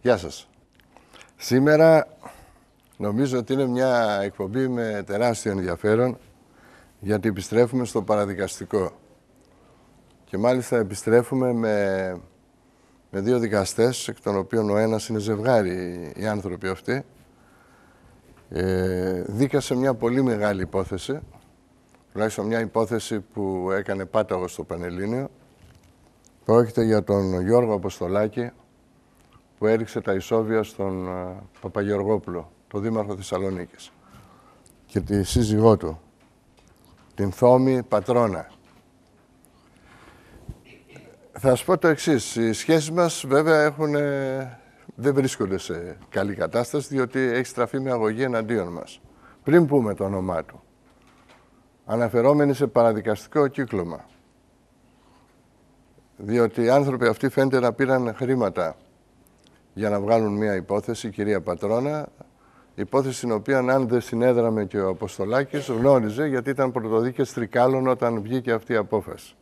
Γεια σας. Σήμερα νομίζω ότι είναι μια εκπομπή με τεράστιο ενδιαφέρον, γιατί επιστρέφουμε στο παραδικαστικό. Και μάλιστα επιστρέφουμε με δύο δικαστές, εκ των οποίων ο ένας είναι ζευγάρι οι άνθρωποι αυτοί. Δίκασε μια πολύ μεγάλη υπόθεση, τουλάχιστον μια υπόθεση που έκανε πάταγο στο Πανελλήνιο. Πρόκειται για τον Γιώργο Αποστολάκη, που έριξε τα ισόβια στον Παπαγεωργόπουλο, τον Δήμαρχο Θεσσαλονίκης, και τη σύζυγό του, την Θόμη Πατρώνα. Θα σας πω το εξής. Οι σχέσεις μας βέβαια δεν βρίσκονται σε καλή κατάσταση, διότι έχει στραφεί με αγωγή εναντίον μας. Πριν πούμε το όνομά του, αναφερόμενοι σε παραδικαστικό κύκλωμα. Διότι οι άνθρωποι αυτοί φαίνεται να πήραν χρήματα για να βγάλουν μια υπόθεση, η κυρία Πατρώνα, υπόθεση στην οποία αν δεν συνέδραμε και ο Αποστολάκης γνώριζε, γιατί ήταν πρωτοδίκες Τρικάλων όταν βγήκε αυτή η απόφαση.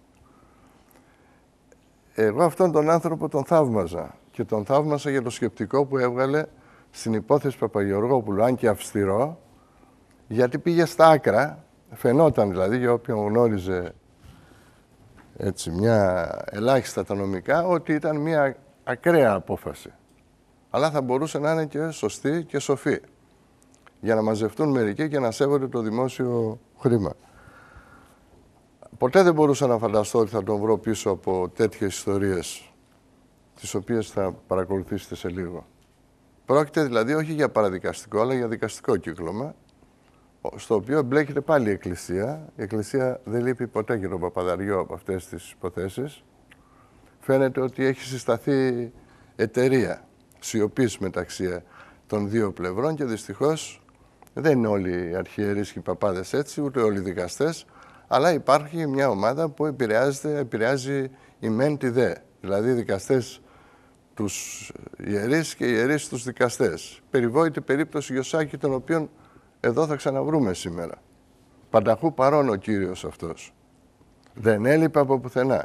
Εγώ αυτόν τον άνθρωπο τον θαύμαζα και τον θαύμασα για το σκεπτικό που έβγαλε στην υπόθεση Παπαγεωργόπουλου, αν και αυστηρό, γιατί πήγε στα άκρα, φαινόταν δηλαδή για όποιον γνώριζε έτσι μια ελάχιστα τα νομικά, ότι ήταν μια ακραία απόφαση. Αλλά θα μπορούσε να είναι και σωστή και σοφή, για να μαζευτούν μερικοί και να σέβονται το δημόσιο χρήμα. Ποτέ δεν μπορούσα να φανταστώ ότι θα τον βρω πίσω από τέτοιες ιστορίες, τις οποίες θα παρακολουθήσετε σε λίγο. Πρόκειται δηλαδή όχι για παραδικαστικό, αλλά για δικαστικό κύκλωμα, στο οποίο εμπλέκεται πάλι η Εκκλησία. Η Εκκλησία δεν λείπει ποτέ και τον Παπαδαριό από αυτές τις υποθέσεις. Φαίνεται ότι έχει συσταθεί εταιρεία σιωπής μεταξύ των δύο πλευρών και δυστυχώς δεν είναι όλοι οι αρχιερείς και οι παπάδες έτσι, ούτε όλοι οι δικαστές, αλλά υπάρχει μια ομάδα που επηρεάζει η μεν τη δε. Δηλαδή οι δικαστές τους ιερείς και οι ιερείς τους δικαστές. Περιβόητη περίπτωση Γιωσάκη, τον οποίον εδώ θα ξαναβρούμε σήμερα. Πανταχού παρών ο κύριος αυτός. Δεν έλειπε από πουθενά.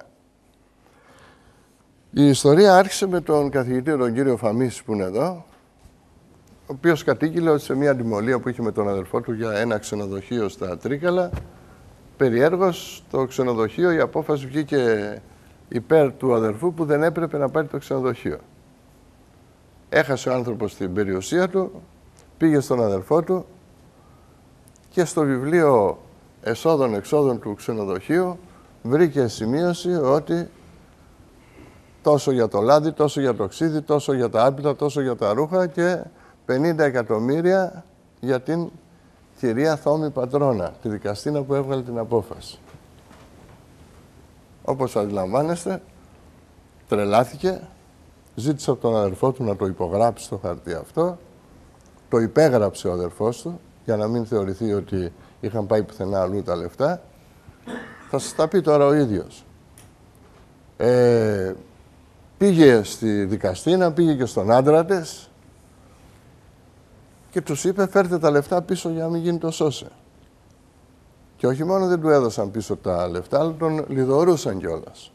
Η ιστορία άρχισε με τον καθηγητή, τον κύριο Φαμίση, που είναι εδώ, ο οποίος κατήγγειλε ότι σε μια αντιμολία που είχε με τον αδελφό του για ένα ξενοδοχείο στα Τρίκαλα, περιέργως το ξενοδοχείο, η απόφαση βγήκε υπέρ του αδελφού που δεν έπρεπε να πάρει το ξενοδοχείο. Έχασε ο άνθρωπος την περιουσία του, πήγε στον αδελφό του και στο βιβλίο εσόδων-εξόδων του ξενοδοχείου βρήκε σημείωση ότι τόσο για το λάδι, τόσο για το ξύδι, τόσο για τα άπειτα, τόσο για τα ρούχα και 50 εκατομμύρια για την κυρία Θόμη Πατρώνα, τη δικαστήνα που έβγαλε την απόφαση. Όπως αντιλαμβάνεστε, τρελάθηκε, ζήτησε από τον αδερφό του να το υπογράψει στο χαρτί αυτό, το υπέγραψε ο αδερφός του, για να μην θεωρηθεί ότι είχαν πάει πουθενά αλλού τα λεφτά. Θα σας τα πει τώρα ο ίδιος. Πήγε στη δικαστήνα, πήγε και στον άντρα της και τους είπε φέρτε τα λεφτά πίσω για να μην γίνει το σώσε. Και όχι μόνο δεν του έδωσαν πίσω τα λεφτά, αλλά τον λιδωρούσαν κιόλας.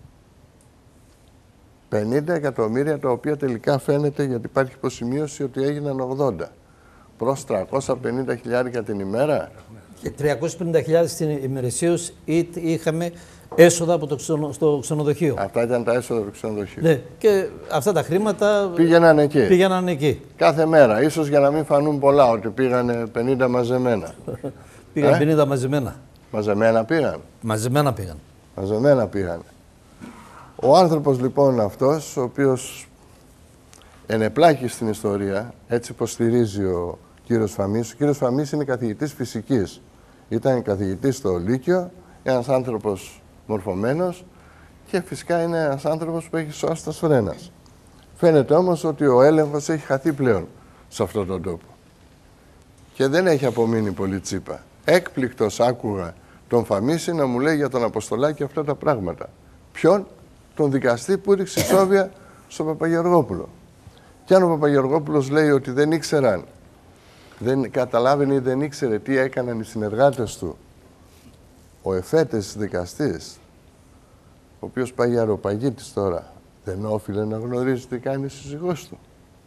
50 εκατομμύρια, τα οποία τελικά φαίνεται, γιατί υπάρχει υποσημείωση, ότι έγιναν 80. Προς 350 χιλιάρικα την ημέρα. Και 350.000 την ημερησίως είχαμε έσοδα από στο ξενοδοχείο. Αυτά ήταν τα έσοδα του ξενοδοχείου. Ναι, και αυτά τα χρήματα πήγαιναν εκεί. Κάθε μέρα, ίσως για να μην φανούν πολλά, ότι πήγανε 50 μαζεμένα. Πήγαν 50 μαζεμένα. Μαζεμένα πήγαν. Μαζεμένα πήγαν. Μαζεμένα πήγαν. Ο άνθρωπος λοιπόν αυτός, ο οποίος ενεπλάκη στην ιστορία, έτσι υποστηρίζει ο κύριος Φαμίση. Ο κύριος Φαμίση είναι καθηγητής φυσικής. Ήταν καθηγητής στο Λύκειο, ένας άνθρωπος μορφωμένος και φυσικά είναι ένας άνθρωπος που έχει σώσει τα σφρένας. Φαίνεται όμως ότι ο έλεγχος έχει χαθεί πλέον σε αυτόν τον τόπο. Και δεν έχει απομείνει πολύ τσίπα. Έκπληκτος άκουγα τον Φαμίση να μου λέει για τον Αποστολάκη αυτά τα πράγματα. Ποιον? Τον δικαστή που ρίξει ισόβια στον Παπαγεωργόπουλο. Και αν ο Παπαγεωργόπουλος λέει ότι δεν ήξεραν, δεν καταλάβαινε ή δεν ήξερε τι έκαναν οι συνεργάτες του, ο εφέτες δικαστής, ο οποίος πάει για αεροπαγίτης τώρα, δεν όφιλε να γνωρίζει τι κάνει η σύζυγός του.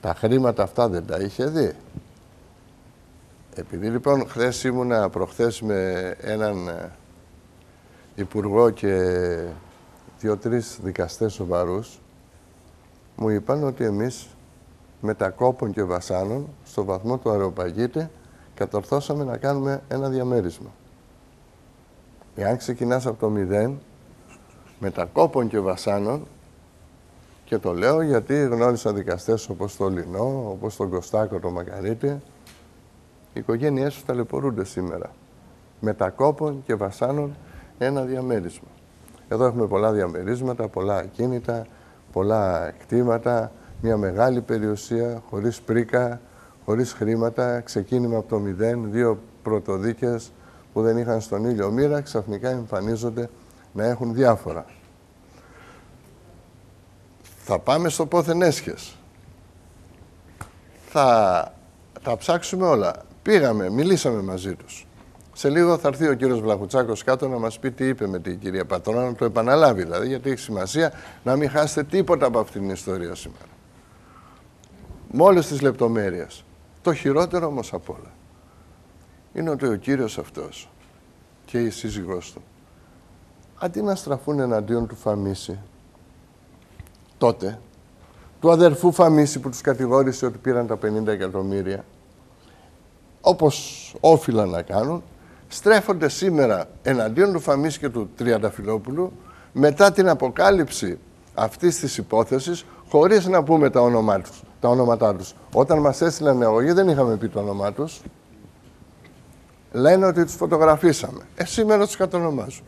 Τα χρήματα αυτά δεν τα είχε δει. Επειδή λοιπόν χθες ήμουνα προχθές με έναν υπουργό και 2-3 δικαστές σοβαρούς, μου είπαν ότι εμείς με τα κόπων και βασάνων, στο βαθμό του Αρεοπαγίτη, κατορθώσαμε να κάνουμε ένα διαμέρισμα. Εάν ξεκινάς από το 0, με τα κόπων και βασάνων, και το λέω γιατί γνώρισα δικαστές όπως τον Λινό, όπως τον Κωστάκο, τον Μακαρίτη, οι οικογένειές τους ταλαιπωρούνται σήμερα. Με τα κόπων και βασάνων ένα διαμέρισμα. Εδώ έχουμε πολλά διαμερίσματα, πολλά ακίνητα, πολλά κτήματα, μια μεγάλη περιουσία, χωρίς πρίκα, χωρίς χρήματα, ξεκίνημα από το 0, 2 πρωτοδίκες που δεν είχαν στον ήλιο μοίρα, ξαφνικά εμφανίζονται να έχουν διάφορα. Θα πάμε στο πόθεν έσχες. Θα ψάξουμε όλα. Πήγαμε, μιλήσαμε μαζί τους. Σε λίγο θα έρθει ο κύριος Βλαχουτσάκος κάτω να μας πει τι είπε με την κυρία Πατρόνα, να το επαναλάβει δηλαδή, γιατί έχει σημασία να μην χάσετε τίποτα από αυτήν την ιστορία σήμερα. Με όλες τις λεπτομέρειες. Το χειρότερο όμως απ' όλα είναι ότι ο κύριος αυτός και η σύζυγός του, αντί να στραφούν εναντίον του Φαμίση, τότε, του αδερφού Φαμίση που τους κατηγόρησε ότι πήραν τα 50 εκατομμύρια, όπως όφυλαν να κάνουν, στρέφονται σήμερα εναντίον του Φαμίση και του Τριανταφυλόπουλου μετά την αποκάλυψη αυτής της υπόθεσης, χωρίς να πούμε τα ονόματά τους. Όταν μας έστειλαν αγωγή δεν είχαμε πει το όνομά τους. Λένε ότι τους φωτογραφίσαμε. Σήμερα τους κατονομάζουν.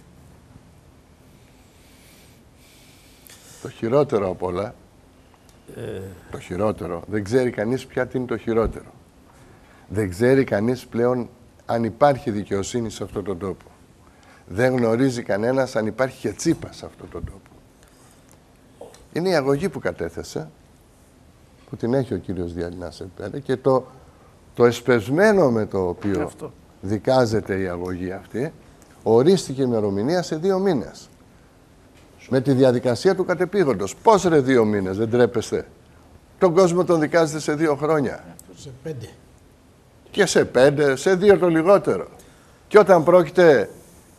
Το χειρότερο απ' όλα, το χειρότερο, δεν ξέρει κανείς πια τι είναι το χειρότερο. Δεν ξέρει κανείς πλέον αν υπάρχει δικαιοσύνη σε αυτόν τον τόπο. Δεν γνωρίζει κανένας αν υπάρχει και τσίπα σε αυτόν τον τόπο. Είναι η αγωγή που κατέθεσε, που την έχει ο κύριος Διαλυνάς επέρα, και το εσπεσμένο με το οποίο δικάζεται η αγωγή αυτή, ορίστηκε ημερομηνία σε 2 μήνες. Με τη διαδικασία του κατεπήγοντος. Πώς ρε 2 μήνες, δεν τρέπεστε? Τον κόσμο τον δικάζετε σε 2 χρόνια. Σε 5. Και σε 5, σε 2 το λιγότερο. Και όταν πρόκειται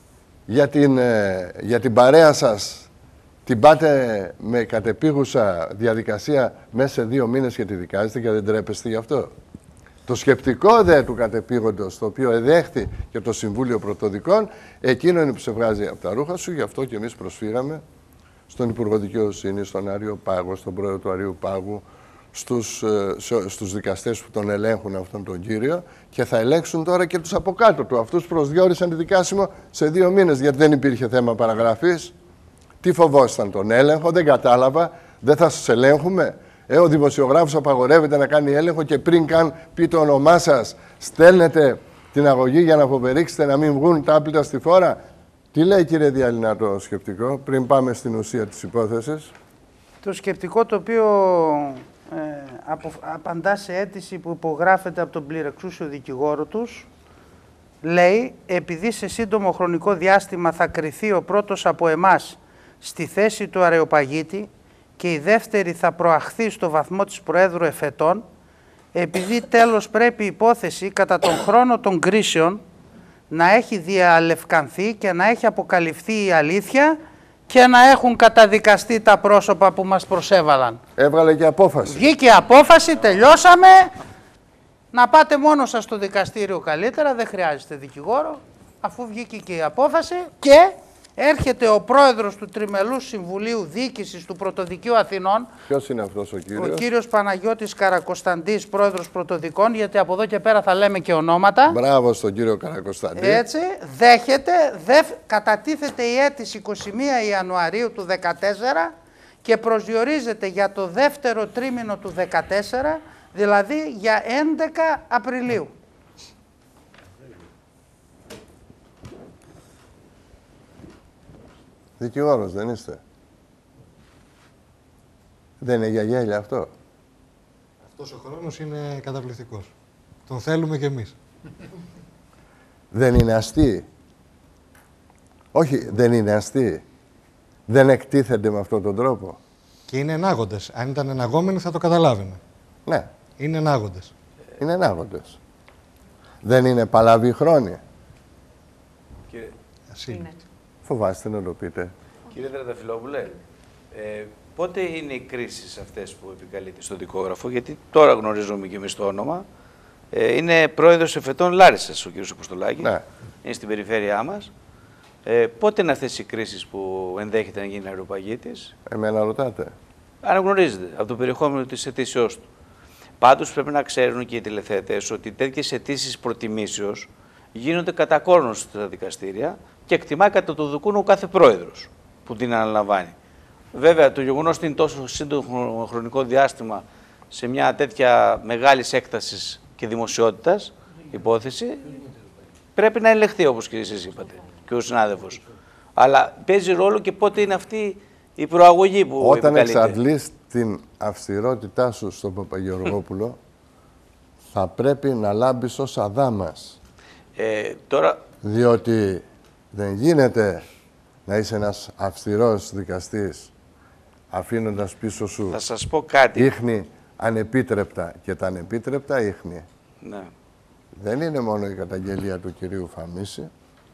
για την παρέα σας, την πάτε με κατεπήγουσα διαδικασία μέσα σε 2 μήνες και τη δικάζετε και δεν τρέπεστε γι' αυτό. Το σκεπτικό δε του κατεπήγοντος, το οποίο εδέχθη και το Συμβούλιο Πρωτοδικών, εκείνο είναι που σε βγάζει από τα ρούχα σου, γι' αυτό και εμείς προσφύγαμε στον Υπουργό Δικαιοσύνης, στον Άριο Πάγο, στον Πρόεδρο του Αρείου Πάγου, στους δικαστές που τον ελέγχουν αυτόν τον κύριο, και θα ελέγξουν τώρα και τους από κάτω του. Αυτούς προσδιορίσαν τη δικάσιμο σε 2 μήνες, γιατί δεν υπήρχε θέμα παραγραφής. Τι φοβόσταν, τον έλεγχο? Δεν κατάλαβα. Δεν θα σας ελέγχουμε? Ο δημοσιογράφος απαγορεύεται να κάνει έλεγχο και πριν καν πει το όνομά σας, στέλνετε την αγωγή για να αποπερίξετε να μην βγουν τα άπλυτα στη φόρα. Τι λέει, κύριε Διαλυνά, το σκεπτικό, πριν πάμε στην ουσία της υπόθεσης? Το σκεπτικό το οποίο απαντά σε αίτηση που υπογράφεται από τον πληρεξούσιο δικηγόρο τους, λέει, επειδή σε σύντομο χρονικό διάστημα θα κριθεί ο πρώτος από εμάς στη θέση του Αρεοπαγίτη και η δεύτερη θα προαχθεί στο βαθμό της Προέδρου εφετών, επειδή τέλος πρέπει η υπόθεση κατά τον χρόνο των κρίσεων να έχει διαλευκανθεί και να έχει αποκαλυφθεί η αλήθεια και να έχουν καταδικαστεί τα πρόσωπα που μας προσέβαλαν. Έβγαλε και απόφαση. Βγήκε απόφαση, τελειώσαμε. Να πάτε μόνο σας στο δικαστήριο καλύτερα, δεν χρειάζεται δικηγόρο, αφού βγήκε και η απόφαση. Και έρχεται ο πρόεδρος του Τριμελούς Συμβουλίου Διοίκησης του Πρωτοδικείου Αθηνών. Ποιος είναι αυτός ο κύριος? Ο κύριος Παναγιώτης Καρακοσταντής, πρόεδρος Πρωτοδικών, γιατί από εδώ και πέρα θα λέμε και ονόματα. Μπράβο στον κύριο Καρακοσταντή. Έτσι, δέχεται, κατατίθεται η αίτηση 21 Ιανουαρίου του 2014 και προσδιορίζεται για το δεύτερο τρίμηνο του 2014, δηλαδή για 11 Απριλίου. Δικηγόρος δεν είστε? Δεν είναι για γέλια αυτό? Αυτός ο χρόνος είναι καταπληκτικός. Τον θέλουμε κι εμείς. Δεν είναι αστείοι? Όχι, δεν είναι αστείοι. Δεν εκτίθενται με αυτόν τον τρόπο. Και είναι ενάγοντες. Αν ήταν εναγόμενοι θα το καταλάβαινε. Ναι. Είναι ενάγοντες. Είναι ενάγοντες. Δεν είναι παλαβή χρόνια. Κύριε, Ασύλληπτοι. Φοβάστε να το πείτε. κύριε Τρανταφυλόπουλε, πότε είναι οι κρίσεις αυτές που επικαλείται στο δικόγραφο, γιατί τώρα γνωρίζουμε και εμείς το όνομα. Είναι πρόεδρος εφετών Λάρισσας ο κύριος Αποστολάκης. Ναι. Είναι στην περιφέρειά μας. Πότε είναι αυτές οι κρίσεις που ενδέχεται να γίνει αεροπαγήτης? Εμένα ρωτάτε. Αναγνωρίζετε από το περιεχόμενο της αιτήσεώς του. Πάντως πρέπει να ξέρουν και οι τηλεθεατές ότι τέτοιες αιτήσεις προτιμήσεως γίνονται κατά κόρνο στα δικαστήρια και εκτιμά κατά το δοκούνο ο κάθε πρόεδρος που την αναλαμβάνει. Βέβαια, το γεγονός ότι είναι τόσο σύντομο χρονικό διάστημα σε μια τέτοια μεγάλης έκτασης και δημοσιότητας υπόθεση πρέπει να ελεγχθεί, όπως και εσείς είπατε και ο συνάδελφος. Αλλά παίζει ρόλο και πότε είναι αυτή η προαγωγή που Όταν επικαλείται. εξαντλείς την αυστηρότητά σου στον Παπαγεωργόπουλο, θα πρέπει να λάμπεις ως Αδάμας. Τώρα, Διότι δεν γίνεται να είσαι ένας αυστηρός δικαστής αφήνοντας πίσω σου θα σας πω κάτι. ίχνη ανεπίτρεπτα και τα ανεπίτρεπτα ίχνη. Ναι. Δεν είναι μόνο η καταγγελία του κυρίου Φαμίση.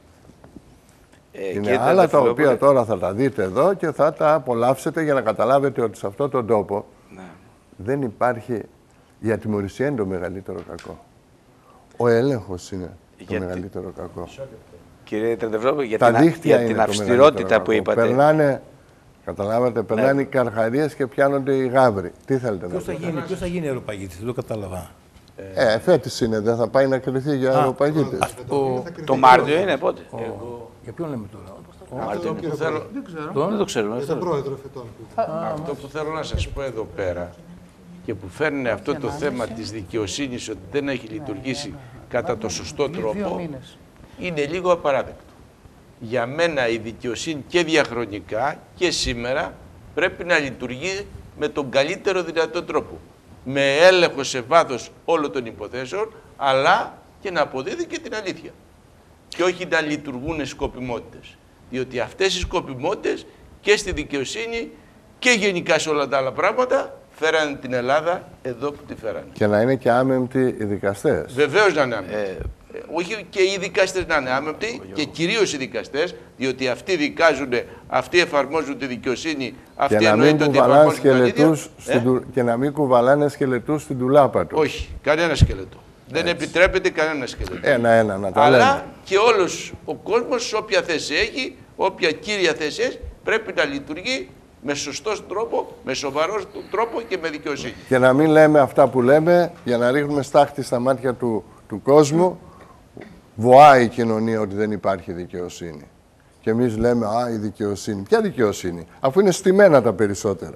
Κύριε Είναι άλλα τα Τρανταφυλόπουλε, οποία τώρα θα τα δείτε εδώ και θα τα απολαύσετε για να καταλάβετε ότι σε αυτόν τον τόπο Ναι. δεν υπάρχει. Η ατιμωρησία είναι το μεγαλύτερο κακό. Ο έλεγχος είναι το Γιατί- μεγαλύτερο κακό. Κύριε Τρανταφυλόπουλε, για Τα την, δίχτυα για είναι την το αυστηρότητα μεγαλύτερο που κακό. είπατε. Περνάνε, καταλάβατε, περνάνε οι καρχαρίες και πιάνονται οι γάβροι. Τι θέλετε να Ποιος θα πείτε? γίνει, ποιος θα γίνει αεροπαγήτης, δεν το κατάλαβα. Φέτης είναι, δεν θα πάει να κριθεί για αεροπαγίτης. Το Μάρτιο είναι πότε? Για ποιον λέμε τώρα. Μάρτιο. που θέλω. Δεν το ξέρουμε. Για τον πρόεδρο εφετών. Αυτό που θέλω να σας πω εδώ πέρα και που φέρνει αυτό το θέμα της δικαιοσύνης ότι δεν έχει λειτουργήσει κατά το σωστό τρόπο είναι λίγο απαράδεκτο. Για μένα η δικαιοσύνη και διαχρονικά και σήμερα πρέπει να λειτουργεί με τον καλύτερο δυνατό τρόπο. Με έλεγχο σε βάθος όλων των υποθέσεων, αλλά και να αποδίδει και την αλήθεια. Και όχι να λειτουργούν σκοπιμότητες. Διότι αυτές οι σκοπιμότητες και στη δικαιοσύνη και γενικά σε όλα τα άλλα πράγματα φέρανε την Ελλάδα εδώ που τη φέρανε. Και να είναι και άμεμπτοι οι δικαστές. Βεβαίως να είναι άμεμπτοι. Όχι και οι δικαστές να είναι άμεμπτοι και κυρίως οι δικαστές, διότι αυτοί δικάζουν, αυτοί εφαρμόζουν τη δικαιοσύνη, Και αυτοί να μην εννοείται ότι κουβαλάνε εφαρμόζουν την αλήθεια. σκελετούς, και να μην κουβαλάνε σκελετούς στην τουλάπα του. Όχι, κανένα σκελετό. Δεν επιτρέπεται κανένα σκελετό. Ένα-ένα να τα Αλλά λένε. και όλος ο κόσμος, όποια θέση έχει, όποια κύρια θέση έχει, πρέπει να λειτουργεί με σωστό τρόπο, με σοβαρό τρόπο και με δικαιοσύνη. Και να μην λέμε αυτά που λέμε για να ρίχνουμε στάχτη στα μάτια του κόσμου. Βοάει η κοινωνία ότι δεν υπάρχει δικαιοσύνη. Και εμείς λέμε, η δικαιοσύνη. Ποια δικαιοσύνη, αφού είναι στημένα τα περισσότερα.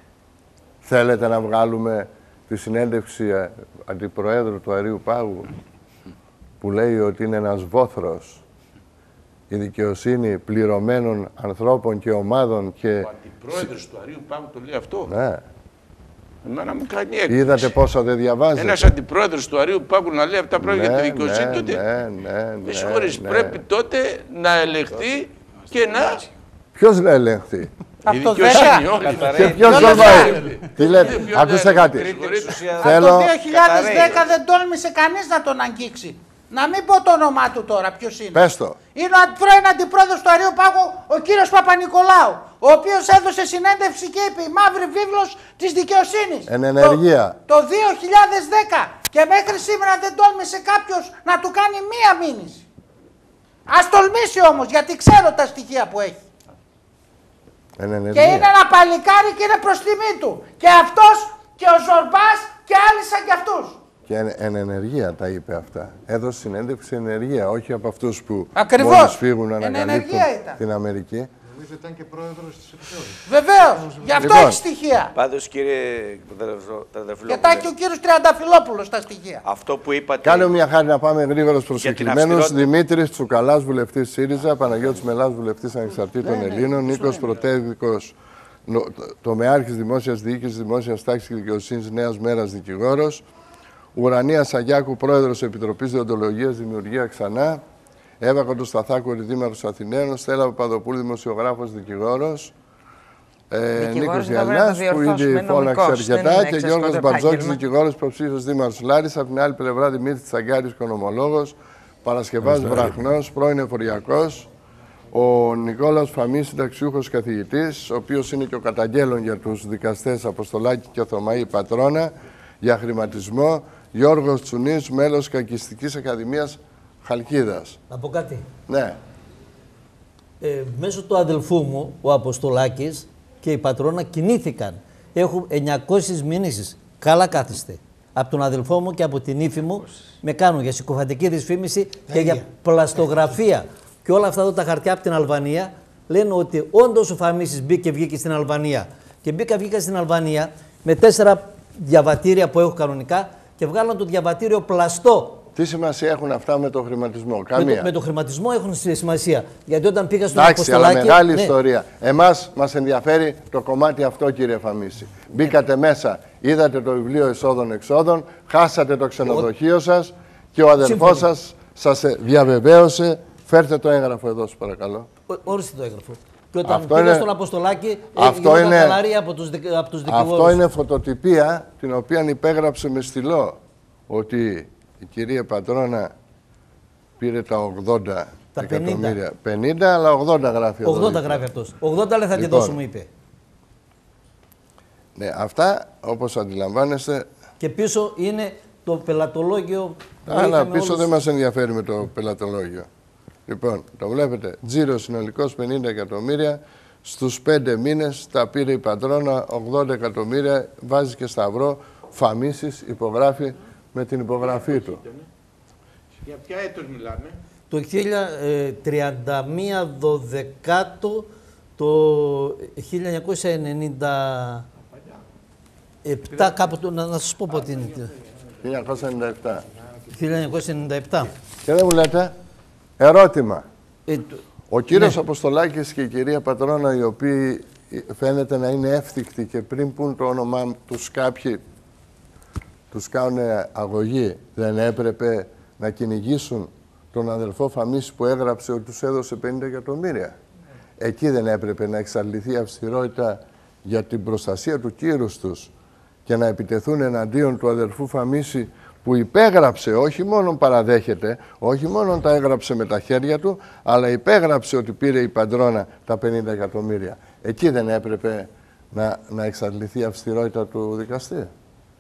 Θέλετε να βγάλουμε τη συνέντευξη αντιπροέδρου του Αρείου Πάγου που λέει ότι είναι ένας βόθρος η δικαιοσύνη πληρωμένων ανθρώπων και ομάδων και... Ο αντιπρόεδρος του Αρείου Πάγου το λέει αυτό. Ναι. Εμένα μου κάνει έκπληξη. Είδατε πόσα δεν διαβάζετε. Ένας αντιπρόεδρος του Αρείου Πάγου να λέει αυτά πράγματα για τη δικαιοσύνη, τότε. Με συγχωρείς, πρέπει τότε να ελεγχθεί και να. Ποιος να ελέγχθει. Από Η το 10. δικαιοσύνη, όχι. Και ποιος Ποιος τολμάει. λέει. Τι λέτε, ακούστε κάτι. Από Θέλω... το 2010 δεν τόλμησε κανείς να τον αγγίξει. Να μην πω το όνομά του τώρα, ποιος είναι. Πες το. Είναι ο πρώην αντιπρόεδρος του Αρείου Πάγου, ο κύριος Παπα-Νικολάου, ο οποίος έδωσε συνέντευξη και είπε η μαύρη βίβλος της δικαιοσύνης. Εν ενεργεία. Το 2010 και μέχρι σήμερα δεν τόλμησε κάποιος να του κάνει μία μήνυση. Ας τολμήσει όμως, γιατί ξέρω τα στοιχεία που έχει. Εν Και ενεργεία. είναι ένα παλικάρι και είναι προς τιμή του. Και αυτός και ο Ζορμπάς και άλλοι σαν κι αυτούς. Και εν ενεργεία τα είπε αυτά. Έδωσε συνέντευξη εν ενεργεία, όχι από αυτούς που Ακριβώς. μόλις φύγουν να Εν ανακαλύπτουν ενεργεία ήταν. την Αμερική. Νομίζω ήταν και πρόεδρος της Επιτροπής. Βεβαίως. Γι' αυτό Λοιπόν. έχει στοιχεία. Πάντως, κύριε Και Τρανταφυλόπουλε, τα έχει ο κύριος Τριανταφυλόπουλος τα στοιχεία. αυτό που είπατε. Κάνε μια χάρη να πάμε γρήγορα στους Για την προσκεκλημένους. αυστηρότητα. Δημήτρης Τσουκαλάς, βουλευτής ΣΥΡΙΖΑ, Παναγιώτης Μελάς, βουλευτής Ανεξαρτήτων Ελλήνων, Νίκος Πρωτέδικος, τομεάρχης Δημόσιας Διοίκησης, Δημόσιας Τάξης και Δικαιοσύνης, Νέας Μέρας δικηγόρος, Ουρανία Σαγιάκου, πρόεδρος Επιτροπής Δεοντολογίας Δημιουργία Ξανά, Εύα Κοντοσταθάκου, δήμαρχος Αθηναίων, Στέλλα Παπαδοπούλου, δημοσιογράφος δικηγόρος, Νίκος Γιαννιάς, που ήδη φώναξε αρκετά, και Γιώργος Μπαρτζόκης, δικηγόρος, υποψήφιος δήμαρχος Λάρισσας. Από την άλλη πλευρά, Δημήτρης Τσαγκάρης, οικονομολόγος, Παρασκευάς Βραχνός, πρώην εφοριακός, ο Νικόλαος Φαμής, συνταξιούχος καθηγητής, ο οποίος είναι και ο καταγγέλων για τους δικαστές Αποστολάκη και Θωμαή Πατρώνα για χρηματισμό, Γιώργος Τσουνής, μέλος Κακιστικής Ακαδημίας Χαλκίδας. Να πω κάτι. Ναι. Μέσω του αδελφού μου, ο Αποστολάκης και η Πατρώνα κινήθηκαν. Έχουν 900 μηνύσεις. Καλά κάθεστε. Από τον αδελφό μου και από την ύφη μου με κάνουν για συκοφαντική δυσφήμιση και για πλαστογραφία. Και όλα αυτά εδώ τα χαρτιά από την Αλβανία λένε ότι όντως ο Φαμίσης μπήκε βγήκε στην Αλβανία. Και βγήκα στην Αλβανία με 4 διαβατήρια που έχω κανονικά και βγάλαν το διαβατήριο πλαστό. Τι σημασία έχουν αυτά με το χρηματισμό? Καμία. Με το χρηματισμό έχουν σημασία. Γιατί όταν πήγα στον Εντάξει, Αποστολάκη. αλλά μεγάλη ιστορία. Εμάς μας ενδιαφέρει το κομμάτι αυτό, κύριε Φαμίση. Μπήκατε μέσα, είδατε το βιβλίο εισόδων-εξόδων, χάσατε το ξενοδοχείο σας και ο αδελφός σας διαβεβαίωσε. Φέρτε το έγγραφο εδώ, σας παρακαλώ. Όριστε το έγγραφο. Και όταν Αυτό πήγα είναι... στον Αποστολάκη, αυτό είναι... χαλαρή από τους δικηγόρους. Αυτό είναι φωτοτυπία την οποία υπέγραψε με στυλό ότι η κυρία Πατρώνα πήρε τα 80 εκατομμύρια. 50, αλλά 80 γράφει εδώ. 80 γράφει αυτός. 80 λέει θα τη δώσουμε, είπε. Ναι, αυτά όπως αντιλαμβάνεστε. Και πίσω είναι το πελατολόγιο. Αλλά πίσω δεν μας ενδιαφέρει με το πελατολόγιο. Λοιπόν, το βλέπετε. Τζίρο συνολικός 50 εκατομμύρια. Στους 5 μήνες τα πήρε η Πατρώνα 80 εκατομμύρια. Βάζει και σταυρό. Φαμίσης υπογράφει με την υπογραφή του. Για ποια έτος μιλάμε? Το 1031 Δωδεκάτου το 1997, κάπου, να σας πω πότε είναι. 1997. 1997. Και δεν μου λέτε, ερώτημα. Ο κύριος Αποστολάκης και η κυρία Πατρώνα, οι οποίοι φαίνεται να είναι εύθυκτοι και πριν πούν το όνομά τους κάποιοι τους κάνουν αγωγή, δεν έπρεπε να κυνηγήσουν τον αδελφό Φαμίση που έγραψε ότι τους έδωσε 50 εκατομμύρια. Εκεί δεν έπρεπε να εξαλειφθεί αυστηρότητα για την προστασία του κύρους τους και να επιτεθούν εναντίον του αδελφού Φαμίση που υπέγραψε, όχι μόνο παραδέχεται, όχι μόνο τα έγραψε με τα χέρια του, αλλά υπέγραψε ότι πήρε η Πατρώνα τα 50 εκατομμύρια. Εκεί δεν έπρεπε να εξαντληθεί η αυστηρότητα του δικαστή.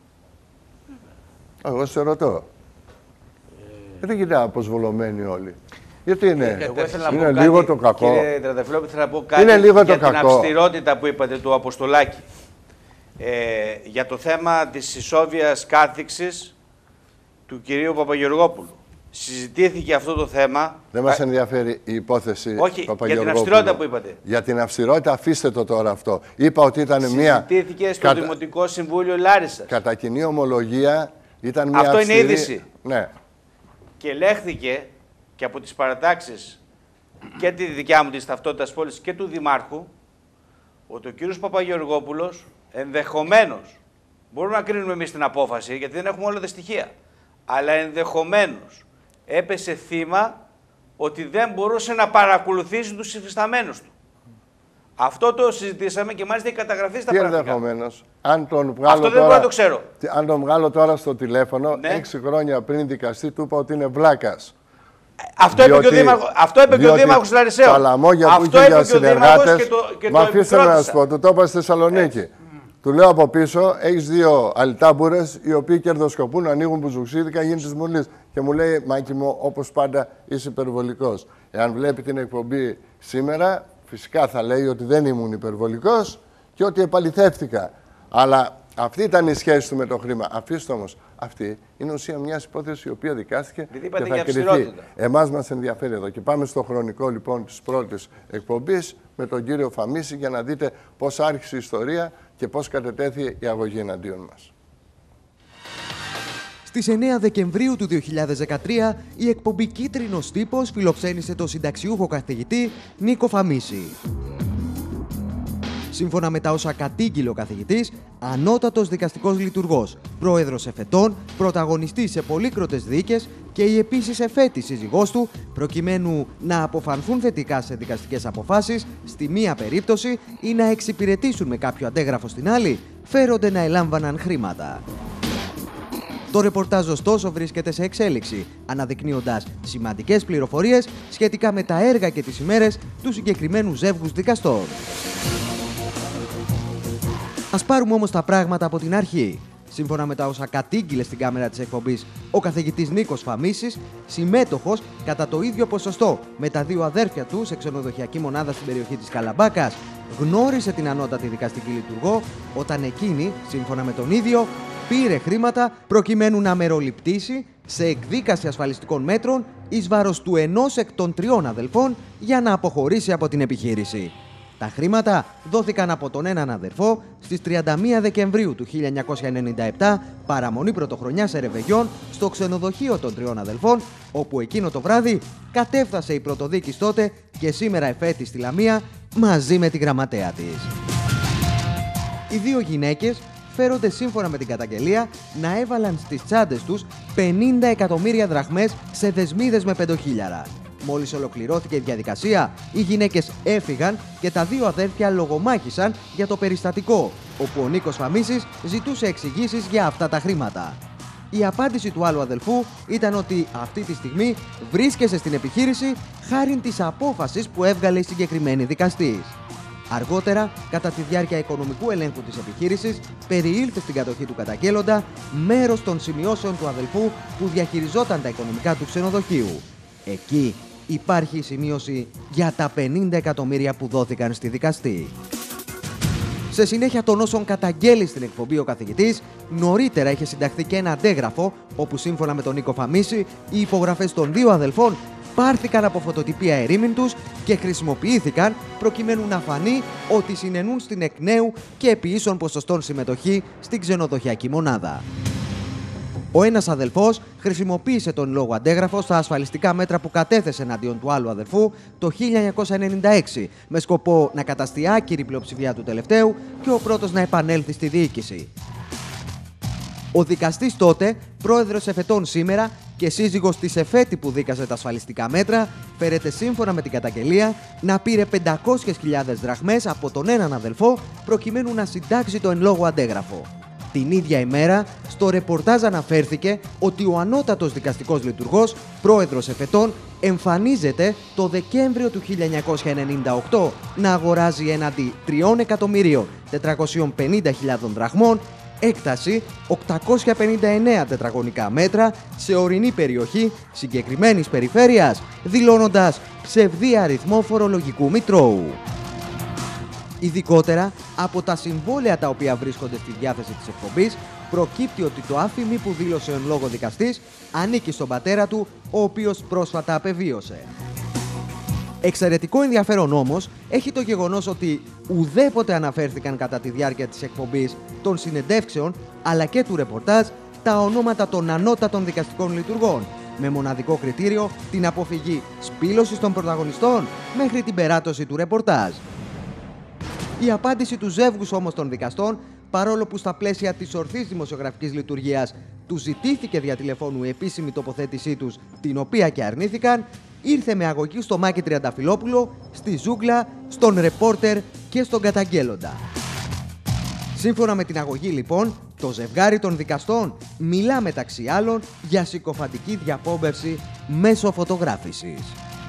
Εγώ σε ρωτώ. Δεν κοιτάω αποσβολωμένοι όλοι. Γιατί είναι λίγο το κακό. Κύριε Τρανταφυλλόπουλο, ήθελα να πω κάτι είναι λίγο για το την κακό. αυστηρότητα που είπατε του Αποστολάκη. Για το θέμα της ισόβιας κάθιξης του κυρίου Παπαγεωργόπουλου. Συζητήθηκε αυτό το θέμα. Δεν μας ενδιαφέρει η υπόθεση Παπαγεωργόπουλου. Για την αυστηρότητα που είπατε. Για την αυστηρότητα αφήστε το τώρα αυτό. Είπα ότι ήταν μια... Συζητήθηκε στο Δημοτικό Συμβούλιο Λάρισσας. Κατά κοινή ομολογία ήταν μια αυτό αυστηρή... είναι είδηση. Ναι. Και λέχθηκε και από τις παρατάξεις και τη δικιά μου της ταυτότητας πόλης και του Δημάρχου ότι ο κύριος Παπαγεωργόπουλος ενδεχομένως, μπορούμε να κρίνουμε εμείς την απόφαση γιατί δεν έχουμε όλα τα στοιχεία, αλλά ενδεχομένως έπεσε θύμα ότι δεν μπορούσε να παρακολουθήσει τους υφισταμένους του. Αυτό το συζητήσαμε και μάλιστα έχει καταγραφεί στα πρακτικά. Ενδεχομένως. Αν τον βγάλω αυτό δεν μπορώ να το ξέρω. Αν τον βγάλω τώρα στο τηλέφωνο, ναι. 6 χρόνια πριν δικαστή, του είπα ότι είναι βλάκας. Αυτό είπε και ο Δήμαρχος. Αυτό είπε και ο Δήμαρχος Λαρισαίου. Τα λαμόγια που είχε για συνεργάτες. Μα αφήστε να σας πω, του το είπα στη Θεσσαλονίκη. Του λέω από πίσω, έχεις 2 αλτάμπουρες οι οποίοι κερδοσκοπούν, ανοίγουν μπουζουξίδικα, γίνει τη Μουλή. Και μου λέει, Μάκη μου, όπως πάντα είσαι υπερβολικός. Εάν βλέπει την εκπομπή σήμερα, φυσικά θα λέει ότι δεν ήμουν υπερβολικός και ότι επαληθεύτηκα. Αλλά αυτή ήταν η σχέση του με το χρήμα. Αφήστε όμως, αυτή είναι ουσία μιας υπόθεσης η οποία δικάστηκε και θα κριθεί. Εμάς μας ενδιαφέρει εδώ. Και πάμε στο χρονικό λοιπόν της πρώτης εκπομπής με τον κύριο Φαμίση για να δείτε πώς άρχισε η ιστορία και πώς κατετέθη η αγωγή εναντίον μας. Στις 9 Δεκεμβρίου του 2013, η εκπομπή Κίτρινος Τύπος φιλοξένησε τον συνταξιούχο καθηγητή Νίκο Φαμίση. Σύμφωνα με τα όσα κατήγγειλε ο καθηγητής, ανώτατος δικαστικός λειτουργός, πρόεδρος εφετών, πρωταγωνιστής σε πολύκροτες δίκες και η επίσης εφέτη σύζυγός του, προκειμένου να αποφανθούν θετικά σε δικαστικές αποφάσεις στη μία περίπτωση ή να εξυπηρετήσουν με κάποιο αντέγραφο στην άλλη, φέρονται να ελάμβαναν χρήματα. Το ρεπορτάζ ωστόσο βρίσκεται σε εξέλιξη, αναδεικνύοντας σημαντικές πληροφορίες σχετικά με τα έργα και τις ημέρες του συγκεκριμένου ζεύγους δικαστών. Ας πάρουμε όμως τα πράγματα από την αρχή. Σύμφωνα με τα όσα κατήγγειλε στην κάμερα της εκπομπής ο καθηγητής Νίκος Φαμίσης, συμμέτοχος κατά το ίδιο ποσοστό με τα δύο αδέρφια του σε ξενοδοχειακή μονάδα στην περιοχή της Καλαμπάκας, γνώρισε την ανώτατη δικαστική λειτουργό όταν εκείνη, σύμφωνα με τον ίδιο, πήρε χρήματα προκειμένου να μεροληπτήσει σε εκδίκαση ασφαλιστικών μέτρων εις βάρος του ενός εκ των τριών αδελφών για να αποχωρήσει από την επιχείρηση. Τα χρήματα δόθηκαν από τον έναν αδερφό στις 31 Δεκεμβρίου του 1997, παραμονή πρωτοχρονιάς Ερεβεγιών, στο ξενοδοχείο των τριών αδελφών, όπου εκείνο το βράδυ κατέφθασε η πρωτοδίκης τότε και σήμερα εφέτη στη Λαμία μαζί με τη γραμματέα της. Οι δύο γυναίκες φέρονται σύμφωνα με την καταγγελία να έβαλαν στις τσάντες τους 50 εκατομμύρια δραχμές σε δεσμίδες με 5.000. Μόλις ολοκληρώθηκε η διαδικασία, οι γυναίκες έφυγαν και τα δύο αδέρφια λογομάχησαν για το περιστατικό, όπου ο Νίκος Φαμίσης ζητούσε εξηγήσεις για αυτά τα χρήματα. Η απάντηση του άλλου αδελφού ήταν ότι αυτή τη στιγμή βρίσκεσαι στην επιχείρηση χάριν της απόφασης που έβγαλε η συγκεκριμένη δικαστής. Αργότερα, κατά τη διάρκεια οικονομικού ελέγχου της επιχείρησης, περιήλθε στην κατοχή του καταγγέλλοντα μέρος των σημειώσεων του αδελφού που διαχειριζόταν τα οικονομικά του ξενοδοχείου. Εκεί υπάρχει η σημείωση για τα 50 εκατομμύρια που δόθηκαν στη δικαστή. Σε συνέχεια των όσων καταγγέλει στην εκπομπή ο καθηγητής, νωρίτερα είχε συνταχθεί και ένα αντέγραφο, όπου σύμφωνα με τον Νίκο Φαμίση, οι υπογραφές των δύο αδελφών πάρθηκαν από φωτοτυπία ερήμην τους και χρησιμοποιήθηκαν προκειμένου να φανεί ότι συνενούν στην εκ νέου και επί ίσων ποσοστών συμμετοχή στην ξενοδοχειακή μονάδα. Ο ένας αδελφός χρησιμοποίησε τον λόγο αντέγραφο στα ασφαλιστικά μέτρα που κατέθεσε εναντίον του άλλου αδελφού το 1996, με σκοπό να καταστεί άκυρη η πλειοψηφία του τελευταίου και ο πρώτος να επανέλθει στη διοίκηση. Ο δικαστής τότε, πρόεδρος εφετών σήμερα και σύζυγος της εφέτη που δίκασε τα ασφαλιστικά μέτρα, φέρεται σύμφωνα με την καταγγελία να πήρε 500.000 δραχμές από τον έναν αδελφό προκειμένου να συντάξει το εν λόγω αντέγραφο. Την ίδια ημέρα, στο ρεπορτάζ αναφέρθηκε ότι ο ανώτατος δικαστικός λειτουργός, πρόεδρος εφετών, εμφανίζεται το Δεκέμβριο του 1998 να αγοράζει έναντι 3.450.000 δραχμών έκταση 859 τετραγωνικά μέτρα σε ορεινή περιοχή συγκεκριμένης περιφέρειας, δηλώνοντας ψευδή αριθμό φορολογικού μητρώου. Ειδικότερα, από τα συμβόλαια τα οποία βρίσκονται στη διάθεση της εκπομπής, προκύπτει ότι το άφημι που δήλωσε εν λόγω δικαστής ανήκει στον πατέρα του, ο οποίος πρόσφατα απεβίωσε. Εξαιρετικό ενδιαφέρον όμως έχει το γεγονός ότι ουδέποτε αναφέρθηκαν κατά τη διάρκεια της εκπομπής, των συνεντεύξεων αλλά και του ρεπορτάζ τα ονόματα των ανώτατων δικαστικών λειτουργών, με μοναδικό κριτήριο την αποφυγή σπήλωσης των πρωταγωνιστών μέχρι την περάτωση του ρεπορτάζ. Η απάντηση του ζεύγους όμως των δικαστών, παρόλο που στα πλαίσια της ορθής δημοσιογραφικής λειτουργίας του ζητήθηκε δια τηλεφώνου η επίσημη τοποθέτησή τους, την οποία και αρνήθηκαν, ήρθε με αγωγή στο Μάκη Τριανταφυλόπουλο, στη Ζούγκλα, στον ρεπόρτερ και στον καταγγέλλοντα. Σύμφωνα με την αγωγή λοιπόν, το ζευγάρι των δικαστών μιλά μεταξύ άλλων για συκοφαντική διαπόμπευση μέσω φωτογράφησης.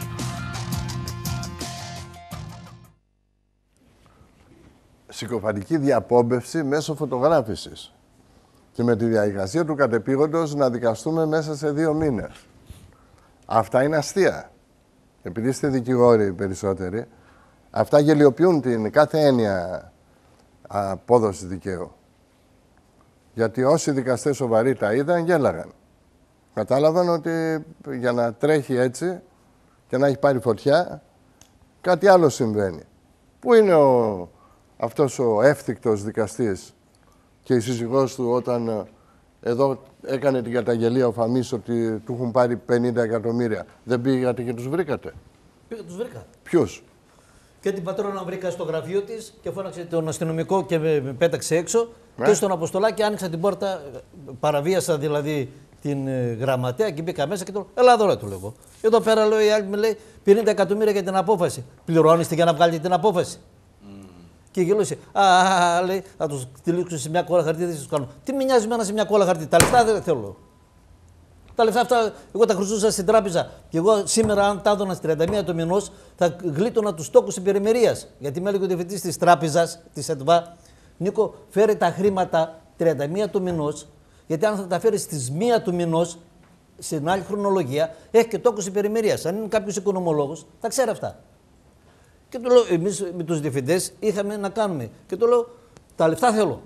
Συκοφαντική διαπόμπευση μέσω φωτογράφησης και με τη διαδικασία του κατεπήγοντος να δικαστούμε μέσα σε 2 μήνες. Αυτά είναι αστεία. Επειδή είστε δικηγόροι περισσότεροι, αυτά γελιοποιούν την κάθε έννοια απόδοση δικαίου. Γιατί όσοι δικαστές σοβαροί τα είδαν, γέλαγαν. Κατάλαβαν ότι για να τρέχει έτσι και να έχει πάρει φωτιά, κάτι άλλο συμβαίνει. Πού είναι αυτός ο εύθυκτος δικαστής και η σύζυγός του όταν εδώ έκανε την καταγγελία ο Φαμής ότι του έχουν πάρει 50 εκατομμύρια. Δεν πήγατε και τους βρήκατε? Πήγα, τους βρήκα. Ποιους? Και την πατρόνα βρήκα στο γραφείο της και φώναξε τον αστυνομικό και με πέταξε έξω. Και στον Αποστολάκη άνοιξα την πόρτα, παραβίασα δηλαδή την γραμματέα και μπήκα μέσα και του λέω: Ελά, εδώ του λέω. Εδώ πέρα λέω, η άλλη μου λέει 50 εκατομμύρια για την απόφαση. Πληρώνεστε για να βγάλετε την απόφαση. Και γελούσε. Λέει, θα του τυλίξουν σε μια κόλλα χαρτί, δεν του κάνω. Τι με νοιάζει εμένα σε μια κόλλα χαρτί, τα λεφτά δεν θέλω. Τα λεφτά αυτά εγώ τα χρωστούσα στην τράπεζα. Και εγώ σήμερα, αν τα έδωνα στι 31 του μηνός, θα γλίτωνα τους τόκους υπερημερίας. Γιατί με έλεγε ο διευθυντής της τράπεζας, της ΕΤΒΑ, Νίκο, φέρε τα χρήματα 31 του μηνός, γιατί αν θα τα φέρει στις 1 του μηνός, σε άλλη χρονολογία, έχει και τόκους υπερημερίας. Αν είναι κάποιος οικονομολόγος, τα ξέρει αυτά. Και του λέω, εμείς με τους διευθυντές είχαμε να κάνουμε. Και του λέω, τα λεφτά θέλω.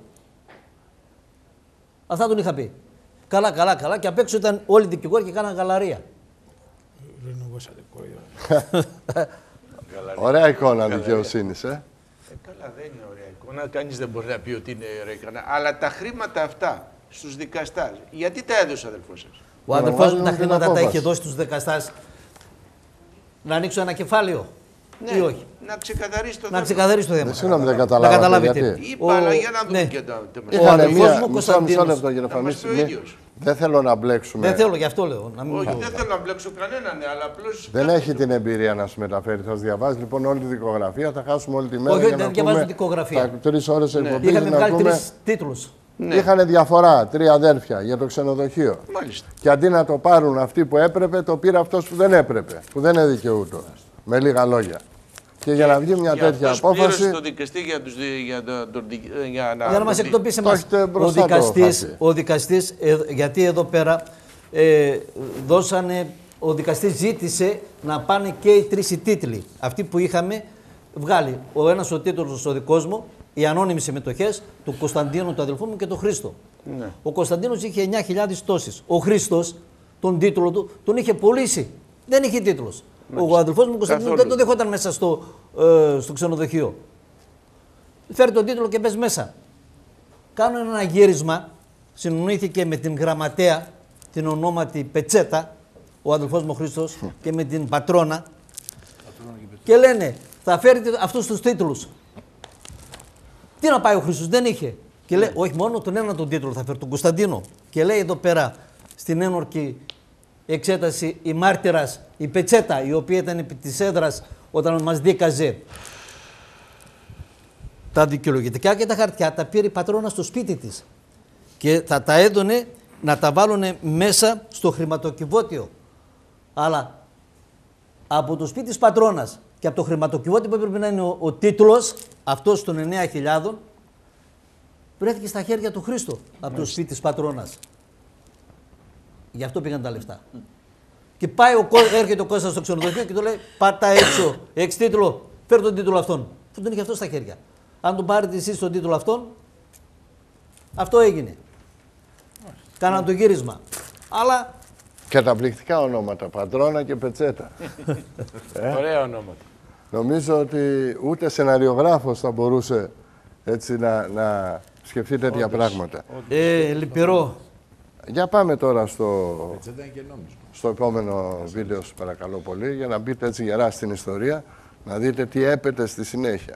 Αυτά τον είχα πει. Καλά. Και απ' έξω ήταν όλοι οι δικηγόροι και κάναν γαλαρία. Ωραία εικόνα δικαιοσύνης, Καλά, δεν είναι ωραία εικόνα. Κανείς δεν μπορεί να πει ότι είναι ωραία εικόνα. Αλλά τα χρήματα αυτά στους δικαστάς, γιατί τα έδωσε ο αδελφός σας? Ο αδελφός μου τα χρήματα τα είχε δώσει στους δικαστάς να ανοίξω ένα κεφάλαιο. Ναι, ή όχι. Να ξεκαθαρίσει το θέμα. Να ξεκαθαρίσει το θέμα. Συγγνώμη, δεν καταλάβατε γιατί. Είπα, αλλά για να δούμε και τα Ο αδελφός μου μισό λεπτό, κύριε Φαμίση. Δεν θέλω να μπλέξουμε. Δεν θέλω, γι' αυτό λέω. Όχι, δεν θέλω να μπλέξω κανέναν, αλλά απλώς. Δεν έχει την εμπειρία να σου μεταφέρει. Θα σου διαβάζει λοιπόν όλη τη δικογραφία, θα χάσουμε όλη τη μέρα. Όχι, δεν διαβάζω την δικογραφία. 3 ώρες εκπομπής. Είχαμε βγάλει 3 τίτλους. Ναι. Είχαν διαφορά 3 αδέρφια για το ξενοδοχείο. Μάλιστα. Και αντί να το πάρουν αυτοί που έπρεπε, το πήρε αυτός που δεν έπρεπε, που δεν είναι δικαιούτο. Με λίγα λόγια. Και για να βγει μια τέτοια απόφαση. Το δικαστή για να μας εκτοπίσει εμάς. Ο δικαστής, γιατί εδώ πέρα ο δικαστής ζήτησε να πάνε και οι 3 οι τίτλοι. Αυτοί που είχαμε βγάλει. Ο ένας ο τίτλος ο δικός μου, οι ανώνυμες συμμετοχές του Κωνσταντίνου, του αδελφού μου και του Χρήστο. Ναι. Ο Κωνσταντίνος είχε 9.000 τόσεις. Ο Χρήστος, τον τίτλο του, τον είχε πωλήσει. Δεν είχε τίτλος. Ο αδελφός μου Κωνσταντίνος δεν το δεχόταν μέσα στο ξενοδοχείο. Φέρει τον τίτλο και μπες μέσα. Κάνω ένα γύρισμα, συνονίθηκε με την γραμματέα, την ονόματι Πετσέτα, ο αδελφός μου ο Χρήστος, και με την πατρόνα. Και λένε, θα φέρετε αυτούς τους τίτλους. Τι να πάει ο Χρήστος, δεν είχε. Και λέει, όχι μόνο τον ένα τον τίτλο θα φέρει, τον Κωνσταντίνο. Και λέει εδώ πέρα, στην ένορκη εξέταση, η μάρτυρας, η Πετσέτα, η οποία ήταν επί της έδρας όταν μας δίκαζε τα δικαιολογητικά και τα χαρτιά, τα πήρε η πατρόνα στο σπίτι της. Και θα τα έδωνε να τα βάλουν μέσα στο χρηματοκιβώτιο. Αλλά από το σπίτι της πατρόνας και από το χρηματοκιβώτιο που έπρεπε να είναι ο τίτλος, αυτός των 9.000, βρέθηκε στα χέρια του Χρήστο από το σπίτι της πατρόνας. Γι' αυτό πήγαν τα λεφτά. Και πάει έρχεται ο Κώστας στο ξενοδοχείο και του λέει: Πάτα έξω, έχεις τίτλο, φέρ τον τίτλο αυτόν. Που τον είχε αυτό στα χέρια. Αν τον πάρετε εσείς τον τίτλο αυτόν, αυτό έγινε. Κάναν το γύρισμα. Αλλά. Καταπληκτικά ονόματα, Πατρόνα και Πετσέτα. Ωραία ονόματα. Νομίζω ότι ούτε σεναριογράφος θα μπορούσε έτσι να σκεφτεί τέτοια πράγματα. Λυπηρό. Για πάμε τώρα στο επόμενο βίντεο, σας παρακαλώ πολύ, για να μπείτε έτσι γερά στην ιστορία, να δείτε τι έπεται στη συνέχεια.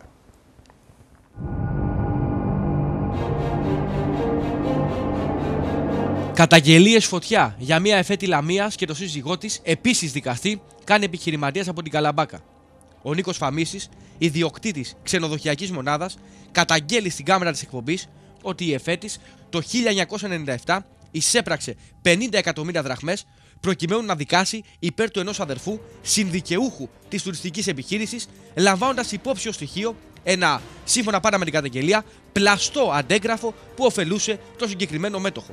Καταγγελίες φωτιά για μια εφέτη Λαμίας και το σύζυγό της, επίσης δικαστή, κάνει επιχειρηματίας από την Καλαμπάκα. Ο Νίκος Φαμίσης, ιδιοκτήτης ξενοδοχειακής μονάδας, καταγγέλει στην κάμερα της εκπομπής ότι η εφέτης το 1997 εισέπραξε 50 εκατομμύρια δραχμές προκειμένου να δικάσει υπέρ του ενός αδερφού συνδικαιούχου της τουριστικής επιχείρησης, λαμβάνοντας υπόψη ως στοιχείο ένα, σύμφωνα πάντα με την καταγγελία, πλαστό αντέγραφο που ωφελούσε το συγκεκριμένο μέτοχο.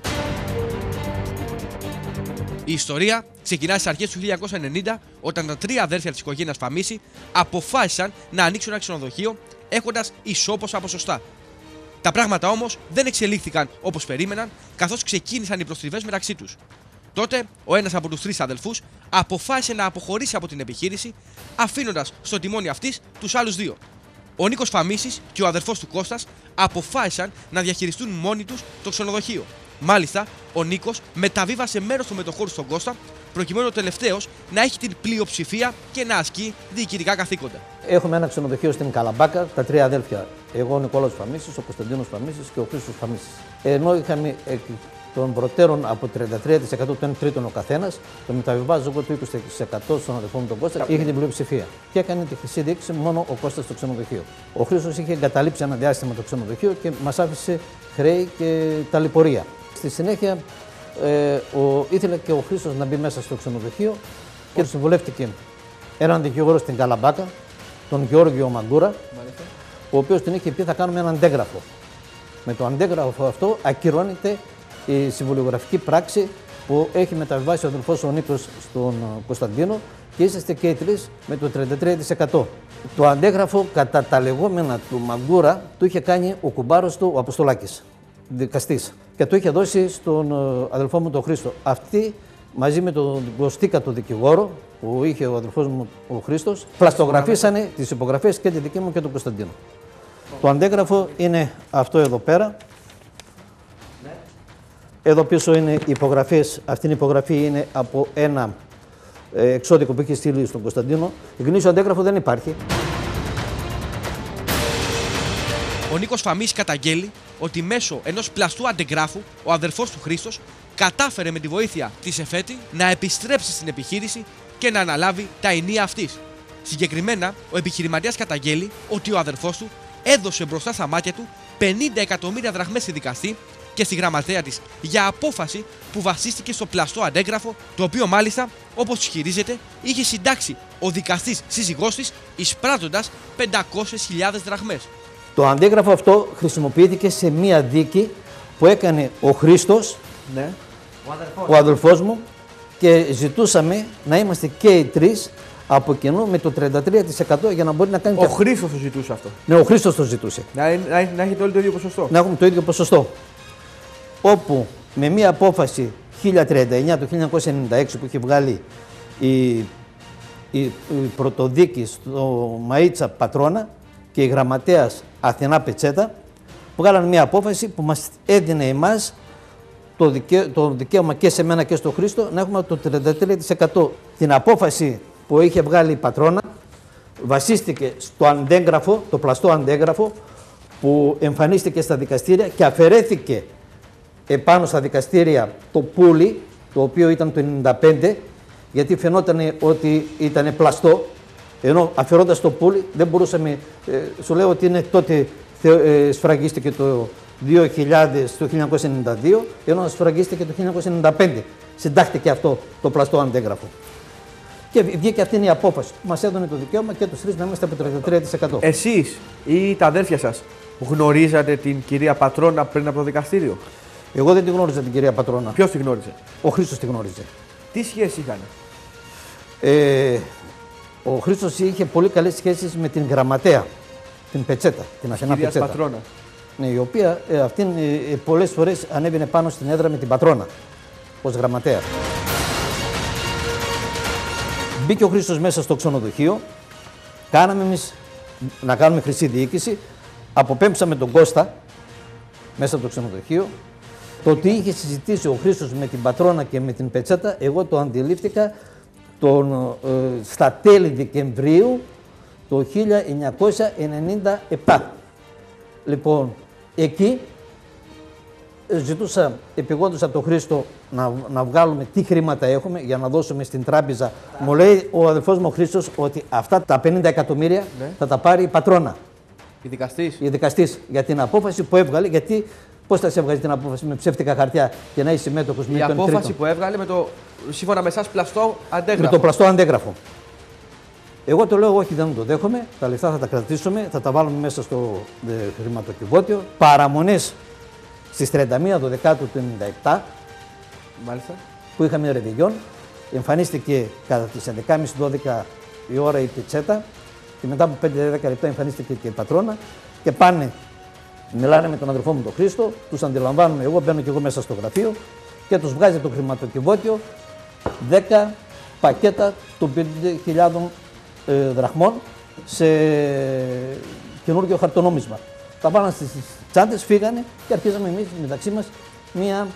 Η ιστορία ξεκινάει στις αρχές του 1990, όταν τα 3 αδέρφια της οικογένειας Φαμίση αποφάσισαν να ανοίξουν ένα ξενοδοχείο έχοντας ισόποσα ποσοστά. Τα πράγματα όμως δεν εξελίχθηκαν όπως περίμεναν, καθώς ξεκίνησαν οι προστριβές μεταξύ τους. Τότε, ο ένας από τους 3 αδελφούς αποφάσισε να αποχωρήσει από την επιχείρηση, αφήνοντας στο τιμόνι αυτής τους άλλους 2. Ο Νίκος Φαμίσης και ο αδερφός του Κώστας αποφάσισαν να διαχειριστούν μόνοι τους το ξενοδοχείο. Μάλιστα, ο Νίκος μεταβίβασε μέρος του μετοχώρου στον Κώστα, προκειμένου ο τελευταίος να έχει την πλειοψηφία και να ασκεί διοικητικά καθήκοντα. Έχουμε ένα ξενοδοχείο στην Καλαμπάκα, τα τρία αδέλφια. Εγώ, ο Νικόλαος Φαμίσης, ο Κωνσταντίνος Φαμίσης και ο Χρήστος Φαμίσης. Ενώ είχαμε των προτέρων από 33% το 1 τρίτο ο καθένας, το μεταβιβάζω εγώ το 20% στον αδελφό μου τον Κώστα, είχε την πλειοψηφία. Και έκανε τη χρυσή διοίκηση μόνο ο Κώστας στο ξενοδοχείο. Ο Χρήστος είχε εγκαταλείψει ένα διάστημα το ξενοδοχείο και μας άφησε χρέη και ταλαιπωρία. Στη συνέχεια ήθελε και ο Χρήστος να μπει μέσα στο ξενοδοχείο και συμβουλεύτηκε έναν δικηγόρο στην Καλαμπάκα, τον Γεώργιο Μαγκούρα, ο οποίος την είχε πει θα κάνουμε έναν αντέγραφο. Με το αντέγραφο αυτό ακυρώνεται η συμβολιογραφική πράξη που έχει μεταβιβάσει ο αδελφός ο Νίκος στον Κωνσταντίνο και είσαστε και οι τρεις με το 33%. Το αντέγραφο κατά τα λεγόμενα του Μαγκούρα το είχε κάνει ο κουμπάρος του, ο Αποστολάκης, δικαστής, και το είχε δώσει στον αδελφό μου τον Χρήστο. Αυτοί μαζί με τον Κωστίκα τον δικηγόρο που είχε ο αδελφός μου ο Χρήστος πλαστογραφήσανε τις υπογραφές και τη δική μου και τον Κωνσταντίνο. Το αντέγραφο είναι αυτό εδώ πέρα. Εδώ πίσω είναι οι υπογραφές. Αυτή η υπογραφή είναι από ένα εξώδικο που έχει στείλει στον Κωνσταντίνο. Γνήσιο αντέγραφο δεν υπάρχει. Ο Νίκος Φαμίσης καταγγέλει ότι μέσω ενός πλαστού αντεγράφου ο αδερφός του Χρήστος κατάφερε με τη βοήθεια της ΕΦΕΤΗ να επιστρέψει στην επιχείρηση και να αναλάβει τα ενία αυτής. Συγκεκριμένα, ο επιχειρηματίας καταγγέλει ότι ο αδερφός του έδωσε μπροστά στα μάτια του 50 εκατομμύρια δραχμές στη δικαστή και στη γραμματέα της για απόφαση που βασίστηκε στο πλαστό αντέγραφο, το οποίο μάλιστα, όπως ισχυρίζεται, είχε συντάξει ο δικαστής σύζυγός της εισπράττοντας 500.000 δραχμές. Το αντέγραφο αυτό χρησιμοποιήθηκε σε μία δίκη που έκανε ο Χρήστος, ναι, ο αδελφός μου, και ζητούσαμε να είμαστε και οι τρεις από κοινού με το 33% για να μπορεί να κάνει. Ο Χρήστος το ζητούσε αυτό. Ναι, ο Χρήστος το ζητούσε. Να έχετε όλοι το ίδιο ποσοστό. Να έχουμε το ίδιο ποσοστό. Όπου με μία απόφαση 1039 του 1996 που είχε βγάλει η πρωτοδίκη στο Μαΐτσα Πατρώνα και η γραμματέας Αθηνά Πετσέτα, βγάλαν μία απόφαση που μας έδινε εμάς το δικαίωμα και σε μένα και στο Χρήστο να έχουμε το 33%. Την απόφαση που είχε βγάλει η Πατρώνα βασίστηκε στο αντέγραφο, το πλαστό αντέγραφο που εμφανίστηκε στα δικαστήρια και αφαιρέθηκε επάνω στα δικαστήρια το πουλί, το οποίο ήταν το 95, γιατί φαινόταν ότι ήταν πλαστό, ενώ αφαιρώντας το πουλί δεν μπορούσαμε, σου λέω ότι είναι τότε σφραγίστηκε το 2000, το 1992, ενώ σφραγίστηκε το 1995. Συντάχθηκε αυτό το πλαστό αντέγραφο. Και βγήκε αυτή η απόφαση. Μας έδωνε το δικαίωμα και τους τρεις να είμαστε από το 33%. Εσείς ή τα αδέρφια σας γνωρίζατε την κυρία Πατρώνα πριν από το δικαστήριο? Εγώ δεν τη γνώριζα την κυρία Πατρώνα. Ποιος τη γνώριζε? Ο Χρήστος τη γνώριζε. Τι σχέση είχαν? Ο Χρήστος είχε πολύ καλές σχέσεις με την γραμματέα, την Πετσέτα, την Αθηνά Πετσέτα. Πατρώνα. Ναι, η οποία αυτήν πολλές φορές ανέβαινε πάνω στην έδρα με την Πατρώνα, ως γραμματέα. Μπήκε ο Χρήστος μέσα στο ξενοδοχείο, κάναμε εμείς να κάνουμε χρυσή διοίκηση, αποπέμψαμε τον Κώστα μέσα από το ξενοδοχείο. Το ότι είχε συζητήσει ο Χρήστος με την Πατρώνα και με την Πετσέτα, εγώ το αντιλήφθηκα στα τέλη Δεκεμβρίου το 1997. Λοιπόν, εκεί ζητούσα επειγόντως από τον Χρήστο να βγάλουμε τι χρήματα έχουμε για να δώσουμε στην τράπεζα. Μου λέει ο αδελφός μου ο Χρήστος ότι αυτά τα 50 εκατομμύρια θα τα πάρει η Πατρώνα. Η δικαστής για την απόφαση που έβγαλε, γιατί πώς θα σε έβγαλε την απόφαση με ψεύτικα χαρτιά και να είσαι συμμέτοχος με τον τρίτο. Η απόφαση που έβγαλε με το, σύμφωνα με εσάς, πλαστό αντέγραφο. Με το πλαστό αντέγραφο. Εγώ το λέω, όχι, δεν το δέχομαι. Τα λεφτά θα τα κρατήσουμε, θα τα βάλουμε μέσα στο χρηματοκιβώτιο. Παραμονές στις 31 Δεκάτου του 1997, μάλιστα, που είχαμε ρεβιγιόν, εμφανίστηκε κατά τις 11.30-12 η ώρα η Πετσέτα και μετά από 5-10 λεπτά εμφανίστηκε και η Πατρώνα και πάνε, μιλάνε με τον αδερφό μου τον Χρήστο, τους αντιλαμβάνουν, εγώ μπαίνω και εγώ μέσα στο γραφείο και τους βγάζει το χρηματοκιβώτιο 10 πακέτα των 5.000 δραχμών σε καινούργιο χαρτονόμισμα. Τα βάλαν στις τσάντες, φύγανε και αρχίζαμε εμείς μεταξύ μας μία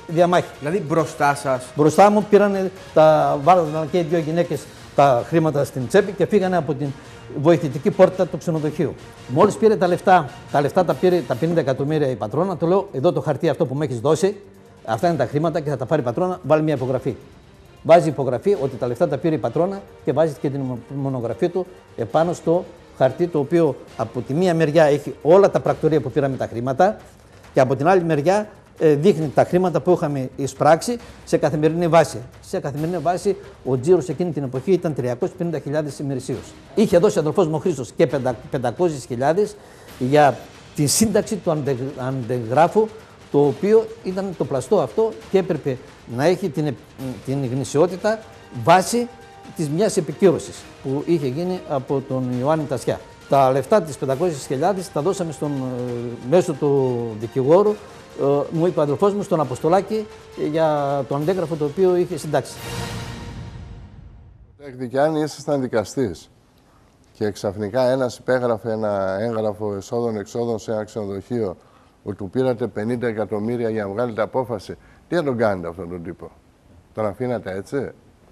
διαμάχη. Δηλαδή μπροστά σας. Μπροστά μου βάλανε και οι δύο γυναίκες τα χρήματα στην τσέπη και φύγανε από την βοηθητική πόρτα του ξενοδοχείου. Μόλις πήρε τα λεφτά τα πήρε τα 50 εκατομμύρια η πατρόνα, του λέω: εδώ το χαρτί αυτό που μου έχεις δώσει, αυτά είναι τα χρήματα και θα τα πάρει η πατρόνα, βάλει μια υπογραφή. Βάζει υπογραφή ότι τα λεφτά τα πήρε η πατρόνα και βάζει και την μονογραφή του επάνω στο χαρτί, το οποίο από τη μία μεριά έχει όλα τα πρακτορία που πήραμε τα χρήματα και από την άλλη μεριά δείχνει τα χρήματα που είχαμε εισπράξει σε καθημερινή βάση. Σε καθημερινή βάση ο τζίρος εκείνη την εποχή ήταν 350.000 ημερησίως. Είχε δώσει ο αδελφός μου ο Χρήστος και 500.000 για τη σύνταξη του αντεγράφου, το οποίο ήταν το πλαστό αυτό και έπρεπε να έχει την γνησιότητα βάση της μιας επικύρωσης που είχε γίνει από τον Ιωάννη Τασιά. Τα λεφτά της 500.000 τα δώσαμε μέσω του δικηγόρου, μου είπε ο αδελφός μου, στον Αποστολάκη, για το αντέγραφο το οποίο είχε συντάξει. Και αν ήσασταν δικαστής και ξαφνικά ένας υπέγραφε ένα έγγραφο εσόδων-εξόδων σε ένα ξενοδοχείο που του πήρατε 50 εκατομμύρια για να βγάλετε απόφαση, τι θα τον κάνετε αυτόν τον τύπο? Τον αφήνατε έτσι?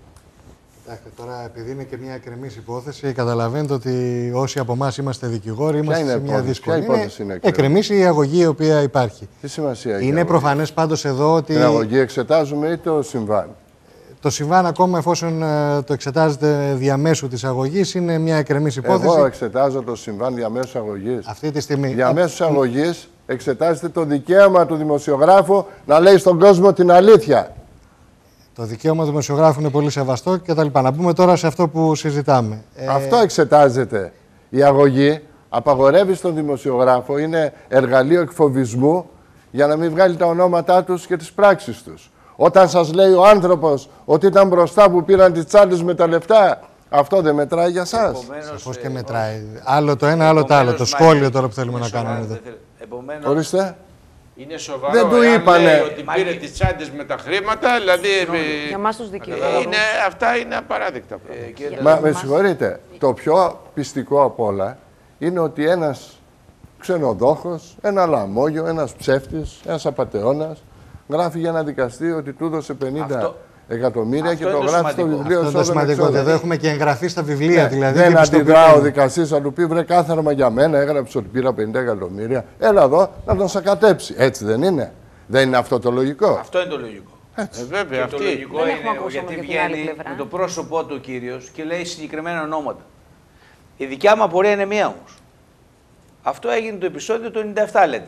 Τώρα, επειδή είναι και μια εκκρεμής υπόθεση, καταλαβαίνετε ότι όσοι από εμάς είμαστε δικηγόροι είμαστε σε μια δύσκολη. Ποια υπόθεση είναι εκκρεμής η αγωγή η οποία υπάρχει. Τι σημασία έχει? Είναι προφανές πάντως εδώ ότι. Την αγωγή εξετάζουμε ή το συμβάν? Το συμβάν, ακόμα εφόσον το εξετάζεται διαμέσου της αγωγής, είναι μια εκκρεμής υπόθεση. Εγώ εξετάζω το συμβάν διαμέσου αγωγής. Αυτή τη στιγμή. Διαμέσου αγωγής εξετάζεται το δικαίωμα του δημοσιογράφου να λέει στον κόσμο την αλήθεια. Το δικαίωμα του δημοσιογράφου είναι πολύ σεβαστό κτλ. Να μπούμε τώρα σε αυτό που συζητάμε. Αυτό εξετάζεται. Η αγωγή απαγορεύει στον δημοσιογράφο, είναι εργαλείο εκφοβισμού για να μην βγάλει τα ονόματά τους και τις πράξεις τους. Όταν σας λέει ο άνθρωπος ότι ήταν μπροστά που πήραν τις τσάντες με τα λεφτά, αυτό δεν μετράει για σας? Σαφώς και μετράει. Άλλο το ένα, άλλο το άλλο. Το σχόλιο τώρα που θέλουμε να κάνουμε εδώ. Ορίστε. Είναι σοβαρό. Δεν του είπανε ότι πήρε τις τσάντες με τα χρήματα, δηλαδή. Για εμάς τους δικηγόρους. Αυτά είναι απαράδεκτα. Μα με συγχωρείτε, το πιο πιστικό απ' όλα είναι ότι ένας ξενοδόχος, ένα λαμόγιο, ένας ψεύτης, ένας απατεώνας γράφει για ένα δικαστή ότι του έδωσε 50 εκατομμύρια και το γράφει στο βιβλίο. Αυτό είναι το σημαντικό. Εδώ έχουμε και εγγραφή στα βιβλία. Ναι, δηλαδή, δεν αντιδρά ο δικαστής, θα του πει: βρε, κάθαρμα για μένα, έγραψε ότι πήρα 50 εκατομμύρια. Έλα εδώ να τον σακατέψει. Έτσι δεν είναι? Δεν είναι αυτό το λογικό? Αυτό είναι το λογικό. Βέβαια, αυτό το λογικό είναι γιατί βγαίνει με το πρόσωπό του ο κύριος και λέει συγκεκριμένα ονόματα. Η δικιά μου απορία είναι μία όμως. Αυτό έγινε το επεισόδιο το 97, λέτε.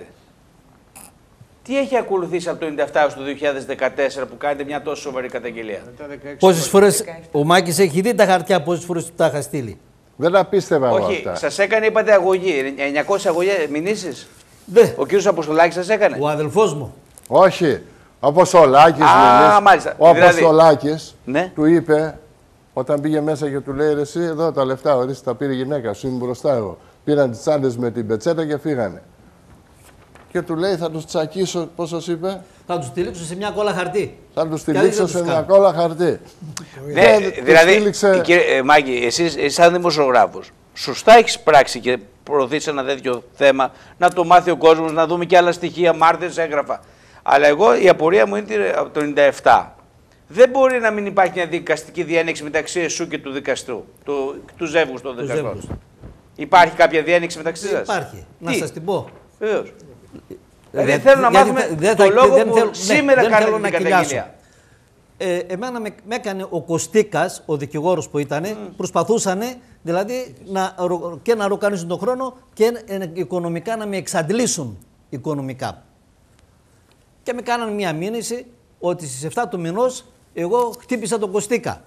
Τι έχει ακολουθήσει από το 97 έως το 2014 που κάνετε μια τόσο σοβαρή καταγγελία? Πόσες φορές ο Μάκης έχει δει τα χαρτιά, πόσες φορές του τα είχα στείλει? Δεν τα πίστευα εγώ Όχι, αυτά. σας έκανε, είπατε, αγωγή. 900 μηνύσεις. Ναι. Ο κύριος Αποστολάκης σας έκανε? Ο αδελφός μου. Όχι. Ο Αποστολάκης, μάλιστα. ο Αποστολάκης ναι. του είπε, όταν πήγε μέσα και του λέει: ρε, εσύ εδώ τα λεφτά, ορίστε, τα πήρε η γυναίκα σου, είμαι μπροστά εγώ. Πήραν τις τσάντες με την πετσέτα και φύγανε. Και του λέει: θα τους τσακίσω, πώς σας είπε? Θα τους τυλίξω σε μια κόλλα χαρτί. Θα τους τυλίξω σε μια κόλλα χαρτί. Ναι, δηλαδή, κύριε Μάκη, εσείς σαν δημοσιογράφος, σωστά έχεις πράξει και προωθήσει ένα τέτοιο θέμα, να το μάθει ο κόσμος, να δούμε και άλλα στοιχεία, μάρτυρες, έγγραφα. Αλλά εγώ η απορία μου είναι από το 97. Δεν μπορεί να μην υπάρχει μια δικαστική διένεξη μεταξύ εσού και του δικαστού, του ζεύγους των δικαστών. Υπάρχει κάποια διένεξη μεταξύ σας? Υπάρχει. Να σας την πω. Βεβαίως. Δεν θέλω να μάθουμε το λόγο που σήμερα κάνετε την καταγγελία. Εμένα με έκανε ο Κωστίκας, ο δικηγόρος που ήταν, προσπαθούσαν δηλαδή και να ροκανίσουν τον χρόνο και οικονομικά να με εξαντλήσουν οικονομικά. Και με κάνανε μια μήνυση ότι στις 7 του μηνός εγώ χτύπησα τον Κωστίκα.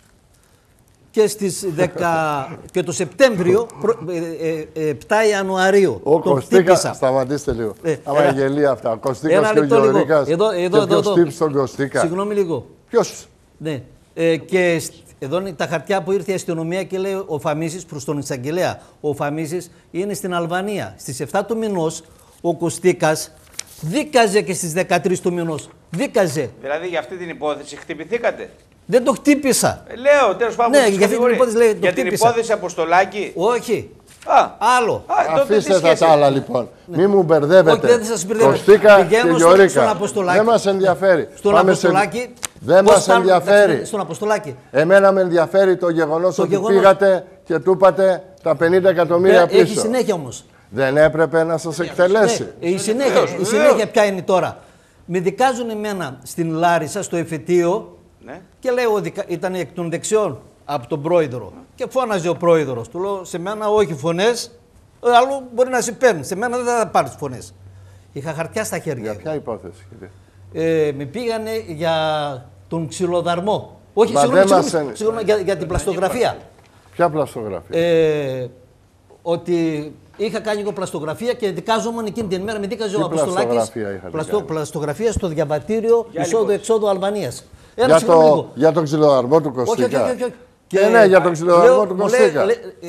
Και στις 10 και το Σεπτέμβριο, 7 Ιανουαρίου, ο τον Κωστίκα, χτύπησα. Σταματήστε λίγο. Άμα είναι γελία αυτά. Ο Κωστίκας και ο Γεωργίκας. Ποιος χτύπησε τον Κωστίκα? Συγγνώμη λίγο. Ποιος? Ναι. Και εδώ είναι τα χαρτιά που ήρθε η αστυνομία και λέει ο Φαμίσης προς τον εισαγγελέα. Ο Φαμίσης είναι στην Αλβανία. Στις 7 του μηνός ο Κωστίκας δίκαζε και στις 13 του μηνός. Δίκαζε. Δηλαδή για αυτή την υπόθεση χτυπηθήκατε? Δεν το χτύπησα. Λέω, τέλος πάντων. Ναι, για αυτή την υπόθεση λέει, για την υπόθεση Αποστολάκη. Όχι. Άλλο. Αφήστε τα άλλα λοιπόν. Μη μου μπερδεύετε. Όχι, δεν σας μπερδεύω. Κωστίκα και Γιωρίκα. Στον Αποστολάκη. Δεν μας ενδιαφέρει. Στον Αποστολάκη. Δεν μας ενδιαφέρει. Στον Αποστολάκη. Εμένα με ενδιαφέρει το γεγονός ότι πήγατε και του είπατε τα 50 εκατομμύρια πίσω. Έχει συνέχεια όμως. Δεν έπρεπε να σας εκτελέσει. Ναι, η συνέχεια ποια είναι τώρα. Με δικάζουν εμένα στην Λάρισα, στο εφετείο, και λέω ήταν εκ των δεξιών από τον πρόεδρο. Και φώναζε ο πρόεδρος. Του λέω σε μένα όχι φωνές, άλλο μπορεί να σε παίρνει. Σε μένα δεν θα πάρεις φωνές. Είχα χαρτιά στα χέρια. Για ποια υπόθεση, κύριε? Με πήγανε για τον ξυλοδαρμό. Όχι, συγγνώμη, για την πλαστογραφία. Ποια πλαστογραφία? Ότι είχα κάνει εγώ πλαστογραφία και δικάζομαι εκείνη την ημέρα. Με δίκαζε ο Αποστολάκης. Πλαστογραφία στο διαβατήριο εισόδου-εξόδου Αλβανίας. Για τον ξυλοδαρμό του Κωστίκα. Όχι. Ναι, για τον ξυλοδαρμό του Κωστίκα.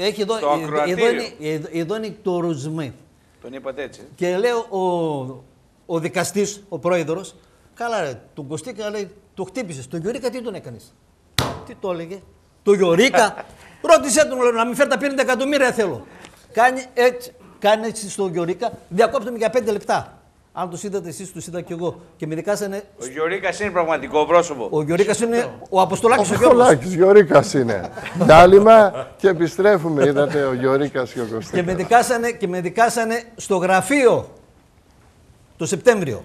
Εδώ είναι το ρουζμί. Τον είπατε έτσι. Και λέω ο δικαστής, ο πρόεδρος, καλά ρε, τον Κωστίκα λέει, το χτύπησες. Το Γιωρίκα τι τον έκανες? Τι το έλεγε? Το Γιωρίκα. Ρώτησέ τον, λέω, να μην φέρει τα 50 εκατομμύρια θέλω. Κάνει έτσι στο Γιωρίκα, διακόπτω για 5 λεπτά. Αν τους είδατε εσείς, τους είδα κι εγώ. Και με δικάσανε. Ο Γιωρίκας είναι πραγματικό πρόσωπο. Ο Γιωρίκας είναι ο Αποστολάκης ο Γιώργος. Ο Αποστολάκης Γιωρίκας είναι. Διάλειμμα και επιστρέφουμε. Είδατε ο Γιωρίκας και ο Κωστίκας. Και με δικάσανε στο γραφείο το Σεπτέμβριο.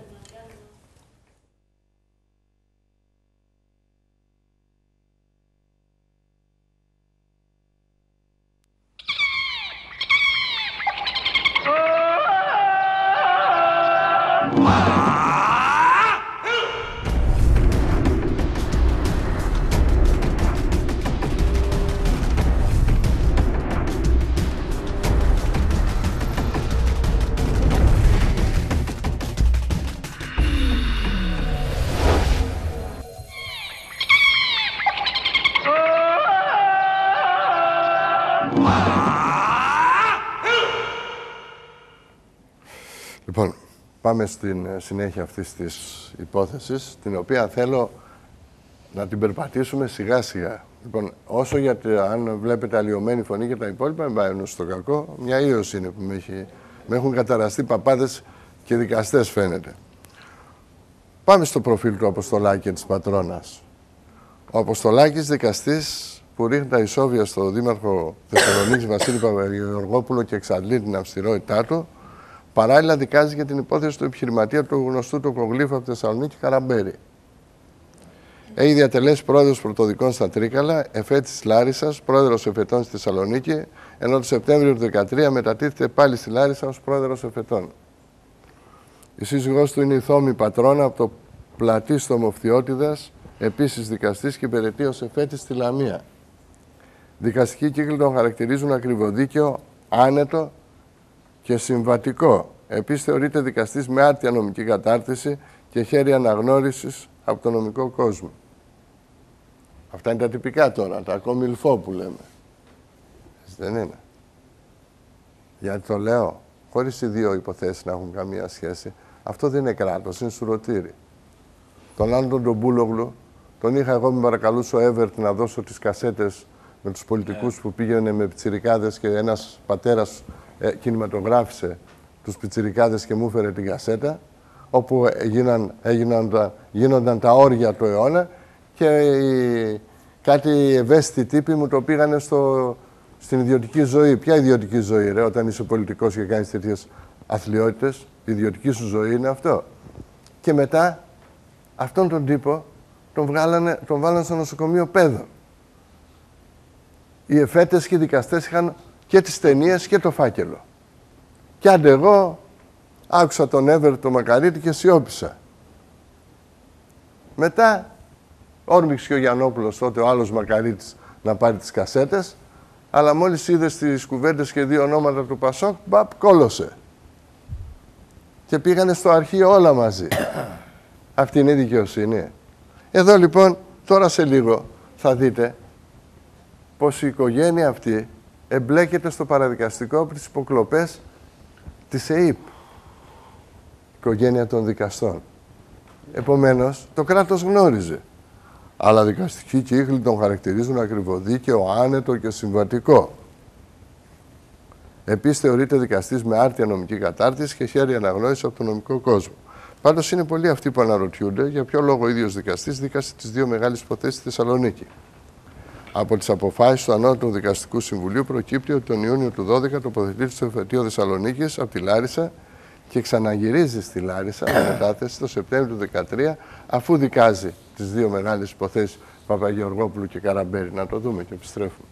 Λοιπόν, πάμε στην συνέχεια αυτής της υπόθεσης, την οποία θέλω να την περπατήσουμε σιγά σιγά. Λοιπόν, όσο αν βλέπετε αλλοιωμένη φωνή και τα υπόλοιπα, δεν πάει στο κακό. Μια ίωση είναι που με έχουν καταραστεί παπάδες και δικαστές φαίνεται. Πάμε στο προφίλ του Αποστολάκη και της πατρόνας. Ο Αποστολάκης, δικαστής που ρίχνει τα ισόβια στο δήμαρχο Θεσσαλονίκης Βασίλη Παπαγεωργόπουλο και εξαντλεί την αυστηρότητά του, παράλληλα δικάζει για την υπόθεση του επιχειρηματία του γνωστού του κογλύφου από τη Θεσσαλονίκη Καραμπέρη. Έχει διατελέσει πρόεδρος πρωτοδικών στα Τρίκαλα, εφέτης της Λάρισσας, πρόεδρος εφετών στη Θεσσαλονίκη, ενώ το Σεπτέμβριο του 2013 μετατίθεται πάλι στη Λάρισα ως πρόεδρος εφετών. Η σύζυγός του είναι η Θόμη Πατρώνα από το Πλατή στο Μοφθιώτιδας, επίσης δικαστής και υπηρετεί ως εφέτης στη Λαμία. Δικαστικοί κύκλοι τον χαρακτηρίζουν ακριβοδίκαιο, άνετο και συμβατικό. Επίσης θεωρείται δικαστής με άρτια νομική κατάρτιση και χέρι αναγνώρισης από τον νομικό κόσμο. Αυτά είναι τα τυπικά τώρα, τα κομιλφό που λέμε. Έτσι δεν είναι? Γιατί το λέω, χωρίς οι δύο υποθέσεις να έχουν καμία σχέση. Αυτό δεν είναι κράτος, είναι σουρωτήρι. Τον άλλον τον Μπούλογλου, τον είχα εγώ, με παρακαλούσε ο Εύερτ να δώσω τις κασέτες με τους πολιτικούς που πήγαινε με πιτσιρικάδες και ένας πατέρας κινηματογράφησε τους πιτσιρικάδες και μου έφερε την κασέτα, όπου γίνονταν τα όργια του αιώνα και κάτι ευαίσθητοι τύποι μου το πήγανε στην ιδιωτική ζωή. Ποια ιδιωτική ζωή, ρε, όταν είσαι πολιτικός και κάνεις τέτοιες αθλιότητες? Η ιδιωτική σου ζωή είναι αυτό. Και μετά αυτόν τον τύπο τον βάλανε στο νοσοκομείο παιδών. Οι εφέτες και οι δικαστές είχαν και τις ταινίες και το φάκελο. Κι άντε εγώ άκουσα τον Εύερ το Μακαρίτη και σιώπησα. Μετά όρμηξε ο Γιαννόπουλος, τότε ο άλλος Μακαρίτης, να πάρει τις κασέτες, αλλά μόλις είδε στις κουβέντες και δύο ονόματα του Πασόκ, κόλωσε. Και πήγανε στο αρχείο όλα μαζί. Αυτή είναι η δικαιοσύνη. Εδώ λοιπόν, τώρα σε λίγο, θα δείτε πως η οικογένεια αυτή εμπλέκεται στο παραδικαστικό από τις υποκλοπές της ΕΥΠ. Οικογένεια των δικαστών. Επομένως, το κράτος γνώριζε. Αλλά δικαστικοί κύκλοι τον χαρακτηρίζουν ακριβοδίκαιο, άνετο και συμβατικό. Επίσης, θεωρείται δικαστής με άρτια νομική κατάρτιση και χέρι αναγνώριση από τον νομικό κόσμο. Πάντως, είναι πολλοί αυτοί που αναρωτιούνται για ποιο λόγο ο ίδιος δικαστής δίκασε τις δύο μεγάλες υποθέσεις στη Θεσσαλονίκη. Από τις αποφάσεις του Ανώτατου Δικαστικού Συμβουλίου προκύπτει ότι τον Ιούνιο του 2012 τοποθετείται στο εφετείο Θεσσαλονίκης από τη Λάρισα και ξαναγυρίζει στη Λάρισα με μετάθεση το Σεπτέμβριο του 2013, αφού δικάζει τις δύο μεγάλες υποθέσεις Παπαγεωργόπουλου και Καραμπέρη. Να το δούμε και επιστρέφουμε.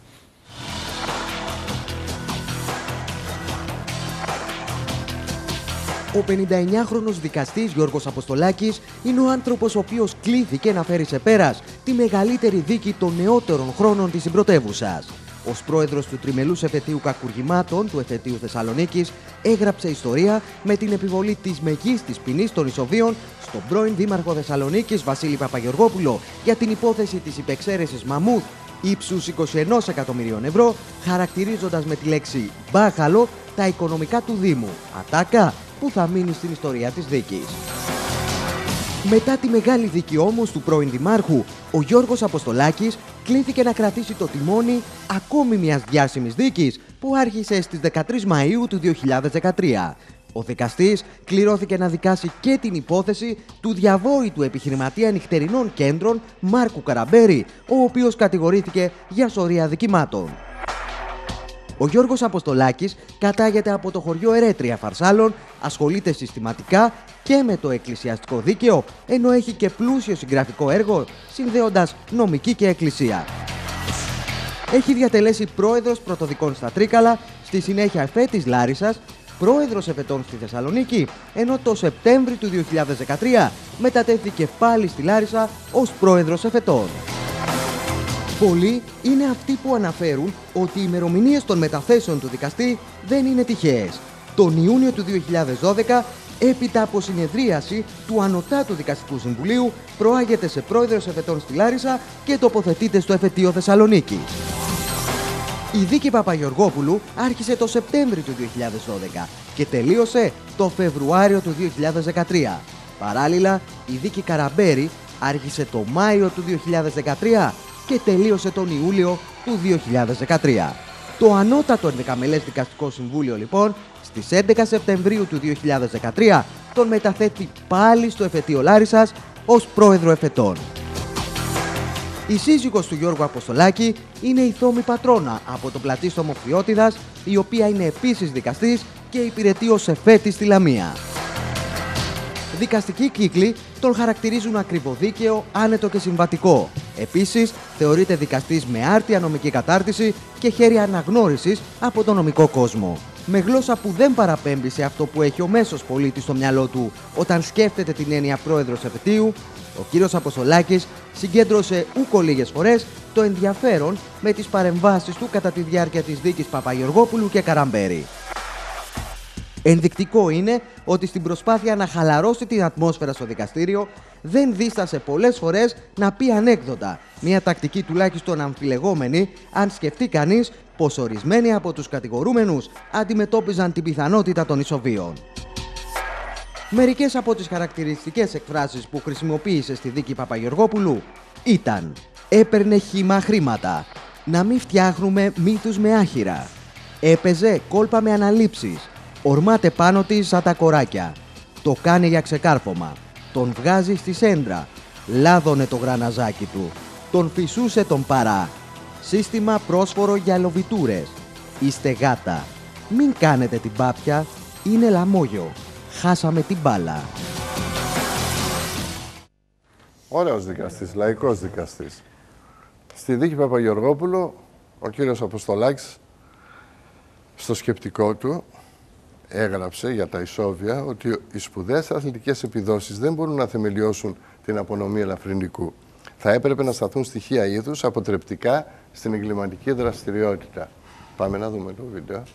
Ο 59χρονος δικαστής Γιώργος Αποστολάκης είναι ο άνθρωπος ο οποίος κλήθηκε να φέρει σε πέρας τη μεγαλύτερη δίκη των νεότερων χρόνων της πρωτεύουσας. Ως πρόεδρος του τριμελούς εφετείου κακουργημάτων του εφετείου Θεσσαλονίκης έγραψε ιστορία με την επιβολή της μεγίστης ποινής των ισοβίων στον πρώην δήμαρχο Θεσσαλονίκης Βασίλη Παπαγεωργόπουλο για την υπόθεση της υπεξαίρεσης μαμούθ ύψους 21 εκατομμυρίων ευρώ, χαρακτηρίζοντας με τη λέξη μπάχαλο τα οικονομικά του Δήμου. Ατάκα που θα μείνει στην ιστορία της δίκης. Μετά τη μεγάλη δίκη όμως του πρώην Δημάρχου, ο Γιώργος Αποστολάκης κλήθηκε να κρατήσει το τιμόνι ακόμη μιας διάσημης δίκης που άρχισε στις 13 Μαΐου του 2013. Ο δικαστής κληρώθηκε να δικάσει και την υπόθεση του διαβόητου επιχειρηματία νυχτερινών κέντρων Μάρκου Καραμπέρη, ο οποίος κατηγορήθηκε για σωρία αδικημάτων. Ο Γιώργος Αποστολάκης κατάγεται από το χωριό Ερέτρια Φαρσάλων, ασχολείται συστηματικά και με το εκκλησιαστικό δίκαιο, ενώ έχει και πλούσιο συγγραφικό έργο, συνδέοντας νομική και εκκλησία. Έχει διατελέσει πρόεδρος πρωτοδικών στα Τρίκαλα, στη συνέχεια εφέτης Λάρισσας, πρόεδρος εφετών στη Θεσσαλονίκη, ενώ το Σεπτέμβρη του 2013 μετατέθηκε πάλι στη Λάρισα ως πρόεδρος εφετών. Πολλοί είναι αυτοί που αναφέρουν ότι οι ημερομηνίες των μεταθέσεων του δικαστή δεν είναι τυχαίες. Τον Ιούνιο του 2012, έπειτα από συνεδρίαση του Ανωτάτου Δικαστικού Συμβουλίου, προάγεται σε πρόεδρος εφετών στη Λάρισα και τοποθετείται στο εφετείο Θεσσαλονίκη. Η δίκη Παπαγεωργόπουλου άρχισε το Σεπτέμβριο του 2012 και τελείωσε το Φεβρουάριο του 2013. Παράλληλα, η δίκη Καραμπέρη άρχισε το Μάιο του 2013 και τελείωσε τον Ιούλιο του 2013. Το Ανώτατο Ενδεκαμελές Δικαστικό Συμβούλιο, λοιπόν, στις 11 Σεπτεμβρίου του 2013 τον μεταθέτει πάλι στο εφετείο Λάρισσας ως πρόεδρο εφετών. Η σύζυγος του Γιώργου Αποστολάκη είναι η Θόμη Πατρόνα από το Πλατίστομο Φιώτιδας, η οποία είναι επίσης δικαστής και υπηρετεί ως εφέτης στη Λαμία. Δικαστικοί κύκλοι τον χαρακτηρίζουν ακριβοδίκαιο, άνετο και συμβατικό. Επίσης, θεωρείται δικαστής με άρτια νομική κατάρτιση και χέρι αναγνώρισης από τον νομικό κόσμο. Με γλώσσα που δεν παραπέμπει σε αυτό που έχει ο μέσος πολίτης στο μυαλό του όταν σκέφτεται την έννοια πρόεδρος εφετείου, ο κύριος Αποστολάκης συγκέντρωσε ούκο λίγες φορές το ενδιαφέρον με τις παρεμβάσεις του κατά τη διάρκεια της δίκης Παπαγεωργόπουλου και Καραμπέρη. Ενδεικτικό είναι ότι στην προσπάθεια να χαλαρώσει την ατμόσφαιρα στο δικαστήριο δεν δίστασε πολλές φορές να πει ανέκδοτα, μια τακτική τουλάχιστον αμφιλεγόμενη αν σκεφτεί κανείς πως ορισμένοι από τους κατηγορούμενους αντιμετώπιζαν την πιθανότητα των ισοβίων. Μερικές από τις χαρακτηριστικές εκφράσεις που χρησιμοποίησε στη δίκη Παπαγεωργόπουλου ήταν «έπαιρνε χύμα χρήματα», «να μην φτιάχνουμε μύθους με άχυρα», «έπαιζε κόλπα με αναλήψεις», «ορμάται πάνω της σαν τα κοράκια», «το κάνει για ξεκάρφωμα», «τον βγάζει στη σέντρα», «λάδωνε το γραναζάκι του», «τον φυσούσε τον παρά», «σύστημα πρόσφορο για λοβιτούρες», «είστε γάτα», «μην κάνετε την πάπια», «είναι λαμόγιο», «χάσαμε την μπάλα». Ωραίος δικαστής, λαϊκός δικαστής. Στη δίκη Παπαγεωργόπουλου, ο κύριος Αποστολάκης, στο σκεπτικό του, έγραψε για τα ισόβια ότι οι σπουδαίες αθλητικές επιδόσεις δεν μπορούν να θεμελιώσουν την απονομή ελαφρυνικού. Θα έπρεπε να σταθούν στοιχεία είδους αποτρεπτικά στην εγκληματική δραστηριότητα. Πάμε να δούμε το βίντεο.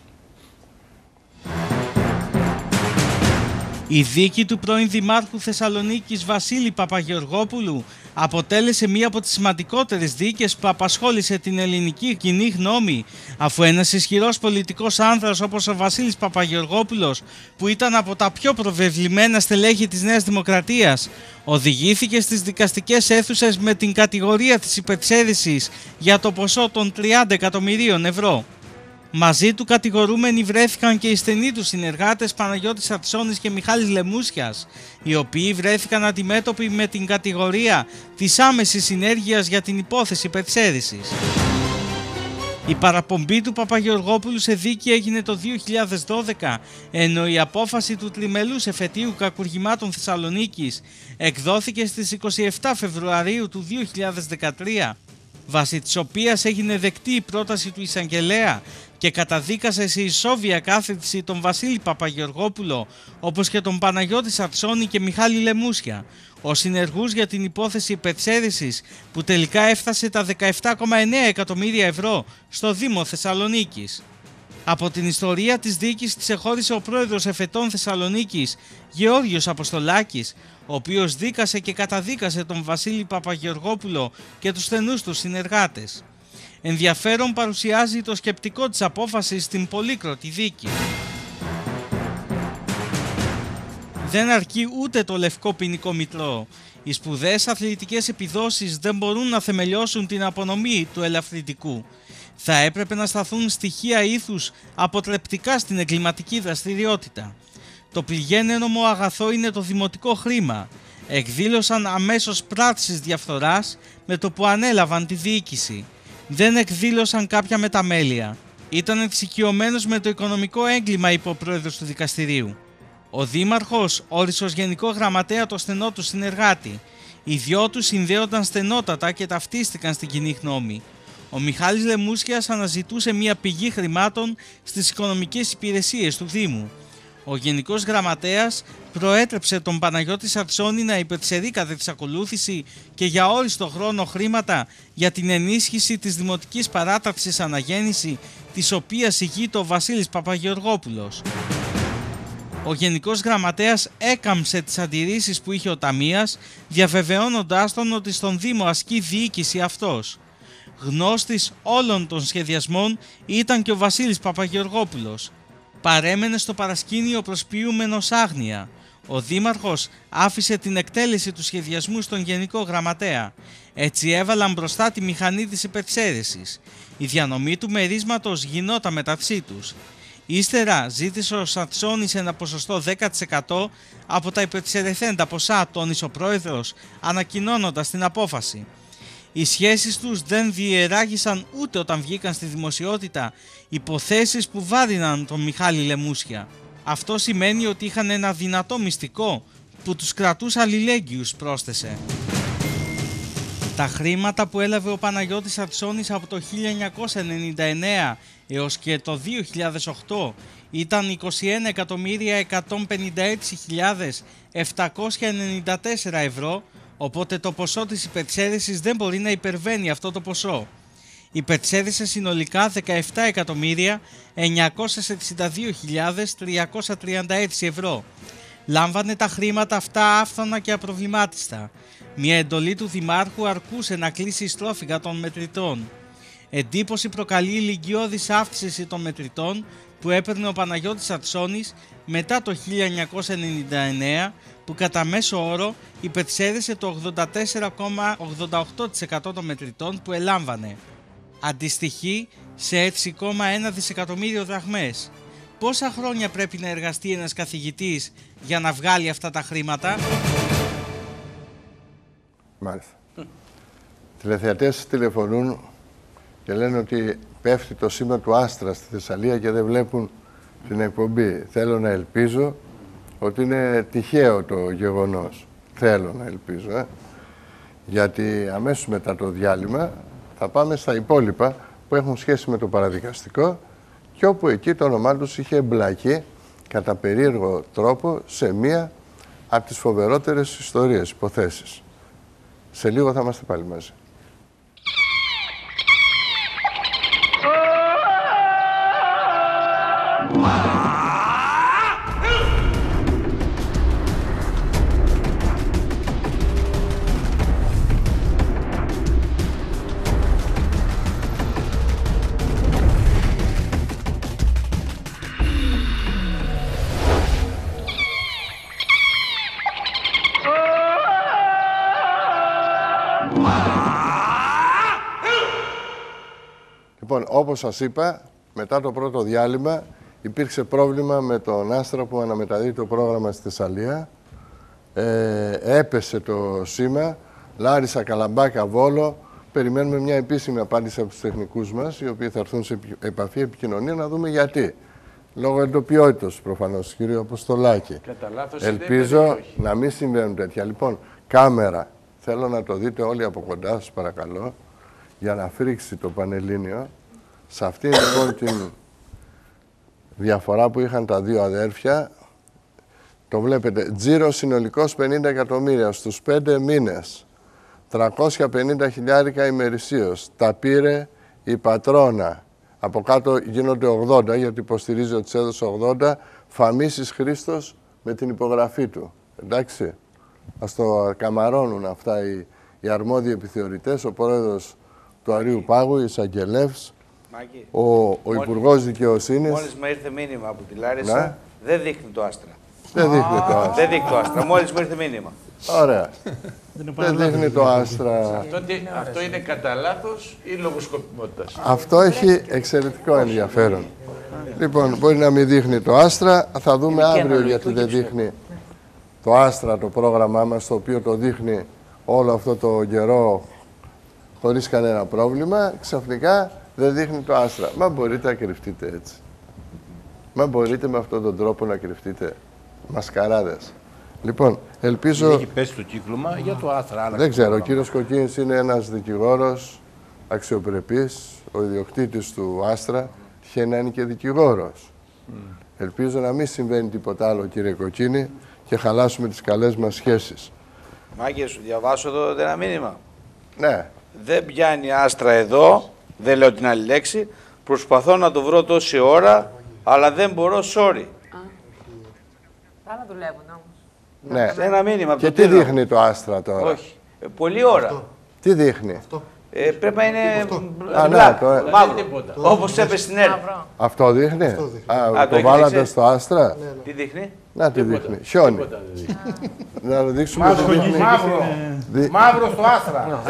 Η δίκη του πρώην Δημάρχου Θεσσαλονίκης Βασίλη Παπαγεωργόπουλου αποτέλεσε μία από τις σημαντικότερες δίκες που απασχόλησε την ελληνική κοινή γνώμη, αφού ένας ισχυρός πολιτικός άνθρας όπως ο Βασίλης Παπαγεωργόπουλος, που ήταν από τα πιο προβεβλημένα στελέχη της Νέας Δημοκρατίας, οδηγήθηκε στις δικαστικές αίθουσες με την κατηγορία της υπεξαίρεσης για το ποσό των 30 εκατομμυρίων ευρώ. Μαζί του κατηγορούμενοι βρέθηκαν και οι στενοί του συνεργάτες Παναγιώτης Ατσόνης και Μιχάλης Λεμούσιας, οι οποίοι βρέθηκαν αντιμέτωποι με την κατηγορία της άμεσης συνέργειας για την υπόθεση υπερψέρησης. Η παραπομπή του Παπαγεωργόπουλου σε δίκη έγινε το 2012, ενώ η απόφαση του τριμελούς εφετείου κακουργημάτων Θεσσαλονίκης εκδόθηκε στις 27 Φεβρουαρίου του 2013, βάσει της οποίας έγινε δεκτή η πρόταση του εισαγγελέα και καταδίκασε σε ισόβια κάθριξη τον Βασίλη Παπαγεωργόπουλο, όπως και τον Παναγιώτη Σατσόνη και Μιχάλη Λεμούσια, ως συνεργούς για την υπόθεση υπερψέρησης που τελικά έφτασε τα 17,9 εκατομμύρια ευρώ στο Δήμο Θεσσαλονίκης. Από την ιστορία της δίκης ξεχώρισε ο πρόεδρος εφετών Θεσσαλονίκης, Γεώργιος Αποστολάκης, ο οποίος δίκασε και καταδίκασε τον Βασίλη Παπαγεωργόπουλο και τους στενούς του συνεργάτες. Ενδιαφέρον παρουσιάζει το σκεπτικό της απόφασης στην πολύκροτη δίκη. Δεν αρκεί ούτε το λευκό ποινικό μητρό. Οι σπουδαίες αθλητικές επιδόσεις δεν μπορούν να θεμελιώσουν την απονομή του ελαφρυντικού. Θα έπρεπε να σταθούν στοιχεία ήθους αποτρεπτικά στην εγκληματική δραστηριότητα. Το πληγένενομο αγαθό είναι το δημοτικό χρήμα. Εκδήλωσαν αμέσως πράξεις διαφθοράς με το που ανέλαβαν τη διοίκηση. Δεν εκδήλωσαν κάποια μεταμέλεια. Ήταν εξοικειωμένος με το οικονομικό έγκλημα, είπε ο πρόεδρος του δικαστηρίου. Ο δήμαρχος όρισε ως γενικό γραμματέα το στενό του συνεργάτη. Οι δυο του συνδέονταν στενότατα και ταυτίστηκαν στην κοινή γνώμη. Ο Μιχάλης Λεμούσιας αναζητούσε μια πηγή χρημάτων στις οικονομικές υπηρεσίες του Δήμου. Ο Γενικός Γραμματέας προέτρεψε τον Παναγιώτη Σατσόνη να υπερψερεί κατά της ακολούθηση και για όριστο χρόνο χρήματα για την ενίσχυση της Δημοτικής Παράταξης Αναγέννηση, της οποίας ηγείται ο Βασίλης Παπαγεωργόπουλος. Ο Γενικός Γραμματέας έκαμψε τις αντιρρήσεις που είχε ο Ταμείας, διαβεβαιώνοντάς τον ότι στον Δήμο ασκεί διοίκηση αυτός. Γνώστης όλων των σχεδιασμών ήταν και ο Βασίλης Παπαγεωργόπουλος. Παρέμενε στο παρασκήνιο προσποιούμενος άγνοια. Ο Δήμαρχος άφησε την εκτέλεση του σχεδιασμού στον Γενικό Γραμματέα. Έτσι έβαλαν μπροστά τη μηχανή της υπερψέρεσης. Η διανομή του μερίσματος γινόταν μεταξύ τους. Ύστερα ζήτησε ο Σατσόνης ένα ποσοστό 10% από τα υπερψερεθέντα ποσά, τόνισε ο πρόεδρος, ανακοινώνοντας την απόφαση. Οι σχέσεις τους δεν διεράγησαν ούτε όταν βγήκαν στη δημοσιότητα υποθέσεις που βάριναν τον Μιχάλη Λεμούσια. Αυτό σημαίνει ότι είχαν ένα δυνατό μυστικό που τους κρατούσε αλληλέγγυους, πρόσθεσε. Τα χρήματα που έλαβε ο Παναγιώτης Ατσόνης από το 1999 έως και το 2008 ήταν 21.156.794 ευρώ, οπότε το ποσό της υπερψέρεσης δεν μπορεί να υπερβαίνει αυτό το ποσό. Υπερψέρισε συνολικά 17.962.336 ευρώ. Λάμβανε τα χρήματα αυτά άφθονα και απροβλημάτιστα. Μια εντολή του Δημάρχου αρκούσε να κλείσει η στρόφιγγα των μετρητών. Εντύπωση προκαλεί η ηλικιώδης αύξηση των μετρητών που έπαιρνε ο Παναγιώτης Ατσόνης μετά το 1999, που κατά μέσο όρο υπερψέρισε το 84,88% των μετρητών που ελάμβανε. Αντιστοιχεί σε 6,1 δισεκατομμύριο δραχμές. Πόσα χρόνια πρέπει να εργαστεί ένας καθηγητής για να βγάλει αυτά τα χρήματα? Μάλιστα. Τηλεθεατές τηλεφωνούν και λένε ότι πέφτει το σήμα του Άστρα στη Θεσσαλία και δεν βλέπουν την εκπομπή. Θέλω να ελπίζω ότι είναι τυχαίο το γεγονός. Θέλω να ελπίζω, γιατί αμέσως μετά το διάλειμμα θα πάμε στα υπόλοιπα που έχουν σχέση με το παραδικαστικό και όπου εκεί το όνομά τους είχε εμπλακεί κατά περίεργο τρόπο σε μία από τις φοβερότερες ιστορίες, υποθέσεις. Σε λίγο θα είμαστε πάλι μαζί. Λοιπόν, όπως σας είπα, μετά το πρώτο διάλειμμα υπήρξε πρόβλημα με τον Άστρα που αναμεταδίδει το πρόγραμμα στη Θεσσαλία. Έπεσε το σήμα, Λάρισα, Καλαμπάκα, Βόλο. Περιμένουμε μια επίσημη απάντηση από τους τεχνικούς μας, οι οποίοι θα έρθουν σε επαφή, επικοινωνία, να δούμε γιατί. Λόγω εντοπιότητας προφανώς, κύριο Αποστολάκη. Ελπίζω να μην συμβαίνουν τέτοια. Λοιπόν, κάμερα. Θέλω να το δείτε όλοι από κοντά, σας παρακαλώ, για να φρίξει το Πανελλήνιο. Σε αυτήν λοιπόν την διαφορά που είχαν τα δύο αδέρφια, το βλέπετε, τζίρο συνολικός 50 εκατομμύρια στους 5 μήνες. 350 χιλιάρικα ημερησίως. Τα πήρε η Πατρόνα. Από κάτω γίνονται 80, γιατί υποστηρίζει ότι έδωσε 80. Φαμίσης Χρήστος με την υπογραφή του. Εντάξει. Ας το καμαρώνουν αυτά οι αρμόδιοι επιθεωρητές, ο πρόεδρος του Αρείου Πάγου, η Σαγγελεύς, ο Υπουργός Δικαιοσύνης. Μόλις με ήρθε μήνυμα από τη Λάρισα, δεν δείχνει το Άστρα. Δεν δείχνει το Άστρα. Δεν δείχνει το Άστρα. Μόλις μου ήρθε μήνυμα. Ωραία. Δεν δείχνει το Άστρα. Αυτό είναι κατά λάθος ή λόγω σκοπιμότητας? Αυτό έχει εξαιρετικό ενδιαφέρον. Λοιπόν, μπορεί να μην δείχνει το Άστρα. Θα δούμε αύριο γιατί δεν δείχνει το Άστρα, το πρόγραμμά μας, το οποίο το δείχνει όλο αυτό το καιρό χωρίς κανένα πρόβλημα. Ξαφνικά δεν δείχνει το Άστρα. Μα μπορείτε να κρυφτείτε έτσι? Μα μπορείτε με αυτόν τον τρόπο να κρυφτείτε? Μασκαράδες. Λοιπόν, ελπίζω... Έχει πέσει το κύκλωμα για το Άστρα. Δεν ξέρω, ο κύριος Κοκκίνης είναι ένας δικηγόρος αξιοπρεπής, ο ιδιοκτήτης του Άστρα, τυχαίνει να είναι και δικηγόρος. Ελπίζω να μην συμβαίνει τίποτα άλλο, κύριε Κοκκίνη, και χαλάσουμε τις καλές μας σχέσεις. Μάγκε, σου διαβάσω εδώ ένα μήνυμα. Ναι. Δεν πιάνει Άστρα εδώ, δεν λέω την άλλη λέξη. Προσπαθώ να το βρω τόση ώρα, αλλά δεν μπορώ, sorry. Καλά δουλεύουν όμως. Ναι. Ένα μήνυμα. Και τι δείχνει το Άστρα τώρα? Όχι. Πολλή ώρα. Τι δείχνει? Πρέπει να είναι μαύρο. Όπως έπεσε στην έρευνα. Αυτό δείχνει? Το βάλατε στο Άστρα? Τι δείχνει? Να τι δείχνει? Χιόνι. Να το δείξουμε τι δείχνει. Μαύρο στο Άστρα.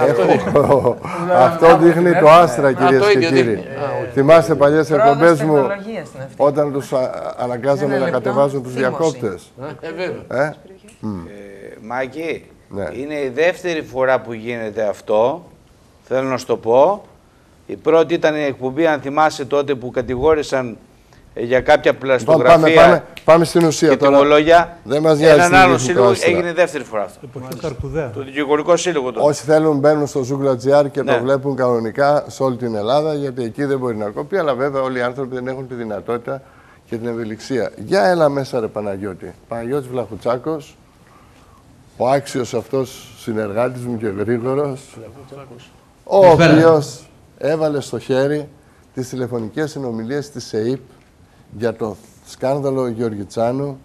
Αυτό δείχνει το Άστρα, κυρίες και κύριοι. Θυμάστε παλιές εκπομπές μου όταν τους αναγκάζαμε να κατεβάζουν τους διακόπτες? Μάκη, είναι η δεύτερη φορά που γίνεται αυτό. Θέλω να σου το πω. Η πρώτη ήταν η εκπομπή, αν θυμάσαι, τότε που κατηγόρησαν για κάποια πλαστογραφία. Πάμε στην ουσία τώρα. Δεν μας νοιάζει. Έναν άλλο σύλλογο έγινε δεύτερη φορά αυτό. Το δικηγορικό σύλλογο τότε. Όσοι θέλουν μπαίνουν στο Zoogla.gr και το βλέπουν κανονικά σε όλη την Ελλάδα, γιατί εκεί δεν μπορεί να κοπεί, αλλά βέβαια όλοι οι άνθρωποι δεν έχουν τη δυνατότητα και την ευελιξία. Για έλα μέσα, ρε Παναγιώτη. Παναγιώτης Βλαχουτσάκος, ο άξιος αυτός συνεργάτης μου και γρήγορος, ο οποίος έβαλε στο χέρι τις τηλεφωνικές συνομιλίες της ΕΕΠ για το σκάνδαλο Γεωργιτσάνου,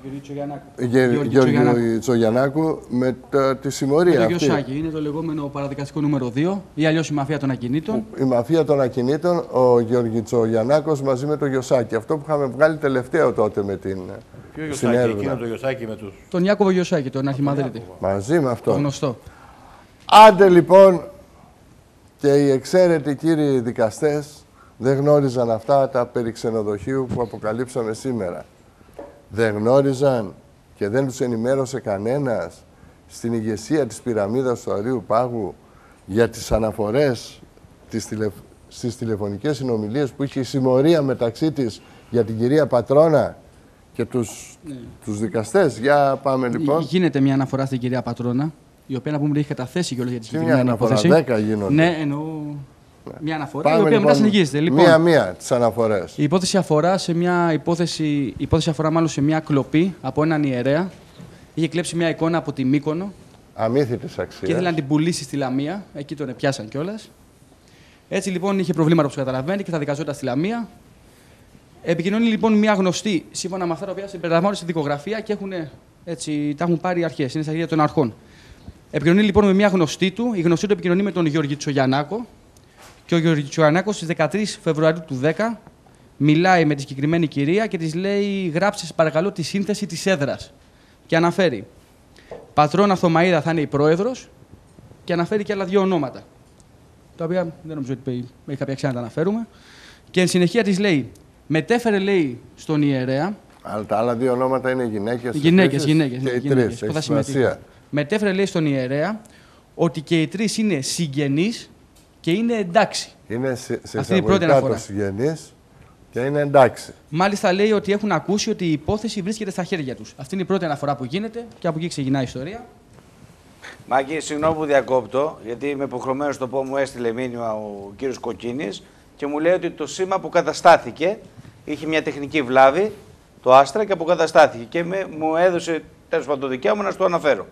Γεωργίου Τσογιαννάκου, με τη συμμορία αυτή. Είναι το λεγόμενο παραδικαστικό νούμερο 2 ή αλλιώς η μαφία των ακινήτων. Η μαφία των ακινήτων, ο Γεωργίου Τσογιαννάκος μαζί με το Γιωσάκη. Αυτό που είχαμε βγάλει τελευταίο τότε με την συνέρευνα. Εκείνο το Γιωσάκη με τους... Τον Ιάκωβο Γιωσάκη, τον Αρχιμανδρίτη. Μαζί με αυτό. Το γνωστό. Άντε λοιπόν, και οι εξαίρετοι κύριοι δικαστές δεν γνώριζαν αυτά τα περί ξενοδοχείου που αποκαλύψαμε σήμερα. Δεν γνώριζαν και δεν τους ενημέρωσε κανένας στην ηγεσία της πυραμίδας του Αρείου Πάγου για τις αναφορές στις τηλεφωνικές συνομιλίες που είχε η συμμορία μεταξύ της για την κυρία Πατρόνα και τους δικαστές. Για πάμε λοιπόν. Γίνεται μια αναφορά στην κυρία Πατρόνα, η οποία να πούμε έχει καταθέσει κιόλας για τη συγκεκριμένη υπόθεση. Μια αναφορά, 10 γίνονται. Ναι, εννοώ μια αναφορά, η οποία λοιπόν, μετά συνεχίζεται. Λοιπόν, μία-μία τις αναφορές. Η υπόθεση αφορά σε μια σε μια κλοπή από έναν ιερέα. Είχε κλέψει μια εικόνα από τη Μύκονο. Αμύθιτης αξίας. Και ήθελε να την πουλήσει στη Λαμία. Εκεί τον πιάσαν κιόλας. Έτσι λοιπόν είχε προβλήματα, όπως καταλαβαίνετε, και θα δικαζόταν στη Λαμία. Επικοινωνεί λοιπόν μια γνωστή, σύμφωνα με αυτά τα οποία συμπεριλαμβάνονται στη δικογραφία και τα έχουν πάρει οι αρχές. Είναι στα χέρια των αρχών. Επικοινωνεί λοιπόν με μια γνωστή του. Η γνωστή του επικοινωνεί με τον Γιώργη Τσογιαννάκο. Και ο Γιώργη Τσογιαννάκος στις 13 Φεβρουαρίου του 10 μιλάει με τη συγκεκριμένη κυρία και της λέει: γράψτε παρακαλώ τη σύνθεση της έδρας. Και αναφέρει: Πατρόνα Θωμαΐδα θα είναι η πρόεδρος, και αναφέρει και άλλα δύο ονόματα. Τα οποία δεν νομίζω ότι έχει κάποια αξία να τα αναφέρουμε. Και εν συνεχεία της λέει, μετέφερε λέει στον ιερέα. Αλλά τα άλλα δύο ονόματα είναι γυναίκες. Γυναίκες. Και οι τρεις, έχει σημασία. Μετέφερε λέει στον ιερέα ότι και οι τρεις είναι συγγενείς και είναι εντάξει. Είναι σε εισαγωγικά το συγγενείς και είναι εντάξει. Μάλιστα λέει ότι έχουν ακούσει ότι η υπόθεση βρίσκεται στα χέρια τους. Αυτή είναι η πρώτη αναφορά που γίνεται και από εκεί ξεκινάει η ιστορία. Μάκη, συγγνώμη που διακόπτω, γιατί είμαι υποχρεωμένος το πω, μου έστειλε μήνυμα ο κύριος Κοκκίνης και μου λέει ότι το σήμα αποκαταστάθηκε, είχε μια τεχνική βλάβη, το Άστρα, και αποκαταστάθηκε και μου έδωσε τέλος πάντων το δικαίωμα να στο αναφέρω.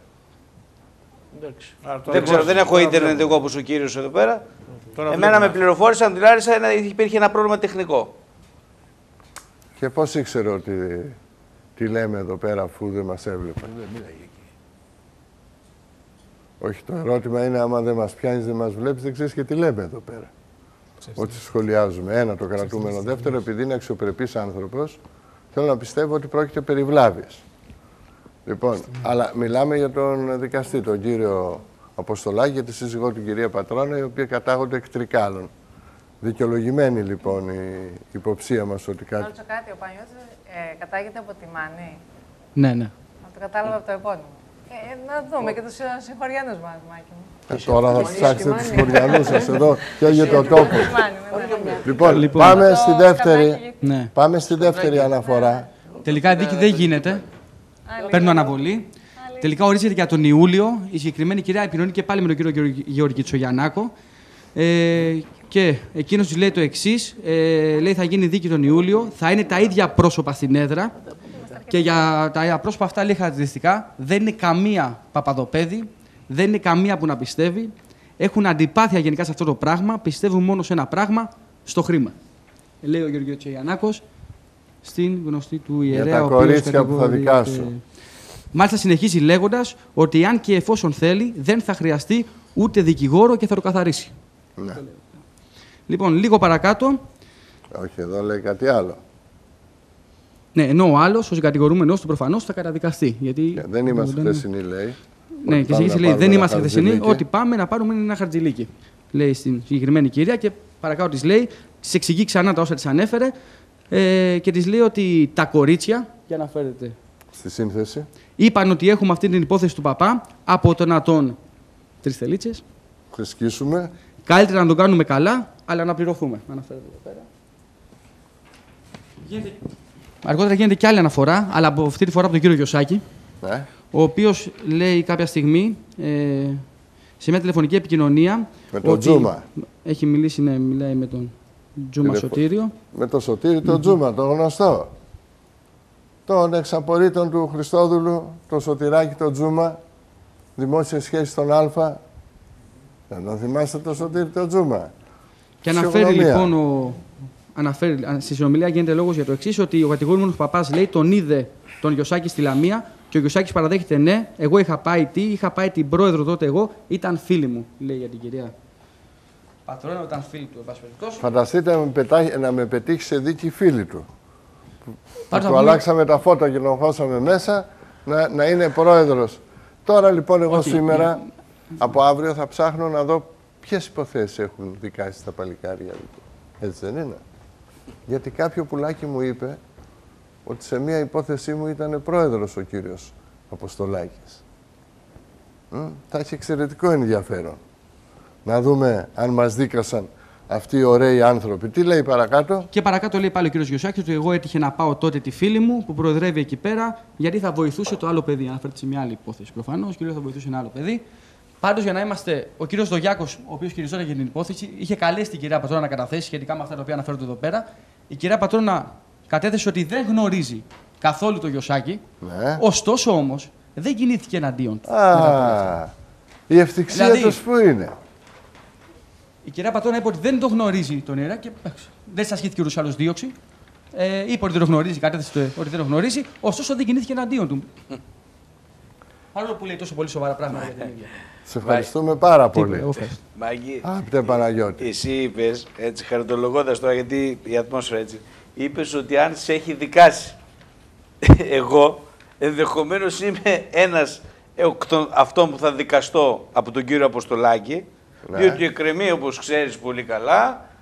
Δεν ξέρω, δεν έχω ίντερνετ εγώ όπως ο κύριος εδώ πέρα. Εμένα με πληροφόρησαν, τουλάχιστον υπήρχε ένα πρόβλημα τεχνικό. Και πώς ήξερε ότι τι λέμε εδώ πέρα αφού δεν μας έβλεπε? Όχι, το ερώτημα είναι άμα δεν μας πιάνεις, δεν μας βλέπεις, δεν ξέρεις και τι λέμε εδώ πέρα. Ότι σχολιάζουμε. Ένα, το κρατούμενο. Δεύτερο, επειδή είναι αξιοπρεπής άνθρωπος, θέλω να πιστεύω ότι πρόκειται περί βλάβης. Λοιπόν, αλλά μιλάμε για τον δικαστή, τον κύριο Αποστολάκη και τη σύζυγό του κυρία Πατρόνα, οι οποίοι κατάγονται εκ Τρικάλων. Δικαιολογημένη λοιπόν η υποψία μας ότι κάτι... Να ρωτήσω κάτι, ο Πανιώτης κατάγεται από τη Μάνη. Ναι. Το κατάλαβα από το επώνυμο. Να δούμε και τους συγχωριανούς μας, Μάκη μου. Τώρα θα ψάξετε τους συγχωριανούς σας εδώ και για το τόπο. Λοιπόν, πάμε στη δεύτερη αναφορά. Τελικά δίκη δεν γίνεται. Παίρνω αναβολή. Τελικά ορίζεται για τον Ιούλιο. Η συγκεκριμένη κυρία επικοινωνεί και πάλι με τον κύριο Γεωργή Τσογιαννάκο. Και εκείνος της λέει το εξής. Λέει θα γίνει δίκη τον Ιούλιο. Θα είναι τα ίδια πρόσωπα στην έδρα. Και για τα πρόσωπα αυτά λέει χαρακτηριστικά. Δεν είναι καμία παπαδοπέδη. Δεν είναι καμία που να πιστεύει. Έχουν αντιπάθεια γενικά σε αυτό το πράγμα. Πιστεύουν μόνο σε ένα πράγμα, στο χρήμα. Λέει ο Γεωργίος Τσογιαννάκος στην γνωστή του ιερέα. Για τα κορίτσια που θα δικάσω. Μάλιστα συνεχίζει λέγοντας ότι αν και εφόσον θέλει, δεν θα χρειαστεί ούτε δικηγόρο και θα το καθαρίσει. Ναι. Λοιπόν, λίγο παρακάτω. Όχι, εδώ λέει κάτι άλλο. Ναι, ενώ ο άλλος, ο συγκατηγορούμενος του προφανώς θα καταδικαστεί. Γιατί δεν είμαστε χθεσινοί, λέει. Ναι, και συνεχίζει λέει: δεν είμαστε χθεσινοί, ότι πάμε να πάρουμε ένα χαρτζηλίκι. Λέει στην συγκεκριμένη κυρία και παρακάτω της λέει, της εξηγεί ξανά τα όσα της ανέφερε και της λέει ότι τα κορίτσια. Για να φέρετε. Στη σύνθεση. Είπαν ότι έχουμε αυτή την υπόθεση του παπά από το να τον. 3 τελίτσες. Χρησκίσουμε. Καλύτερα να τον κάνουμε καλά, αλλά να πληρωθούμε. Αναφέρεται εδώ πέρα. Αργότερα γίνεται και άλλη αναφορά, αλλά από αυτή τη φορά από τον κύριο Γιωσάκη. Ναι. Ο οποίος λέει κάποια στιγμή σε μια τηλεφωνική επικοινωνία. Με τον Τζούμα. Έχει μιλήσει, ναι, μιλάει με τον Τζούμα Σωτήριο. Με τον Σωτήριο, τον Τζούμα, τον γνωστό. Τον εξαπορρίτων του Χριστόδουλου, τον Σωτηράκη, τον Τζούμα. Δημόσιες σχέσεις των Α. Δεν τον θυμάστε τον Σωτήρη, τον Τζούμα. Και αναφέρει λοιπόν, στη συνομιλία γίνεται λόγος για το εξής, ότι ο κατηγορούμενος παπάς λέει τον είδε τον Γιωσάκη στη Λαμία και ο Γιωσάκης παραδέχεται ναι, εγώ είχα πάει την πρόεδρο τότε εγώ, ήταν φίλη μου, λέει για την κυρία Πατρόνα, ήταν φίλη του, εν πάση περιπτώσει. Φανταστείτε να με πετύχει σε δίκη φίλη του. Του αλλάξαμε τα φώτα και τον χώσαμε μέσα, να είναι πρόεδρος. Τώρα λοιπόν εγώ σήμερα, από αύριο θα ψάχνω να δω ποιες υποθέσεις έχουν δικάσει τα παλικάρια. Έτσι δεν είναι? Γιατί κάποιο πουλάκι μου είπε ότι σε μία υπόθεσή μου ήταν πρόεδρος ο κύριος Αποστολάκης. Θα έχει εξαιρετικό ενδιαφέρον. Να δούμε αν μας δίκασαν αυτοί οι ωραίοι άνθρωποι. Τι λέει παρακάτω? Και παρακάτω λέει πάλι ο κύριος Γιωσάκης ότι εγώ έτυχε να πάω τότε τη φίλη μου που προεδρεύει εκεί πέρα γιατί θα βοηθούσε το άλλο παιδί. Αναφέρεται σε μια άλλη υπόθεση. Προφανώς, ο κύριος θα βοηθούσε ένα άλλο παιδί. Πάντως, για να είμαστε, ο κύριος Δογιάκος, ο οποίος χειριζόταν για την υπόθεση, είχε καλέσει την κυρία Πατρόνα να καταθέσει σχετικά με αυτά τα οποία αναφέρονται εδώ πέρα. Η κυρία Πατρόνα κατέθεσε ότι δεν γνωρίζει καθόλου το Γιωσάκη. Ναι. Ωστόσο όμως δεν κινήθηκε εναντίον του. Η ευτυχία δηλαδή, τους πού είναι? Η κυρία Πατρόνα είπε ότι δεν το γνωρίζει τον ιερέα και δεν σας ασκήθηκε ούτως ή άλλως δίωξη. Είπε ότι δεν το γνωρίζει, κατέθεσε ότι δεν το γνωρίζει, ωστόσο δεν κινήθηκε εναντίον του. Παρόλο που λέει τόσο πολύ σοβαρά πράγματα για την ίδια. Σε ευχαριστούμε πάρα πολύ. Μάγκη, Αγαπητέ Παναγιώτη. Εσύ είπες, έτσι χαριτολογώντας τώρα, γιατί η ατμόσφαιρα έτσι, είπες ότι αν σε έχει δικάσει εγώ, ενδεχομένως είμαι ένας αυτών που θα δικαστώ από τον κύριο Αποστολάκη, ναι. Διότι εκκρεμεί, όπως ξέρεις πολύ καλά,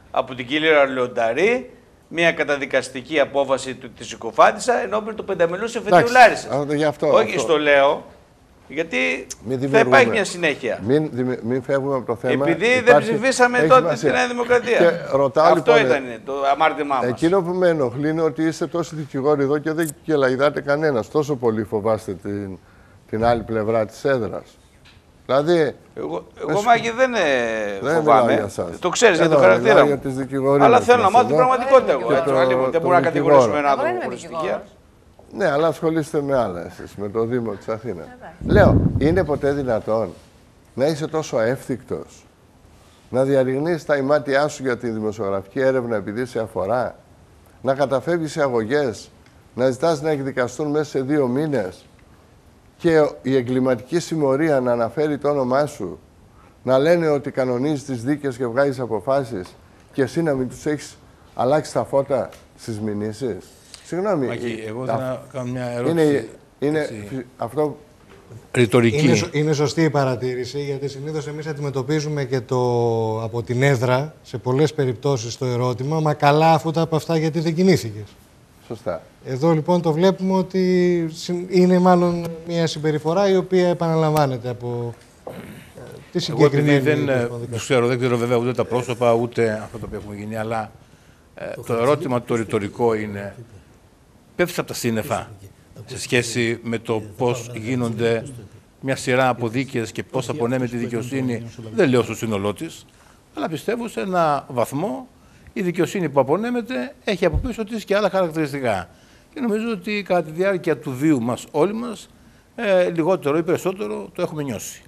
από την κυρία Λεονταρή μια καταδικαστική απόφαση της συκοφάντησα ενώπιον του πενταμελούς εφετείου Λάρισσας. Όχι, στο λέω, γιατί θα υπάρχει μια συνέχεια. Μην φεύγουμε από το θέμα. Επειδή δεν ψηφίσαμε τότε στη Νέα Δημοκρατία. Αυτό ήταν το αμάρτημά μας. Εκείνο που με ενοχλεί είναι ότι είστε τόσοι δικηγόροι εδώ και δεν κελαϊδάτε κανένας. Τόσο πολύ φοβάστε την άλλη πλευρά της έδρας. Δηλαδή, εγώ Μάκη δεν φοβάμαι. Το ξέρεις για το χαρακτήρα μου. Αλλά θέλω να μάθω την πραγματικότητα εγώ. Δεν μπορώ να κατηγορήσουμε έναν άνθρωπο χωρίς στοιχεία. Ναι, αλλά ασχολείστε με άλλα εσείς, με το Δήμο της Αθήνας. Λέω, είναι ποτέ δυνατόν να είσαι τόσο εύθυκτος, να διαρριγνύεις τα ημάτια σου για τη δημοσιογραφική έρευνα επειδή σε αφορά, να καταφεύγεις σε αγωγές, να ζητάς να εκδικαστούν μέσα σε 2 μήνες και η εγκληματική συμμορία να αναφέρει το όνομά σου, να λένε ότι κανονίζεις τις δίκες και βγάζεις αποφάσεις και εσύ να μην τους έχεις αλλάξει τα φώτα στις μηνύσεις. Συγγνώμη. Μάκη, εγώ θα κάνω μια ερώτηση. Είναι αυτό ρητορική. Είναι σωστή η παρατήρηση, γιατί συνήθως εμείς αντιμετωπίζουμε και από την έδρα, σε πολλές περιπτώσεις, το ερώτημα «Μα καλά, αφού τα από αυτά, γιατί δεν κινήθηκες?» Σωστά. Εδώ λοιπόν το βλέπουμε ότι είναι μάλλον μια συμπεριφορά η οποία επαναλαμβάνεται από τη συγκεκριμένη. Εγώ δεν ξέρω βέβαια ούτε τα πρόσωπα ούτε αυτό το οποίο έχουν γίνει, αλλά το ερώτημα το ρητορικό είναι, πέφτει από τα σύννεφα σε σχέση με το πώς γίνονται μια σειρά από δίκες και πώς απονέμεται η δικαιοσύνη, δεν λέω στο σύνολό της, αλλά πιστεύω σε ένα βαθμό η δικαιοσύνη που απονέμεται έχει από πίσω της και άλλα χαρακτηριστικά. Και νομίζω ότι κατά τη διάρκεια του βίου μας, όλοι μας, λιγότερο ή περισσότερο το έχουμε νιώσει.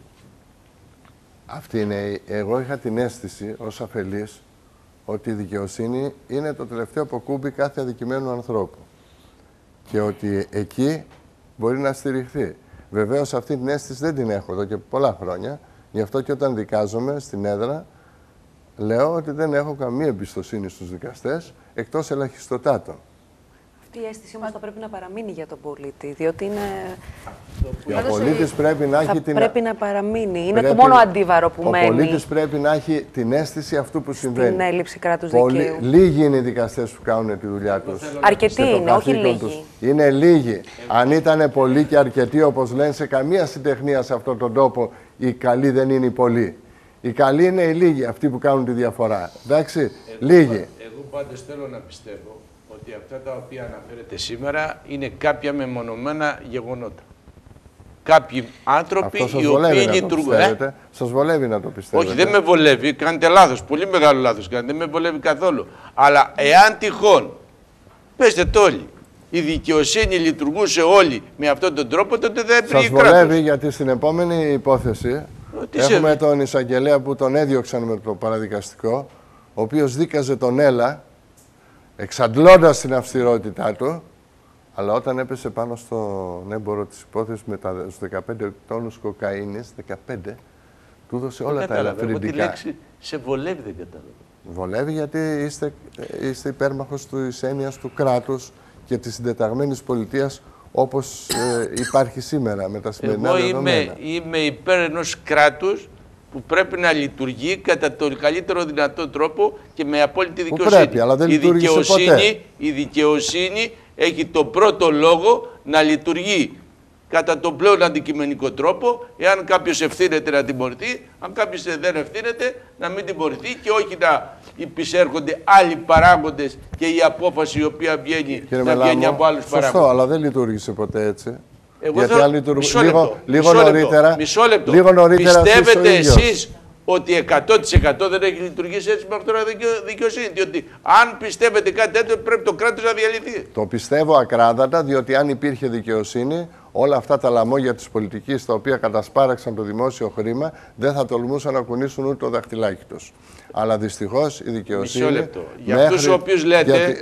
Αυτή είναι. Εγώ είχα την αίσθηση ως αφελής ότι η δικαιοσύνη είναι το τελευταίο αποκούμπι κάθε αδικημένου ανθρώπου και ότι εκεί μπορεί να στηριχθεί. Βεβαίως αυτή την αίσθηση δεν την έχω εδώ και πολλά χρόνια, γι' αυτό και όταν δικάζομαι στην έδρα λέω ότι δεν έχω καμία εμπιστοσύνη στους δικαστές εκτός ελαχιστοτάτων. Αυτή η αίσθηση όμως θα πρέπει να παραμείνει για τον πολίτη, διότι είναι... Ο πολίτης πρέπει να έχει την... Πρέπει να παραμείνει. Είναι το μόνο αντίβαρο που μένει. Ο πολίτης πρέπει να έχει την αίσθηση αυτού που συμβαίνει. Στην έλλειψη κράτους δικαίου. Λίγοι είναι οι δικαστές που κάνουν τη δουλειά τους. Αρκετοί είναι, όχι λίγοι. Είναι λίγοι. Αν ήταν πολλοί και αρκετοί, όπως λένε, σε καμία συντεχνία σε αυτόν τον τόπο, οι καλοί δεν είναι οι πολλοί. Οι καλοί είναι οι λίγοι, αυτοί που κάνουν τη διαφορά. Εντάξει, λίγοι. Εγώ πάντως θέλω να πιστεύω ότι αυτά τα οποία αναφέρετε σήμερα είναι κάποια μεμονωμένα γεγονότα. Κάποιοι άνθρωποι οι οποίοι λειτουργούν. Σας βολεύει να το πιστεύετε? Όχι, δεν με βολεύει. Κάνετε λάθος. Πολύ μεγάλο λάθος κάνετε. Δεν με βολεύει καθόλου. Αλλά εάν τυχόν, πέστε το όλοι, η δικαιοσύνη λειτουργούσε όλοι με αυτόν τον τρόπο, τότε δεν έπρεπε. Σας βολεύει γιατί στην επόμενη υπόθεση έχουμε τον εισαγγελέα που τον έδιωξαν με το παραδικαστικό, ο οποίος δίκαζε τον Έλα, εξαντλώντας την αυστηρότητά του, αλλά όταν έπεσε πάνω στον έμπορο της υπόθεσης με τους 15 τόνους κοκαίνης, 15, του έδωσε όλα τα ελαφρυντικά. Εγώ τη λέξη σε βολεύει δεν κατάλαβα. Βολεύει γιατί είστε υπέρμαχος της έννοιας του κράτους και της συντεταγμένης πολιτείας όπως υπάρχει σήμερα με τα σημερινά δεδομένα. Εγώ είμαι υπέρ ενός κράτους που πρέπει να λειτουργεί κατά τον καλύτερο δυνατό τρόπο και με απόλυτη δικαιοσύνη. Πρέπει, αλλά δεν η δικαιοσύνη έχει το πρώτο λόγο να λειτουργεί κατά τον πλέον αντικειμενικό τρόπο. Εάν κάποιος ευθύνεται να τιμωρηθεί, αν κάποιος δεν ευθύνεται να μην τιμωρηθεί και όχι να υπησέρχονται άλλοι παράγοντες και η απόφαση η οποία βγαίνει να βγαίνει από άλλους παράγοντες. Σωστό, αλλά δεν λειτουργήσε ποτέ έτσι. Γιατί αν μισό λεπτό. Πιστεύετε εσείς ότι 100% δεν έχει λειτουργήσει έτσι με αυτό το δικαιοσύνη? Διότι αν πιστεύετε κάτι τέτοιο πρέπει το κράτος να διαλυθεί. Το πιστεύω ακράδαντα, διότι αν υπήρχε δικαιοσύνη, όλα αυτά τα λαμόγια της πολιτικής τα οποία κατασπάραξαν το δημόσιο χρήμα δεν θα τολμούσαν να κουνήσουν ούτε το δαχτυλάκι τους. Αλλά δυστυχώς η δικαιοσύνη... Μισό λεπτό. Για αυτούς οι οποίους λέτε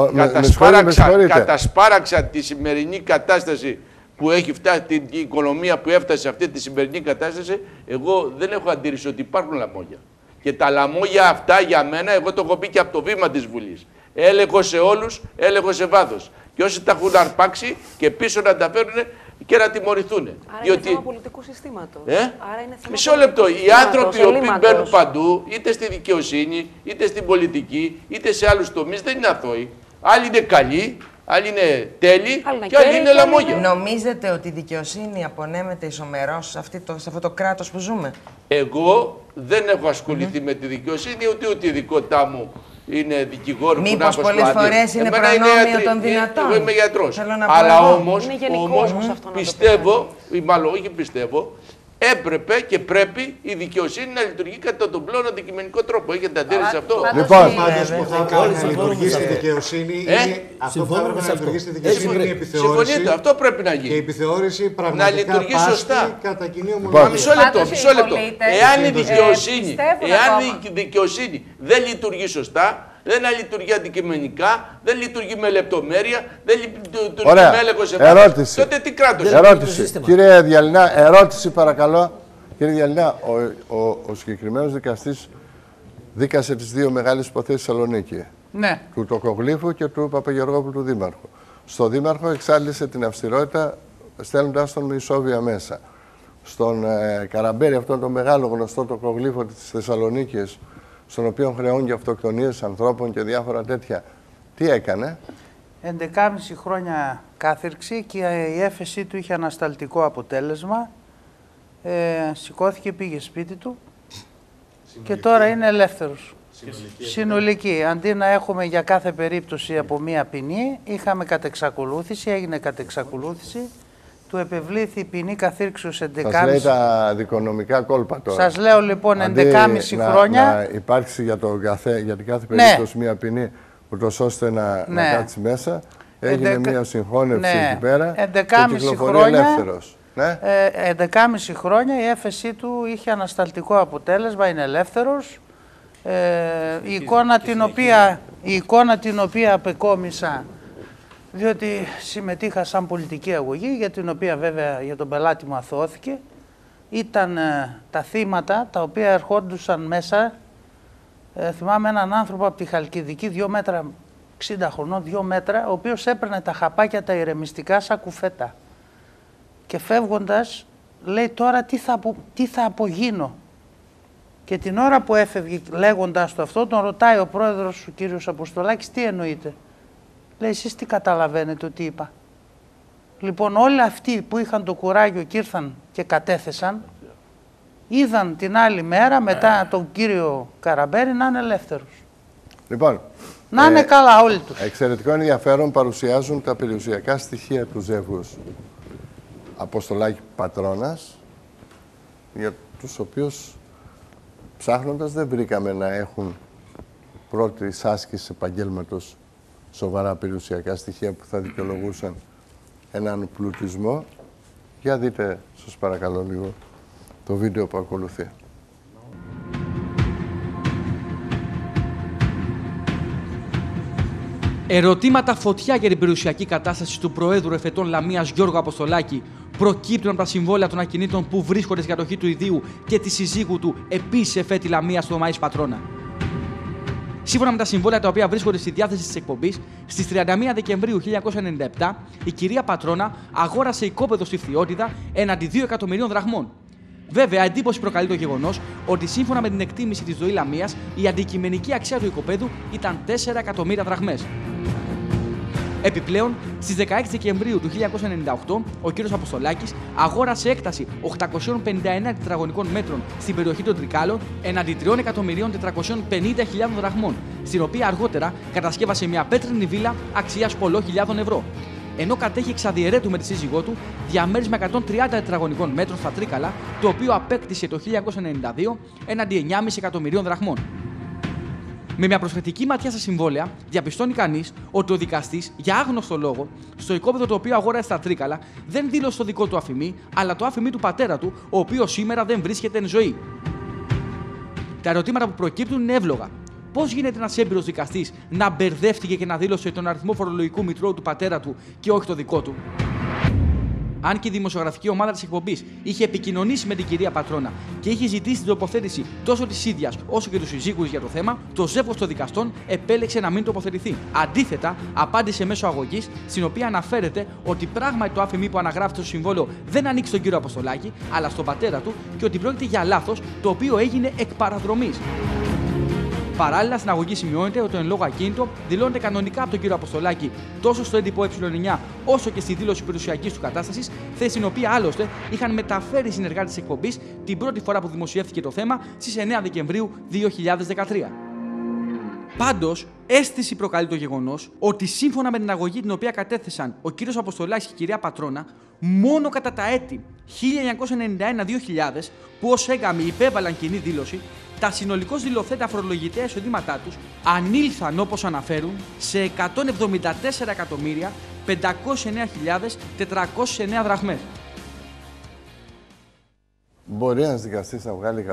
κατασπάραξαν τη σημερινή κατάσταση που έχει φτάσει την οικονομία που έφτασε σε αυτή τη σημερινή κατάσταση, εγώ δεν έχω αντίρρηση ότι υπάρχουν λαμόγια. Και τα λαμόγια αυτά για μένα, εγώ το έχω πει και από το βήμα της Βουλής. Έλεγχο σε όλους, έλεγχο σε βάθος. Και όσοι τα έχουν αρπάξει και πίσω να τα φέρουν και να τιμωρηθούν. Άρα είναι θέμα πολιτικού συστήματος. Άρα είναι θέμα μισό λεπτό. Οι άνθρωποι οι οποίοι μπαίνουν παντού, είτε στη δικαιοσύνη, είτε στην πολιτική, είτε σε άλλους τομείς, δεν είναι αθώοι. Άλλοι είναι καλοί, άλλοι είναι τέλειοι και άλλοι είναι λαμόγια. Νομίζετε ότι η δικαιοσύνη απονέμεται ισομερώς σε αυτό το κράτος που ζούμε? Εγώ δεν έχω ασχοληθεί με τη δικαιοσύνη, ούτε η ειδικότητά μου είναι δικηγόρο. Μήπως πολλές φορές είναι προνόμιο των δυνατών? Εγώ είμαι γιατρός. Αλλά όμως πιστεύω, ή μάλλον όχι πιστεύω, έπρεπε και πρέπει η δικαιοσύνη να λειτουργεί κατά τον πλέον αντικειμενικό τρόπο. Έχετε αντίρρηση σε αυτό? Λοιπόν, πάντως που θα έκανε να λειτουργήσει η δικαιοσύνη, αυτό που θα έπρεπε να λειτουργήσει η δικαιοσύνη είναι η επιθεώρηση. Συμφωνείτε, αυτό πρέπει να γίνει. Και η επιθεώρηση πραγματικά πάσχει κατά κοινή ομολογία. Μισό λεπτό. Εάν η δικαιοσύνη δεν λειτουργεί σωστά, δεν λειτουργεί αντικειμενικά, δεν λειτουργεί με λεπτομέρεια, δεν λειτουργεί με έλεγχο σε βάθος, τότε τι κράτος? Ερώτηση. Κύριε Διαλυνά, ερώτηση παρακαλώ. Κύριε Διαλυνά, ο συγκεκριμένος δικαστής δίκασε τις δύο μεγάλες υποθέσεις στη Θεσσαλονίκη. Ναι. Του Τοκογλύφου και του Παπαγεωργόπουλου του Δήμαρχου. Στο Δήμαρχο εξάντλησε την αυστηρότητα στέλνοντας τον με ισόβια μέσα. Στον Καραμπέρι, αυτόν τον μεγάλο γνωστό Τοκογλύφο της Θεσσαλονίκης, στον οποίο χρεώνει αυτοκτονίες ανθρώπων και διάφορα τέτοια. Τι έκανε? 11,5 χρόνια κάθυρξη και η έφεσή του είχε ανασταλτικό αποτέλεσμα. Σηκώθηκε, πήγε σπίτι του και τώρα είναι ελεύθερος. Συνολική. Αντί να έχουμε για κάθε περίπτωση από μία ποινή, είχαμε κατεξακολούθηση, έγινε κατεξακολούθηση. Του επευλήθη η ποινή καθήρξεως 11,5. Σας λέει τα δικονομικά κόλπα τώρα. Σας λέω λοιπόν 11,5 χρόνια. Να υπάρξει για την κάθε περίπτωση μία ποινή, ούτως ώστε να κάτσει μέσα. Έγινε μία συγχώνευση εκεί πέρα και κυκλοφορεί ελεύθερος. 11,5 χρόνια η έφεσή του είχε ανασταλτικό αποτέλεσμα, είναι ελεύθερος. Η εικόνα την οποία απεκόμισα, διότι συμμετείχα σαν πολιτική αγωγή, για την οποία βέβαια για τον πελάτη μου αθώθηκε, ήταν τα θύματα τα οποία ερχόντουσαν μέσα. Θυμάμαι έναν άνθρωπο από τη Χαλκιδική, 2 μέτρα, 60 χρονών, 2 μέτρα, ο οποίος έπαιρνε τα χαπάκια τα ηρεμιστικά σαν κουφέτα. Και φεύγοντας λέει τώρα τι θα απογίνω. Και την ώρα που έφευγε λέγοντας το αυτό, τον ρωτάει ο πρόεδρος, ο κύριος Αποστολάκης, τι εννοείται? Λέει, εσείς τι καταλαβαίνετε ότι είπα? Λοιπόν, όλοι αυτοί που είχαν το κουράγιο και ήρθαν και κατέθεσαν, είδαν την άλλη μέρα μετά τον κύριο Καραμπέρι να είναι ελεύθερος. Λοιπόν, να είναι καλά όλοι τους. Εξαιρετικό ενδιαφέρον παρουσιάζουν τα περιουσιακά στοιχεία του ζεύγους Αποστολάκη Πατρώνας, για τους οποίους ψάχνοντας δεν βρήκαμε να έχουν πρώτη άσκηση επαγγέλματος σοβαρά περιουσιακά στοιχεία που θα δικαιολογούσαν έναν πλουτισμό. Για δείτε, σας παρακαλώ λίγο, το βίντεο που ακολουθεί. Ερωτήματα φωτιά για την περιουσιακή κατάσταση του Προέδρου Εφετών Λαμίας Γιώργου Αποστολάκη προκύπτουν από τα συμβόλαια των ακινήτων που βρίσκονται στην κατοχή του ιδίου και τη συζύγου του, επίσης Εφέτη Λαμίας στο Μαΐς Πατρώνα. Σύμφωνα με τα συμβόλαια τα οποία βρίσκονται στη διάθεση της εκπομπής, στις 31 Δεκεμβρίου 1997 η κυρία Πατρώνα αγόρασε οικόπεδο στη Φθιώτιδα έναντι 2 εκατομμυρίων δραχμών. Βέβαια, εντύπωση προκαλεί το γεγονός ότι σύμφωνα με την εκτίμηση της ΔΟΗ Λαμίας, η αντικειμενική αξία του οικοπέδου ήταν 4 εκατομμύρια δραχμές. Επιπλέον, στις 16 Δεκεμβρίου του 1998, ο κ. Αποστολάκης αγόρασε έκταση 859 τετραγωνικών μέτρων στην περιοχή των Τρικάλων έναντι 3.450.000 δραχμών, στην οποία αργότερα κατασκεύασε μια πέτρινη βίλα αξίας πολλών χιλιάδων ευρώ. Ενώ κατέχει εξ αδιαιρέτου με τη σύζυγό του διαμέρισμα 130 τετραγωνικών μέτρων στα Τρίκαλα, το οποίο απέκτησε το 1992 έναντι 9,5 εκατομμυρίων δραχμών. Με μια προσεκτική ματιά στα συμβόλαια, διαπιστώνει κανείς ότι ο δικαστής, για άγνωστο λόγο, στο οικόπεδο το οποίο αγόρασε στα Τρίκαλα, δεν δήλωσε το δικό του αφημί, αλλά το αφημί του πατέρα του, ο οποίος σήμερα δεν βρίσκεται εν ζωή. Τα ερωτήματα που προκύπτουν είναι εύλογα. Πώς γίνεται ένας έμπειρος δικαστής να μπερδεύτηκε και να δήλωσε τον αριθμό φορολογικού μητρώου του πατέρα του και όχι το δικό του? αν και η δημοσιογραφική ομάδα της εκπομπής είχε επικοινωνήσει με την κυρία Πατρόνα και είχε ζητήσει την τοποθέτηση τόσο της ίδιας όσο και του συζύγου για το θέμα, το ζεύγος των δικαστών επέλεξε να μην τοποθετηθεί. Αντίθετα, απάντησε μέσω αγωγής, στην οποία αναφέρεται ότι πράγματι το άφημί που αναγράφεται στο συμβόλαιο δεν ανήκει στον κύριο Αποστολάκη, αλλά στον πατέρα του και ότι πρόκειται για λάθος το οποίο έγινε εκ παραδρομής. Παράλληλα, στην αγωγή σημειώνεται ότι το εν λόγω ακίνητο δηλώνεται κανονικά από τον κύριο Αποστολάκη τόσο στο έντυπο Ε9 όσο και στη δήλωση περιουσιακής του κατάστασης, θέση την οποία άλλωστε είχαν μεταφέρει οι συνεργάτες της εκπομπής την πρώτη φορά που δημοσιεύθηκε το θέμα στις 9 Δεκεμβρίου 2013. Πάντως, αίσθηση προκαλεί το γεγονός ότι σύμφωνα με την αγωγή την οποία κατέθεσαν ο κύριος Αποστολάκης και η κυρία Πατρόνα, μόνο κατά τα έτη 1991-2000 που ως έγκαμοι υπέβαλαν κοινή δήλωση, τα συνολικώς δηλωθέντα φορολογητέα εισοδήματά τους ανήλθαν, όπως αναφέρουν, σε 174.509.409 δραχμές. Μπορεί ένας δικαστής να βγάλει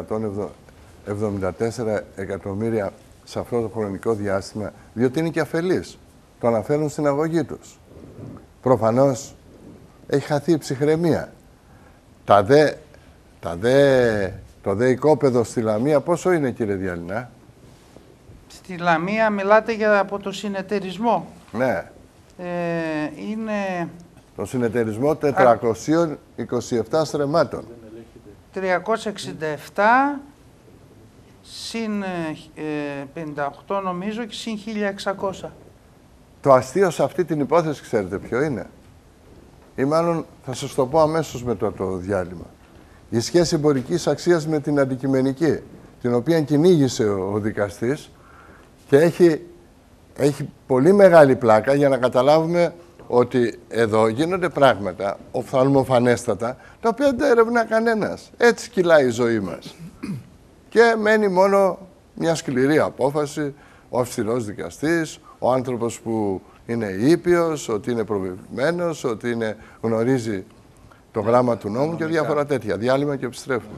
174 εκατομμύρια σε αυτό το χρονικό διάστημα, διότι είναι και αφελής. Το αναφέρουν στην αγωγή τους. Προφανώς έχει χαθεί η ψυχραιμία. Το δε οικόπεδο στη Λαμία πόσο είναι, κύριε Διαλυνά? Στη Λαμία μιλάτε από το συνεταιρισμό. Ναι. Είναι... Το συνεταιρισμό 427 στρεμμάτων. 367 συν 58 νομίζω και συν 1600. Το αστείο σε αυτή την υπόθεση ξέρετε ποιο είναι? Ή μάλλον θα σας το πω αμέσως μετά το διάλειμμα. Η σχέση εμπορικής αξίας με την αντικειμενική, την οποία κυνήγησε ο δικαστής και έχει πολύ μεγάλη πλάκα για να καταλάβουμε ότι εδώ γίνονται πράγματα οφθαλμοφανέστατα, τα οποία δεν ερευνά κανένας. Έτσι κυλάει η ζωή μας. Και μένει μόνο μια σκληρή απόφαση, ο αυστηρός δικαστής, ο άνθρωπος που είναι ήπιος, ότι είναι προβεβλημένος, ότι γνωρίζει το γράμμα του νόμου και διάφορα τέτοια. Διάλειμμα και επιστρέφουμε.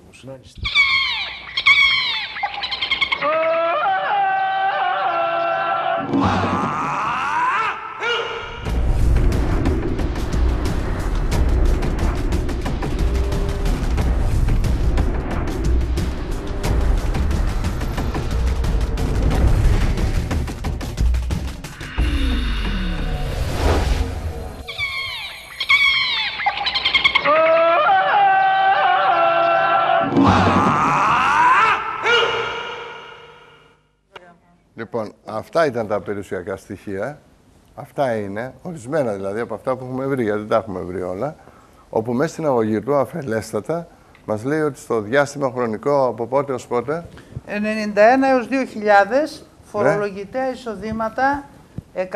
Λοιπόν, αυτά ήταν τα περιουσιακά στοιχεία. Αυτά είναι, ορισμένα δηλαδή από αυτά που έχουμε βρει, γιατί δεν τα έχουμε βρει όλα. Όπου μέσα στην αγωγή του, αφελέστατα, μας λέει ότι στο διάστημα χρονικό από πότε ως πότε. 91 έως 2000, φορολογητέα εισοδήματα 174.509.409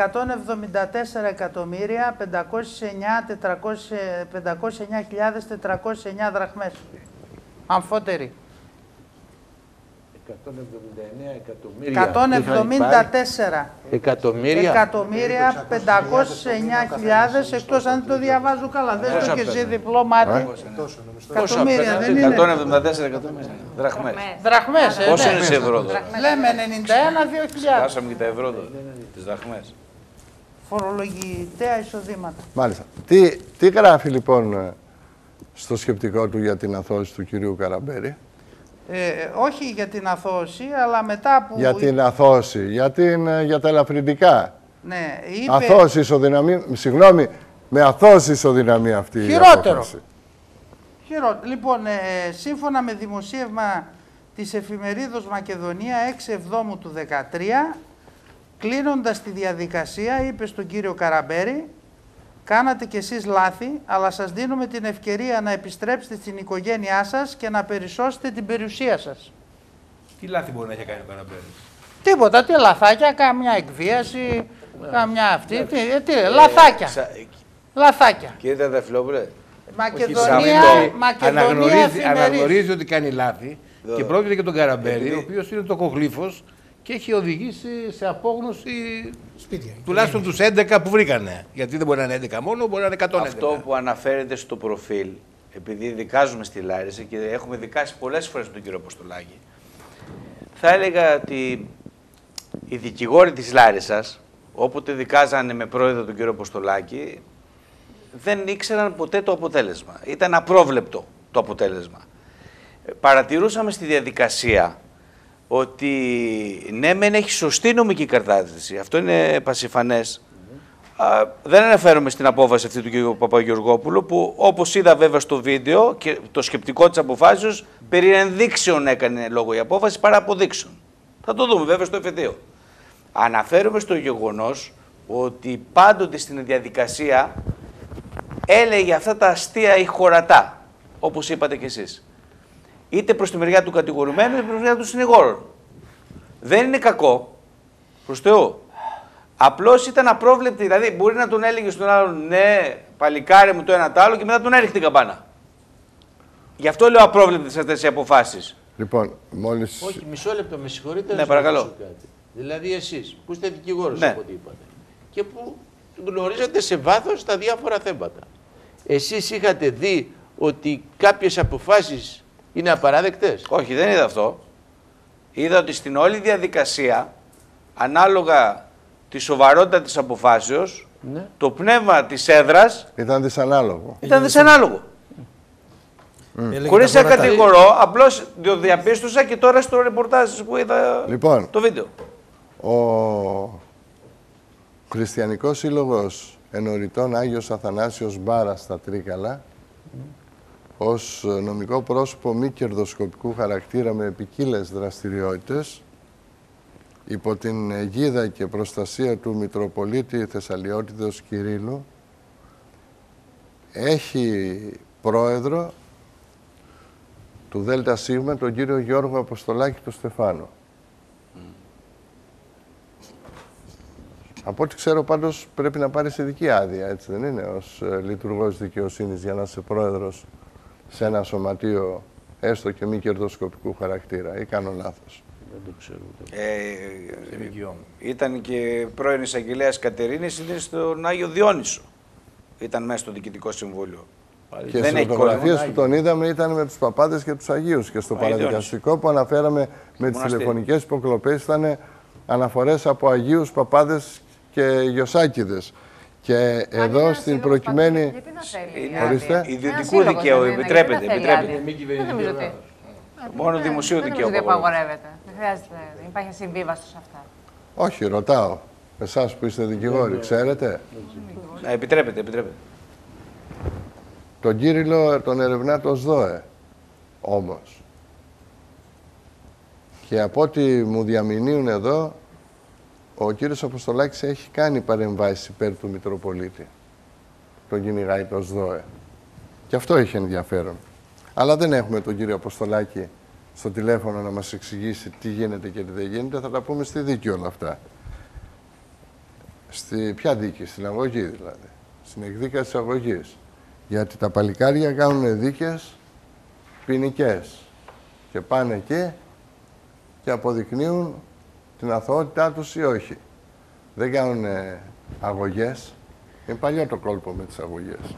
δραχμές. Αμφότεροι. 179 εκατομμύρια. 174 εκατομμύρια 509.000, εκτός αν το διαβάζω καλά. Δεν το και εσύ διπλό μάτι. Εκατομμύρια δεν είναι. 174 εκατομμύρια. Δραχμές. Δραχμές, Πώς είναι σε ευρώ τώρα? Λέμε 91-2000. Χάσαμε και τα ευρώ τώρα, τις δραχμές. Φορολογητέα εισοδήματα. Μάλιστα. Τι γράφει λοιπόν στο σκεπτικό του για την αθώωση του κυρίου Καραμπέρη? Όχι για την αθώωση, αλλά μετά που... Για την αθώωση, για τα ελαφρυντικά. Ναι, είπε... Αθώωση ισοδυναμία, συγγνώμη, με αθώωση ισοδυναμία αυτή η απόφαση. Χειρότερο. Λοιπόν, σύμφωνα με δημοσίευμα της εφημερίδος Μακεδονία 6 Εβδόμου του 2013, κλείνοντας τη διαδικασία, είπε στον κύριο Καραμπέρη, κάνατε κι εσείς λάθη, αλλά σας δίνουμε την ευκαιρία να επιστρέψετε στην οικογένειά σας και να περισσώσετε την περιουσία σας. Τι λάθη μπορεί να έχει κάνει ο Καραμπέρης? Τίποτα, τι λαθάκια, καμιά εκβίαση, καμιά αυτή, τι λαθάκια. Λαθάκια. Κύριε Ταδαφυλόπουλε, Μακεδονία αναγνωρίζει ότι κάνει λάθη και πρόκειται για τον Καραμπέρη, ο οποίος είναι τοκογλύφος και έχει οδηγήσει σε απόγνωση σπίτια. Τουλάχιστον τους 11 που βρήκανε. Γιατί δεν μπορεί να είναι 11 μόνο, μπορεί να είναι 111. Αυτό που αναφέρεται στο προφίλ, επειδή δικάζουμε στη Λάρισα και έχουμε δικάσει πολλές φορές τον κύριο Αποστολάκη, θα έλεγα ότι οι δικηγόροι της Λάρισας, όποτε δικάζανε με πρόεδρο τον κύριο Αποστολάκη, δεν ήξεραν ποτέ το αποτέλεσμα. Ήταν απρόβλεπτο το αποτέλεσμα. Παρατηρούσαμε στη διαδικασία ότι ναι, μεν έχει σωστή νομική κατάρτιση. Αυτό είναι πασιφανές. Δεν αναφέρομαι στην απόφαση αυτή του κ. Παπαγεωργόπουλου, που όπως είδα βέβαια στο βίντεο και το σκεπτικό της αποφάσεως, περί ενδείξεων έκανε λόγο η απόφαση παρά αποδείξεων. Θα το δούμε βέβαια στο εφετείο. Αναφέρομαι στο γεγονός ότι πάντοτε στην διαδικασία έλεγε αυτά τα αστεία ή χωρατά, όπως είπατε κι εσείς. Είτε προς τη μεριά του κατηγορουμένου, είτε προς τη μεριά του συνηγόρων. Δεν είναι κακό, προς Θεού. Απλώς ήταν απρόβλεπτη, δηλαδή μπορεί να τον έλεγε στον άλλον ναι, παλικάρι μου το ένα τ' άλλο και μετά τον έριχνε την καμπάνα. Γι' αυτό λέω απρόβλεπτες αυτές οι αποφάσεις. Λοιπόν, μόλις... Όχι, μισό λεπτό, με συγχωρείτε. Ναι, παρακαλώ. Κάτι. Δηλαδή εσείς που είστε δικηγόρος, ναι, από ό,τι είπατε, και που γνωρίζετε σε βάθος τα διάφορα θέματα. Εσείς είχατε δει ότι κάποιες αποφάσεις είναι απαράδεκτες? Όχι, δεν είδα αυτό. Είδα ότι στην όλη διαδικασία, ανάλογα τη σοβαρότητα της αποφάσεως, ναι, το πνεύμα της έδρας ήταν δυσανάλογο. Ήταν δυσανάλογο. Χωρίς να κατηγορώ, απλώς το διαπίστωσα και τώρα στο ρεπορτάζ που είδα το βίντεο. Ο Χριστιανικός Σύλλογος Ενωριτών Άγιος Αθανάσιος Μπάρας στα Τρίκαλα, ως νομικό πρόσωπο μη κερδοσκοπικού χαρακτήρα με ποικίλες δραστηριότητες, υπό την αιγίδα και προστασία του Μητροπολίτη Θεσσαλιώτιδος Κυρίλλου, έχει πρόεδρο του ΔΣ τον κύριο Γιώργο Αποστολάκη του Στεφάνου. Από ό,τι ξέρω πάντως πρέπει να πάρεις ειδική άδεια, έτσι δεν είναι, ως λειτουργός δικαιοσύνης για να είσαι πρόεδρος σε ένα σωματείο έστω και μη κερδοσκοπικού χαρακτήρα, ή κάνω λάθος? Δεν το ξέρω. Ήταν και πρώην εισαγγελέας Κατερίνης, είναι στον Άγιο Διόνυσο. Ήταν μέσα στο Διοικητικό Συμβούλιο. Και στις φωτογραφίες που τον είδαμε ήταν με τους παπάδες και τους Αγίους. Και στο παραδικαστικό που αναφέραμε με τις τηλεφωνικές υποκλοπές ήταν αναφορές από Αγίους, παπάδες και Γιοσάκηδες. Και εδώ στην προκειμένη... Γιατί να θέλει? Ορίστε. Ιδιωτικού δικαίου, επιτρέπεται. Δεν νομίζω ότι... Μόνο δημοσίου δικαίου. Δεν απαγορεύεται. Δεν χρειάζεται. Δεν υπάρχει συμβίβαστο σε αυτά. Όχι, ρωτάω. Εσάς που είστε δικηγόροι, ξέρετε? Επιτρέπεται. Τον Κύριλλο τον ερευνά το ΣΔΟΕ, όμως. Και από ό,τι μου διαμηνύουν εδώ, ο κύριος Αποστολάκης έχει κάνει παρεμβάσεις υπέρ του Μητροπολίτη. Τον κυνηγάει το ΣΔΟΕ. Και αυτό έχει ενδιαφέρον. Αλλά δεν έχουμε τον κύριο Αποστολάκη στο τηλέφωνο να μας εξηγήσει τι γίνεται και τι δεν γίνεται. Θα τα πούμε στη δίκη όλα αυτά. Ποια δίκη? Στην αγωγή δηλαδή. Στην εκδίκαση της αγωγής. Γιατί τα παλικάρια κάνουν δίκες ποινικές. Και πάνε εκεί και αποδεικνύουν την αθωότητά τους ή όχι. Δεν κάνουν αγωγές. Είναι παλιό το κόλπο με τις αγωγές.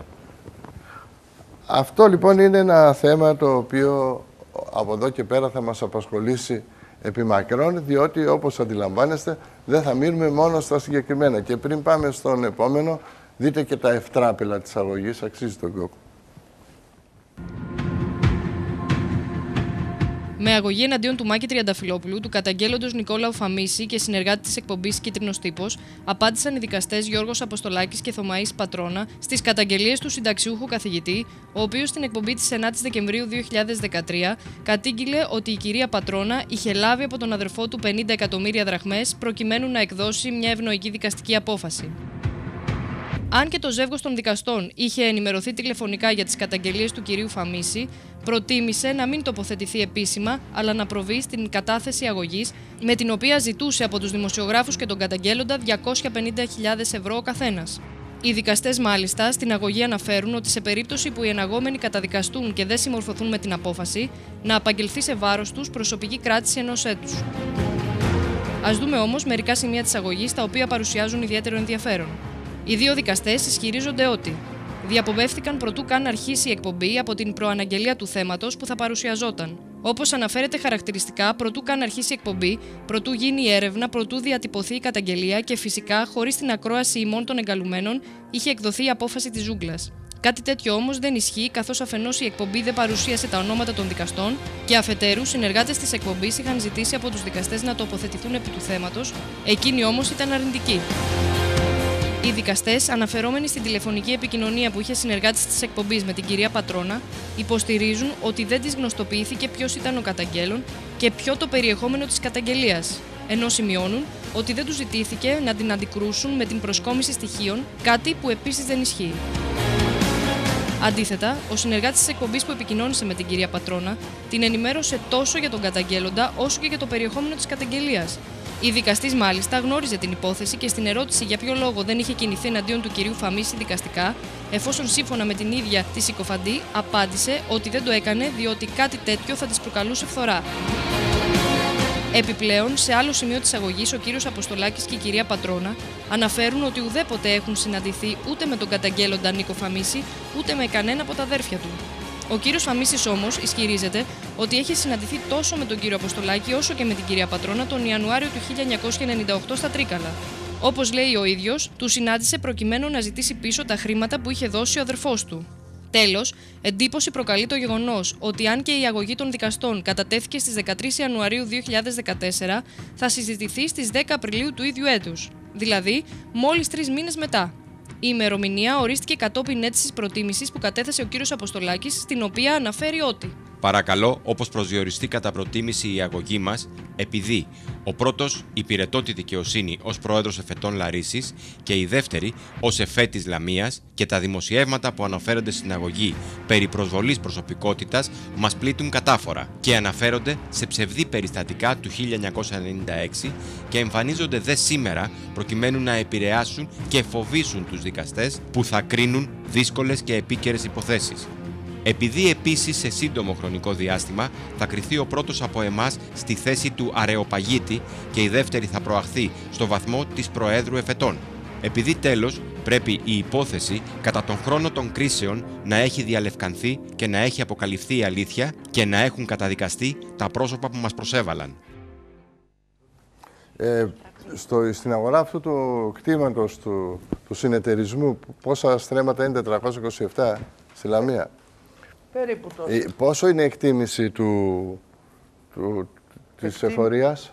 Αυτό λοιπόν είναι ένα θέμα το οποίο από εδώ και πέρα θα μας απασχολήσει επί μακρόν, διότι όπως αντιλαμβάνεστε δεν θα μείνουμε μόνο στα συγκεκριμένα. Και πριν πάμε στον επόμενο, δείτε και τα ευτράπελα της αγωγής, αξίζει τον κόπο. Με αγωγή εναντίον του Μάκη Τριανταφυλόπουλου, του καταγγέλλοντος Νικόλαου Φαμίση και συνεργάτη της εκπομπής Κίτρινος Τύπος, απάντησαν οι δικαστές Γιώργος Αποστολάκης και Θωμαής Πατρώνα στις καταγγελίες του συνταξιούχου καθηγητή, ο οποίος στην εκπομπή της 9ης Δεκεμβρίου 2013 κατήγγειλε ότι η κυρία Πατρώνα είχε λάβει από τον αδερφό του 50 εκατομμύρια δραχμές προκειμένου να εκδώσει μια ευνοϊκή δικαστική απόφαση. Αν και το ζεύγος των δικαστών είχε ενημερωθεί τηλεφωνικά για τις καταγγελίες του κυρίου Φαμίση, προτίμησε να μην τοποθετηθεί επίσημα, αλλά να προβεί στην κατάθεση αγωγής, με την οποία ζητούσε από τους δημοσιογράφους και τον καταγγέλλοντα 250.000 ευρώ ο καθένας. Οι δικαστές μάλιστα στην αγωγή αναφέρουν ότι σε περίπτωση που οι εναγόμενοι καταδικαστούν και δεν συμμορφωθούν με την απόφαση, να απαγγελθεί σε βάρος τους προσωπική κράτηση ενός έτους. Ας δούμε όμως μερικά σημεία της αγωγής τα οποία παρουσιάζουν ιδιαίτερο ενδιαφέρον. Οι δύο δικαστές ισχυρίζονται ότι διαποβεύθηκαν προτού καν αρχίσει η εκπομπή από την προαναγγελία του θέματος που θα παρουσιαζόταν. Όπως αναφέρεται χαρακτηριστικά, προτού καν αρχίσει η εκπομπή, προτού γίνει η έρευνα, προτού διατυπωθεί η καταγγελία και φυσικά χωρίς την ακρόαση ημών των εγκαλουμένων είχε εκδοθεί η απόφαση της ζούγκλας. Κάτι τέτοιο όμως δεν ισχύει, καθώς αφενός η εκπομπή δεν παρουσίασε τα ονόματα των δικαστών και αφετέρου συνεργάτες της εκπομπής είχαν ζητήσει από τους δικαστές να τοποθετηθούν επί του θέματος, εκείνοι όμως ήταν αρνητικοί. Οι δικαστές, αναφερόμενοι στην τηλεφωνική επικοινωνία που είχε συνεργάτης της εκπομπής με την κυρία Πατρόνα, υποστηρίζουν ότι δεν της γνωστοποιήθηκε ποιος ήταν ο καταγγέλλον και ποιο το περιεχόμενο της καταγγελίας, ενώ σημειώνουν ότι δεν τους ζητήθηκε να την αντικρούσουν με την προσκόμιση στοιχείων, κάτι που επίσης δεν ισχύει. Αντίθετα, ο συνεργάτης της εκπομπής που επικοινώνησε με την κυρία Πατρόνα την ενημέρωσε τόσο για τον καταγγέλλοντα όσο και για το περιεχόμενο της καταγγελίας. Η δικαστής μάλιστα γνώριζε την υπόθεση και στην ερώτηση για ποιο λόγο δεν είχε κινηθεί εναντίον του κυρίου Φαμίση δικαστικά, εφόσον σύμφωνα με την ίδια τη συκοφαντή απάντησε ότι δεν το έκανε διότι κάτι τέτοιο θα της προκαλούσε φθορά. Επιπλέον, σε άλλο σημείο της αγωγής, ο κύριος Αποστολάκης και η κυρία Πατρόνα αναφέρουν ότι ουδέποτε έχουν συναντηθεί ούτε με τον καταγγέλλοντα Νίκο Φαμίση, ούτε με κανένα από τα αδέρφια του. Ο κύριος Φαμίσης όμως ισχυρίζεται ότι έχει συναντηθεί τόσο με τον κύριο Αποστολάκη όσο και με την κυρία Πατρόνα τον Ιανουάριο του 1998 στα Τρίκαλα. Όπως λέει ο ίδιος, του συνάντησε προκειμένου να ζητήσει πίσω τα χρήματα που είχε δώσει ο αδερφός του. Τέλος, εντύπωση προκαλεί το γεγονός ότι αν και η αγωγή των δικαστών κατατέθηκε στις 13 Ιανουαρίου 2014, θα συζητηθεί στις 10 Απριλίου του ίδιου έτους, δηλαδή μόλις 3 μήνες μετά. Η ημερομηνία ορίστηκε κατόπιν αίτησης προτίμησης που κατέθεσε ο κύριος Αποστολάκης, στην οποία αναφέρει ότι παρακαλώ, όπως προσδιοριστεί κατά προτίμηση η αγωγή μας, επειδή ο πρώτος υπηρετώ τη δικαιοσύνη ως πρόεδρος εφετών Λαρίσης και η δεύτερη ως εφέτης Λαμίας και τα δημοσιεύματα που αναφέρονται στην αγωγή περί προσβολής προσωπικότητας μας πλήττουν κατάφορα και αναφέρονται σε ψευδή περιστατικά του 1996 και εμφανίζονται δε σήμερα προκειμένου να επηρεάσουν και φοβήσουν τους δικαστές που θα κρίνουν δύσκολες και επίκαιρες υποθέσεις. Επειδή επίσης σε σύντομο χρονικό διάστημα θα κριθεί ο πρώτος από εμάς στη θέση του αρεοπαγίτη και η δεύτερη θα προαχθεί στο βαθμό της Προέδρου Εφετών. Επειδή τέλος πρέπει η υπόθεση κατά τον χρόνο των κρίσεων να έχει διαλευκανθεί και να έχει αποκαλυφθεί η αλήθεια και να έχουν καταδικαστεί τα πρόσωπα που μας προσέβαλαν. Στην αγορά αυτού του κτήματος του συνεταιρισμού, πόσα στρέμματα είναι 427 στη Λαμία? Περίπου τόσο. Πόσο είναι η εκτίμηση της εφορίας?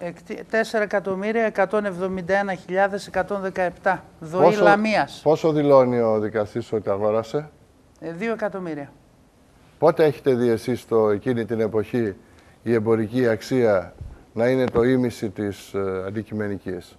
4.171.117 ΔΟΗ Λαμίας. Πόσο δηλώνει ο δικαστής ότι αγόρασε? 2 εκατομμύρια. Πότε έχετε δει εσείς εκείνη την εποχή η εμπορική αξία να είναι το ίμιση της αντικειμενικής?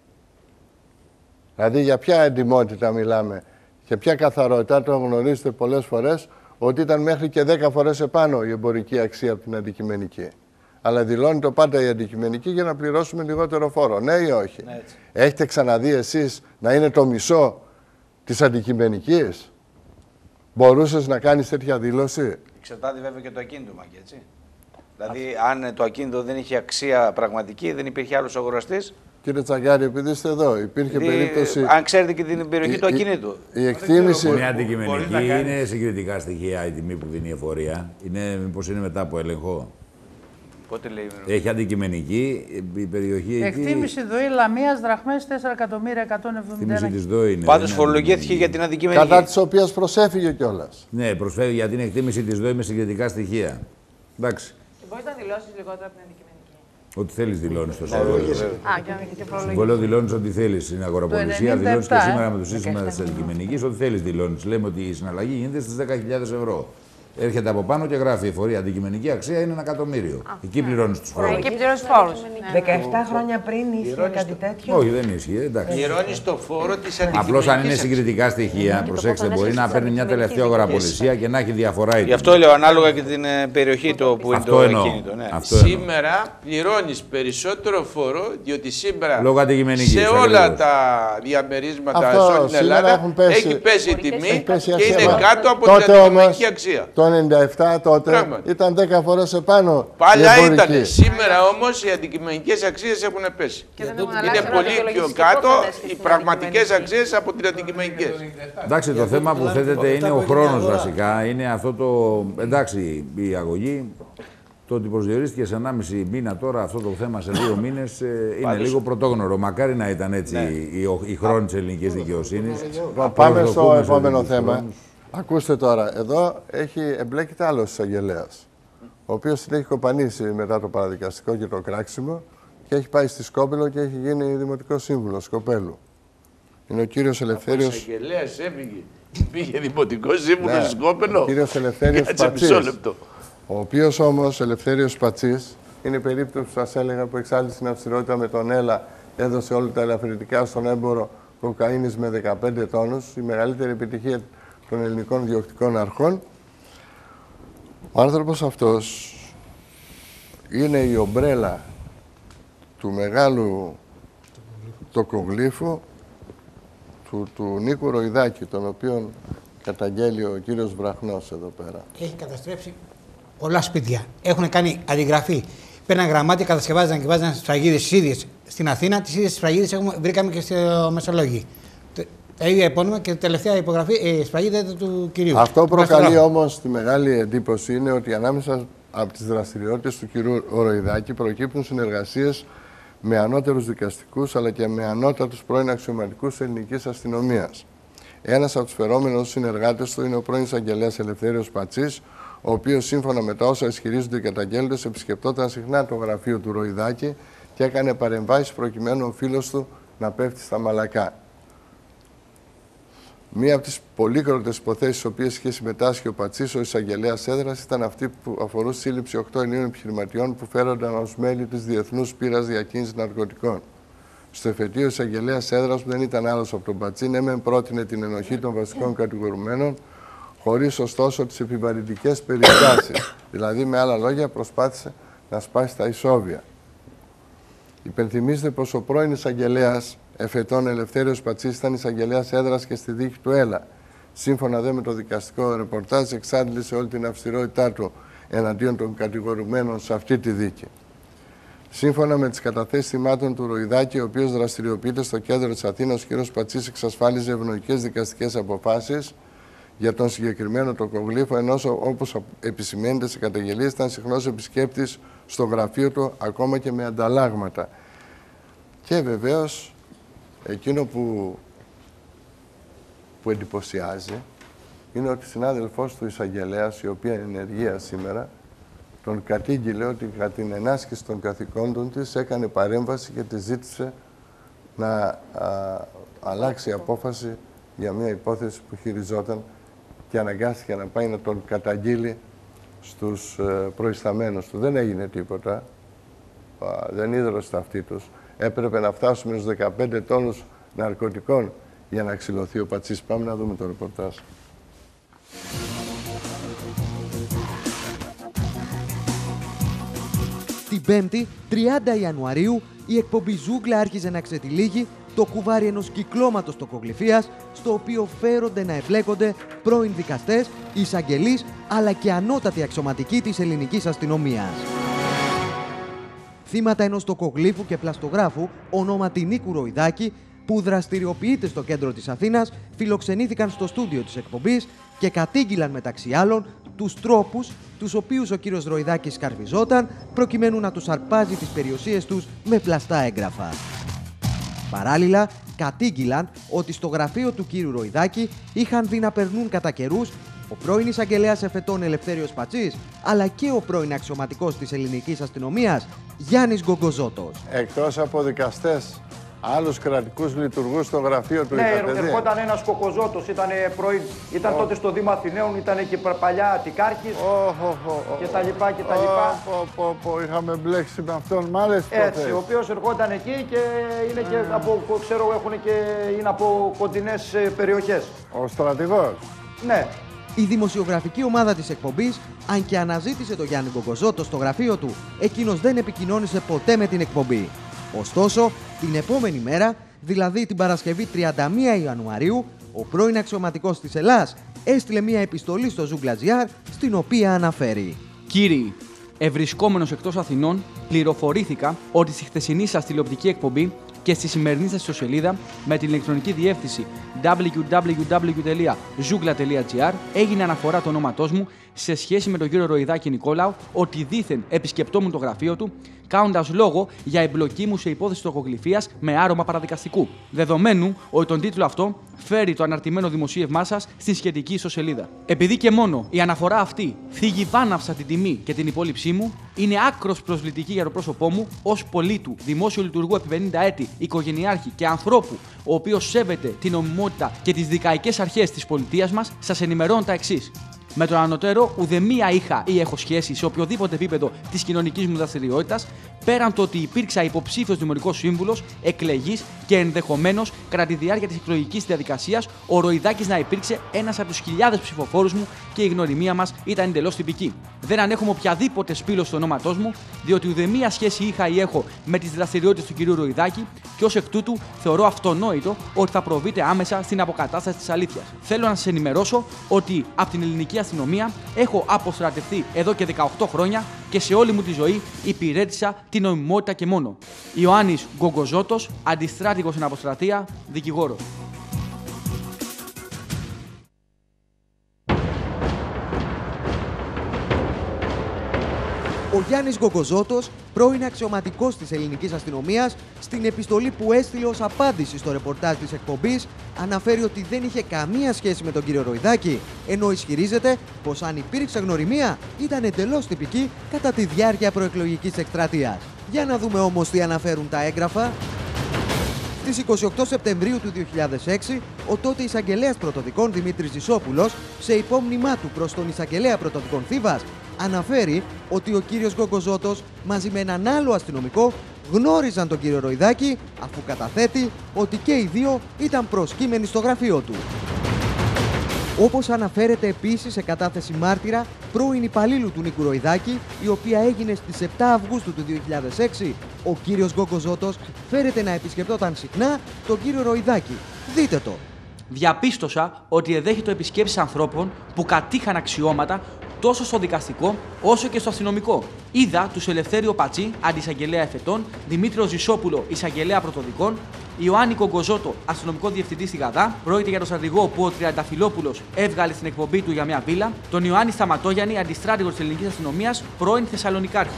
Δηλαδή για ποια εντιμότητα μιλάμε και ποια καθαρότητα? Το γνωρίζετε πολλές φορές ότι ήταν μέχρι και 10 φορές επάνω η εμπορική αξία από την αντικειμενική. Αλλά δηλώνει το πάντα η αντικειμενική για να πληρώσουμε λιγότερο φόρο. Ναι ή όχι? Ναι, έχετε ξαναδεί εσείς να είναι το μισό της αντικειμενικής? Μπορούσες να κάνεις τέτοια δήλωση? Εξαρτάται βέβαια και το ακίνητο, Μάκη, έτσι. Δηλαδή, αν το ακίνητο δεν είχε αξία πραγματική, δεν υπήρχε άλλος αγοραστής. Κύριε Τσαγκάρη, επειδή είστε εδώ, υπήρχε περίπτωση. Αν ξέρετε και την περιοχή του ακίνητου. Η εκτίμηση. Μια αντικειμενική είναι συγκριτικά στοιχεία η τιμή που δίνει η εφορία. Μήπως είναι μετά από έλεγχο? Πότε λέει? Έχει αντικειμενική η περιοχή εκεί. Εκτίμηση ΔΟΗ Λαμίας δραχμές 4.171.000. Πάντως φορολογήθηκε για την αντικειμενική. Κατά της οποίας προσέφυγε κιόλας. Ναι, προσφέρει για την εκτίμηση της ΔΟΗ με συγκριτικά στοιχεία. Εντάξει. Μπορείς να δηλώσεις λιγότερο από την αντικειμενική? Ό,τι θέλεις δηλώνεις στο συμβόλαιο. Στο συμβόλαιο δηλώνεις ό,τι θέλεις. Στην αγοραπολισία δηλώνεις και σήμερα με το σύστημα της αντικειμενικής ό,τι θέλεις δηλώνεις. Λέμε ότι η συναλλαγή γίνεται στις 10.000 ευρώ. Έρχεται από πάνω και γράφει η εφορία αντικειμενική αξία είναι 1 εκατομμύριο. Εκεί πληρώνεις τους φόρους. Εκεί πληρώνεις φόρους. 17 χρόνια πριν ίσχυε κάτι τέτοιο? Όχι, δεν ίσχυε. Πληρώνεις το φόρο της αντικειμενικής. Απλώς αν είναι συγκριτικά στοιχεία, προσέξτε, μπορεί να παίρνει μια τελευταία αγοραπολισία και να έχει διαφορά. Γι' αυτό λέω ανάλογα και την περιοχή που είναι το ακίνητο. Σήμερα πληρώνεις περισσότερο φόρο, διότι σήμερα σε όλα τα διαμερίσματα σε όλη την Ελλάδα έχει πέσει η τιμή και είναι κάτω από την αντικειμενική αξία. Το 97 τότε Πράγματι. ήταν 10 φορές επάνω. Παλιά η εμπορική. ήταν. Σήμερα όμως οι αντικειμενικές αξίες έχουν πέσει. Είναι πολύ πιο κάτω οι πραγματικές αξίες από τις αντικειμενικές. Εντάξει, το θέμα που θέτεται είναι ο χρόνος βασικά. Είναι αυτό το. Εντάξει, η αγωγή. Το ότι προσδιορίστηκε σε 1,5 μήνα τώρα αυτό το θέμα σε 2 μήνες είναι λίγο πρωτόγνωρο. Μακάρι να ήταν έτσι η χρόνη της ελληνικής δικαιοσύνης. Πάμε στο επόμενο θέμα. Ακούστε τώρα, εδώ εμπλέκεται άλλος εισαγγελέας, ο οποίος την έχει κοπανίσει μετά το παραδικαστικό και το κράξιμο και έχει πάει στη Σκόπελο και έχει γίνει δημοτικός σύμβουλος Σκοπέλου. Είναι ο κύριος Ελευθέριος. Ο εισαγγελέας έφυγε. Πήγε δημοτικός σύμβουλος στη Σκόπελο. Ο κύριος Ελευθέριος Πατσής. Ο οποίος όμως, Ελευθέριος Πατσής, είναι η περίπτωση που σας έλεγα που εξάλλησε την αυστηρότητα με τον Έλα, έδωσε όλα τα ελαφρυντικά στον έμπορο κοκαίνης με 15 τόνους, η μεγαλύτερη επιτυχία των ελληνικών διοκτικών αρχών. Ο άνθρωπος αυτός είναι η ομπρέλα του μεγάλου τοκογλύφου του Νίκου Ροϊδάκη, τον οποίον καταγγέλει ο κύριος Βραχνός εδώ πέρα. Έχει καταστρέψει πολλά σπίτια. Έχουν κάνει αντιγραφή. Παίρναν γραμμάτια, κατασκευάζαν και βάζαν σφραγίδες τις ίδιες στην Αθήνα. Τις ίδιες σφραγίδες βρήκαμε και στο Μεσολόγγι. Τα ίδια επώνυμα και τελευταία υπογραφή σφραγίδα του κυρίου. Αυτό προκαλεί όμως τη μεγάλη εντύπωση είναι ότι ανάμεσα από τις δραστηριότητες του κυρίου Ροϊδάκη προκύπτουν συνεργασίες με ανώτερους δικαστικούς αλλά και με ανώτατους πρώην αξιωματικούς της ελληνικής αστυνομίας. Ένας από τους φερόμενους συνεργάτες του είναι ο πρώην εισαγγελέας Ελευθέριος Πατσής, ο οποίος σύμφωνα με τα όσα ισχυρίζονται οι καταγγέλλοντες επισκεπτόταν συχνά το γραφείο του Ροϊδάκη και έκανε παρεμβάσεις προκειμένου ο φίλος του να πέφτει στα μαλακά. Μία από τις πολύκροτες υποθέσεις στις οποίες είχε συμμετάσχει ο Πατσής, ο εισαγγελέας έδρας, ήταν αυτή που αφορούσε σύλληψη 8 Ελλήνων επιχειρηματιών που φέρονταν ως μέλη της Διεθνούς Πύρας Διακίνησης Ναρκωτικών. Στο εφετείο, ο εισαγγελέας έδρας, που δεν ήταν άλλος από τον Πατσή, ναι, μεν πρότεινε την ενοχή των βασικών κατηγορουμένων, χωρίς ωστόσο τις επιβαρυντικές περιστάσεις. Δηλαδή, με άλλα λόγια, προσπάθησε να σπάσει τα ισόβια. Υπενθυμίζεται πως ο πρώην εισαγγελέας εφετών Ελευθέριος Πατσής ήταν εισαγγελέας έδρας και στη δίκη του Έλα. Σύμφωνα δε με το δικαστικό ρεπορτάζ, εξάντλησε όλη την αυστηρότητά του εναντίον των κατηγορουμένων σε αυτή τη δίκη. Σύμφωνα με τις καταθέσεις θυμάτων του Ροϊδάκη, ο οποίος δραστηριοποιείται στο κέντρο της Αθήνας, ο κ. Πατσής εξασφάλιζε ευνοϊκές δικαστικές αποφάσεις για τον συγκεκριμένο τοκογλύφο, ενώ όπως επισημαίνεται σε καταγγελίες, ήταν συχνός επισκέπτης στο γραφείο του, ακόμα και με ανταλλάγματα. Και βεβαίως, εκείνο που εντυπωσιάζει είναι ότι συνάδελφός του εισαγγελέας, η οποία είναι ενεργεία σήμερα, τον κατήγγειλε ότι κατά την ενάσκηση των καθηκόντων της έκανε παρέμβαση και της ζήτησε να αλλάξει απόφαση για μια υπόθεση που χειριζόταν και αναγκάστηκε να πάει να τον καταγγείλει στους προϊσταμένους του. Δεν έγινε τίποτα. Δεν ίδρωσε τα αυτή τους. Έπρεπε να φτάσουμε στους 15 τόνους ναρκωτικών για να ξυλωθεί ο Πατσής. Πάμε να δούμε το ρεπορτάζ. Την 5η, 30 Ιανουαρίου, η εκπομπή Ζούγκλα άρχιζε να ξετυλίγει το κουβάρι ενός κυκλώματος τοκογλυφίας, στο οποίο φέρονται να εμπλέκονται πρώην δικαστές, εισαγγελείς, αλλά και ανώτατοι αξιωματικοί της ελληνικής αστυνομίας. Θύματα ενός τοκογλύφου και πλαστογράφου, ονόματι Νίκου Ροϊδάκη, που δραστηριοποιείται στο κέντρο της Αθήνας, φιλοξενήθηκαν στο στούντιο της εκπομπής και κατήγγειλαν μεταξύ άλλων τους τρόπους τους οποίους ο κύριος Ροϊδάκης σκαρβιζόταν προκειμένου να τους αρπάζει τις περιουσίες τους με πλαστά έγγραφα. Παράλληλα, κατήγγειλαν ότι στο γραφείο του κύριου Ροϊδάκη είχαν δει να περνούν κατά καιρούς ο πρώην εισαγγελέας εφετών Ελευθέριος Πατσής, αλλά και ο πρώην αξιωματικός της ελληνικής αστυνομίας Γιάννης Γκογκοζότος. Εκτός από δικαστές, άλλους κρατικούς λειτουργούς στο γραφείο του είχατε δει? Ναι, ερχόταν ένας Κοκοζότος, ήταν τότε στο Δήμο Αθηναίων, ήταν και παλιά Αττικάρχης και τα λοιπά και τα λοιπά. Είχαμε μπλέξει με αυτόν μάλιστα. Έτσι, ο οποίος ερχόταν εκεί και είναι και από, ξέρω, είναι από κοντινές περιοχές. Ο στρατηγός. Ναι. Η δημοσιογραφική ομάδα της εκπομπής, αν και αναζήτησε τον Γιάννη Γκογκοζότο στο γραφείο του, εκείνος δεν επικοινώνησε ποτέ με την εκπομπή. Ωστόσο, την επόμενη μέρα, δηλαδή την Παρασκευή 31 Ιανουαρίου, ο πρώην αξιωματικός της Ελλάς έστειλε μια επιστολή στο Ζουγκλατζιάρ, στην οποία αναφέρει: Κύριοι, ευρισκόμενος εκτός Αθηνών, πληροφορήθηκα ότι στη χθεσινή σας τηλεοπτική εκπομπή και στη σημερινή σας ιστοσελίδα με την ηλεκτρονική διεύθυνση www.zougla.gr έγινε αναφορά του ονόματός μου σε σχέση με τον κύριο Ροϊδάκη Νικόλαου, ότι δήθεν επισκεπτόμουν το γραφείο του, κάνοντας λόγο για εμπλοκή μου σε υπόθεση τοκογλυφίας με άρωμα παραδικαστικού. Δεδομένου ότι τον τίτλο αυτό φέρει το αναρτημένο δημοσίευμά σας στη σχετική ιστοσελίδα. Επειδή και μόνο η αναφορά αυτή θίγει βάναυσα την τιμή και την υπόλοιψή μου, είναι άκρος προσβλητική για το πρόσωπό μου ως πολίτου, δημόσιου λειτουργού επί 50 έτη, οικογενειάρχη και ανθρώπου, ο οποίος σέβεται την νομιμότητα και τις δικαϊκές αρχές της πολιτείας μας, σας ενημερώνω τα εξής. Με τον ανωτέρω, ουδεμία είχα ή έχω σχέση σε οποιοδήποτε επίπεδο της κοινωνικής μου δραστηριότητας, πέραν το ότι υπήρξα υποψήφιος δημοτικός σύμβουλος, εκλεγής και ενδεχομένως κατά τη διάρκεια της εκλογικής διαδικασίας ο Ροϊδάκης να υπήρξε ένας από τους χιλιάδες ψηφοφόρους μου και η γνωριμία μας ήταν εντελώς τυπική. Δεν ανέχομαι οποιαδήποτε σπήλωση του ονόματός μου, διότι ουδεμία σχέση είχα ή έχω με τις δραστηριότητες του κυρίου Ροϊδάκη και ως εκ τούτου θεωρώ αυτονόητο ότι θα προβείτε άμεσα στην αποκατάσταση της αλήθειας. Θέλω να σας ενημερώσω ότι από την ελληνική αστυνομία έχω αποστρατευτεί εδώ και 18 χρόνια και σε όλη μου τη ζωή υπηρέτησα την νομιμότητα και μόνο. Ιωάννης Γκογκοζώτος, αντιστράτηγος στην αποστρατεία, δικηγόρο. Ο Γιάννης Γκογκοζώτος, πρώην αξιωματικός της ελληνικής αστυνομίας, στην επιστολή που έστειλε ως απάντηση στο ρεπορτάζ της εκπομπής, αναφέρει ότι δεν είχε καμία σχέση με τον κύριο Ροϊδάκη, ενώ ισχυρίζεται πως αν υπήρξε γνωριμία ήταν εντελώς τυπική κατά τη διάρκεια προεκλογικής εκστρατείας. Για να δούμε όμως τι αναφέρουν τα έγγραφα. Στις 28 Σεπτεμβρίου του 2006, ο τότε εισαγγελέας πρωτοδικών Δημήτρης Ζησόπουλος, σε υπόμνημά του προς τον εισαγγελέα πρωτοδικών Θήβας, αναφέρει ότι ο κύριος Γκογκοζώτος μαζί με έναν άλλο αστυνομικό γνώριζαν τον κύριο Ροϊδάκη, αφού καταθέτει ότι και οι δύο ήταν προσκύμενοι στο γραφείο του. Όπως αναφέρεται επίσης σε κατάθεση μάρτυρα πρώην υπαλλήλου του Νίκου Ροϊδάκη, η οποία έγινε στις 7 Αυγούστου του 2006, ο κύριος Γκογκοζώτος φέρεται να επισκεπτόταν συχνά τον κύριο Ροϊδάκη. Δείτε το. Διαπίστωσα ότι εδέχεται επισκέψεις ανθρώπων που κατήχαν αξιώματα τόσο στο δικαστικό όσο και στο αστυνομικό. Είδα τους Ελευθέριο Πατσί, αντισαγγελέα εφετών, Δημήτριο Ζησόπουλο, εισαγγελέα πρωτοδικών, Ιωάννη Γκογκοζώτο, αστυνομικό διευθυντή στη Γαδά, πρόκειται για τον στρατηγό που ο Τριανταφυλόπουλος έβγαλε στην εκπομπή του για μια βίλα, τον Ιωάννη Σταματόγιαννη, αντιστράτηγο της ελληνικής αστυνομίας, πρώην Θεσσαλονικάρχη.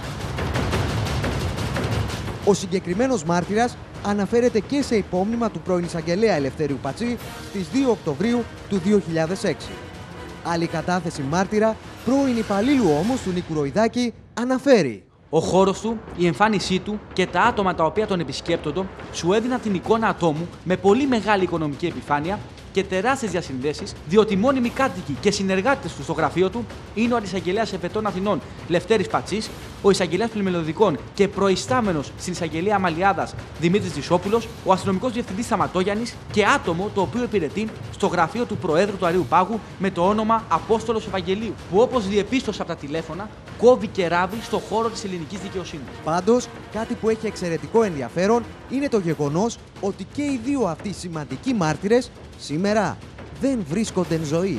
Ο συγκεκριμένος μάρτυρας αναφέρεται και σε υπόμνημα του πρώην εισαγγελέα Ελευθέριου Πατσί στις 2 Οκτωβρίου του 2006. Άλλη κατάθεση μάρτυρα, πρώην υπαλλήλου όμως του Νίκου Ροϊδάκη, αναφέρει: Ο χώρος του, η εμφάνισή του και τα άτομα τα οποία τον επισκέπτονται σου έδιναν την εικόνα ατόμου με πολύ μεγάλη οικονομική επιφάνεια και τεράστιες διασυνδέσεις, διότι μόνιμοι κάτοικοι και συνεργάτες του στο γραφείο του είναι ο αντισαγγελέας εφετών Αθηνών Λευτέρης Πατσής, ο εισαγγελέας πλημμυλωδικών και προϊστάμενος στην εισαγγελία Αμαλιάδας Δημήτρης Ζησόπουλος, ο αστυνομικός διευθυντής Σταματόγιαννης και άτομο το οποίο υπηρετεί στο γραφείο του Προέδρου του Αρείου Πάγου με το όνομα Απόστολος Ευαγγελίου, που όπως διεπίστωσα από τα τηλέφωνα κόβει και ράβει στο χώρο της ελληνικής δικαιοσύνης. Πάντως, κάτι που έχει εξαιρετικό ενδιαφέρον είναι το γεγονός ότι και οι δύο αυτοί σημαντικοί μάρτυρες σήμερα δεν βρίσκονται εν ζωή.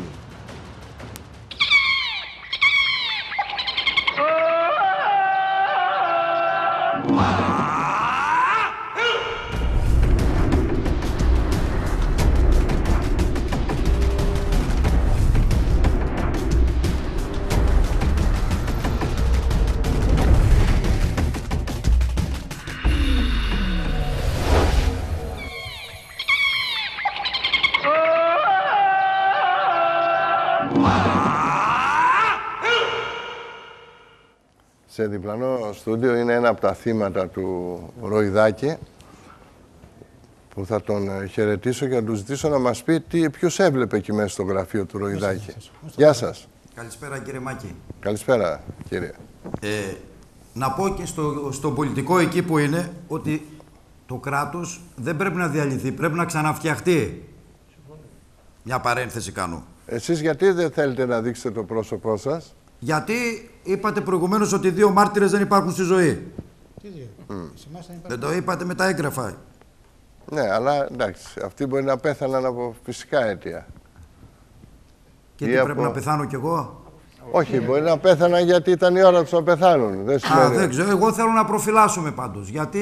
Σε διπλανό στούντιο είναι ένα από τα θύματα του Ροϊδάκη, που θα τον χαιρετήσω και να του ζητήσω να μας πει ποιος έβλεπε εκεί μέσα στο γραφείο του Ροϊδάκη. Γεια σας. Καλησπέρα κύριε Μάκη. Καλησπέρα κύριε. Να πω και στο πολιτικό εκεί που είναι ότι το κράτος δεν πρέπει να διαλυθεί, πρέπει να ξαναφτιαχτεί. Μια παρένθεση κάνω. Εσείς γιατί δεν θέλετε να δείξετε το πρόσωπό σας? Γιατί είπατε προηγουμένως ότι οι δύο μάρτυρες δεν υπάρχουν στη ζωή. Τι δύο? Δεν το είπατε με τα έγγραφα. Ναι, αλλά εντάξει, αυτοί μπορεί να πέθαναν από φυσικά αίτια. Και τι πρέπει να πεθάνω κι εγώ? Όχι, μπορεί να πέθαναν γιατί ήταν η ώρα τους να πεθάνουν. Δεν σημαίνει. Δεν ξέρω, εγώ θέλω να προφυλάσσομαι πάντως, γιατί...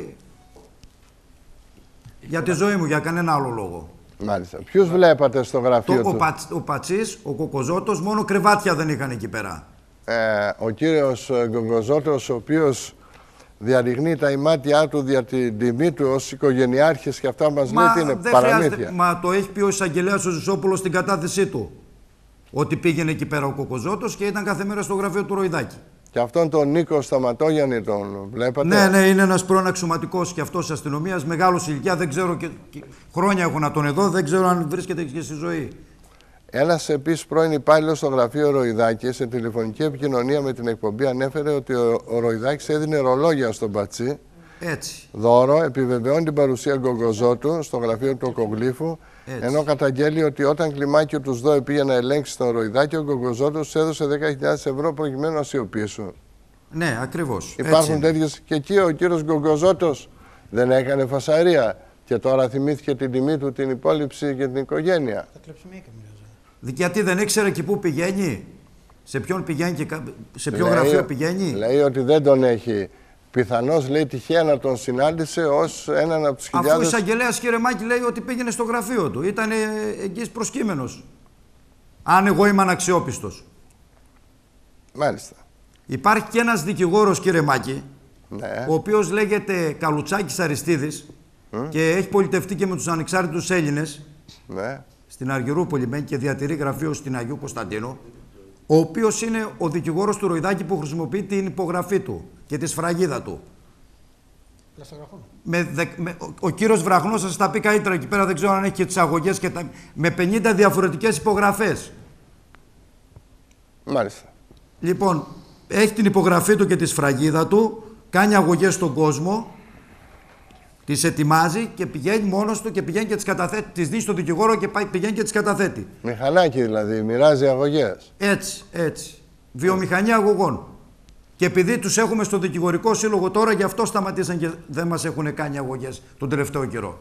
Για τη ζωή μου, για κανένα άλλο λόγο. Μάλιστα. Ποιους βλέπατε στο γραφείο του? Ο Πατσής, ο Κοκοζώτος, μόνο κρεβάτια δεν είχαν εκεί πέρα. Ο κύριος Κοκοζώτος, ο οποίος διαρριγνεί τα ημάτια του για την τιμή του ως οικογενειάρχης και αυτά μας λέει ότι είναι παραμύθια. Μα το έχει πει ο εισαγγελέας ο Ζησόπουλος στην κατάθεσή του. Ότι πήγαινε εκεί πέρα ο Κοκοζώτος και ήταν κάθε μέρα στο γραφείο του Ροϊδάκη. Και αυτόν τον Νίκο Σταματόγιαννη τον βλέπατε? Ναι, είναι ένας πρώην αξιωματικός και αυτός της αστυνομίας, μεγάλος ηλικία, δεν ξέρω και χρόνια έχω να τον εδώ, δεν ξέρω αν βρίσκεται και στη ζωή. Ένας επίσης πρώην υπάλληλος στο γραφείο Ροϊδάκη, σε τηλεφωνική επικοινωνία με την εκπομπή, ανέφερε ότι ο Ροϊδάκης έδινε ρολόγια στον Πατσί. Έτσι. Δώρο, επιβεβαιώνει την παρουσία Γκογκοζώτου στο γραφείο του Οκογλήφου. Ενώ καταγγέλει ότι όταν κλιμάκιο τους ΔΟΕ πήγε να ελέγξει τον Ροϊδάκη, ο Γκογκοζώτου τους έδωσε 10.000 ευρώ προκειμένου να σιωπήσουν. Ναι, ακριβώς. Υπάρχουν τέτοιες. Και εκεί ο κύριος Γκογκοζώτος δεν έκανε φασαρία. Και τώρα θυμήθηκε την τιμή του, την υπόλοιψη και την οικογένεια. Γιατί δεν ήξερε εκεί πού πηγαίνει, σε ποιον πηγαίνει και σε ποιο γραφείο πηγαίνει. Λέει ότι δεν τον έχει. Πιθανώς, λέει, τυχαία να τον συνάντησε ως έναν από τους χιλιάδες. Αφού ο εισαγγελέας κύριε Μάκη λέει ότι πήγαινε στο γραφείο του. Ήταν εκεί προσκύμενος. Αν εγώ είμαι αναξιόπιστος. Μάλιστα. Υπάρχει και ένας δικηγόρος κύριε Μάκη, ναι, ο οποίος λέγεται Καλουτσάκης Αριστίδης και έχει πολιτευτεί και με τους ανεξάρτητους Έλληνες. Ναι. Στην Αργυρούπολη μένει και διατηρεί γραφείο στην Αγίου Κωνσταντίνου. Ο οποίος είναι ο δικηγόρος του Ροϊδάκη που χρησιμοποιεί την υπογραφή του και τη σφραγίδα του. Ο κύριος Βραχνός σας τα πει καλύτερα εκεί πέρα, δεν ξέρω αν έχει και τις αγωγές και με 50 διαφορετικές υπογραφές. Μάλιστα. Λοιπόν, έχει την υπογραφή του και τη σφραγίδα του, κάνει αγωγές στον κόσμο, τις ετοιμάζει και πηγαίνει μόνος του και πηγαίνει και τις καταθέτει. Τις δίνει στον δικηγόρο και πηγαίνει και τις καταθέτει. Μηχανάκι δηλαδή, μοιράζει αγωγές. Έτσι. Βιομηχανία αγωγών. Και επειδή τους έχουμε στο δικηγορικό σύλλογο τώρα, γι' αυτό σταματήσαν και δεν μας έχουν κάνει αγωγές τον τελευταίο καιρό.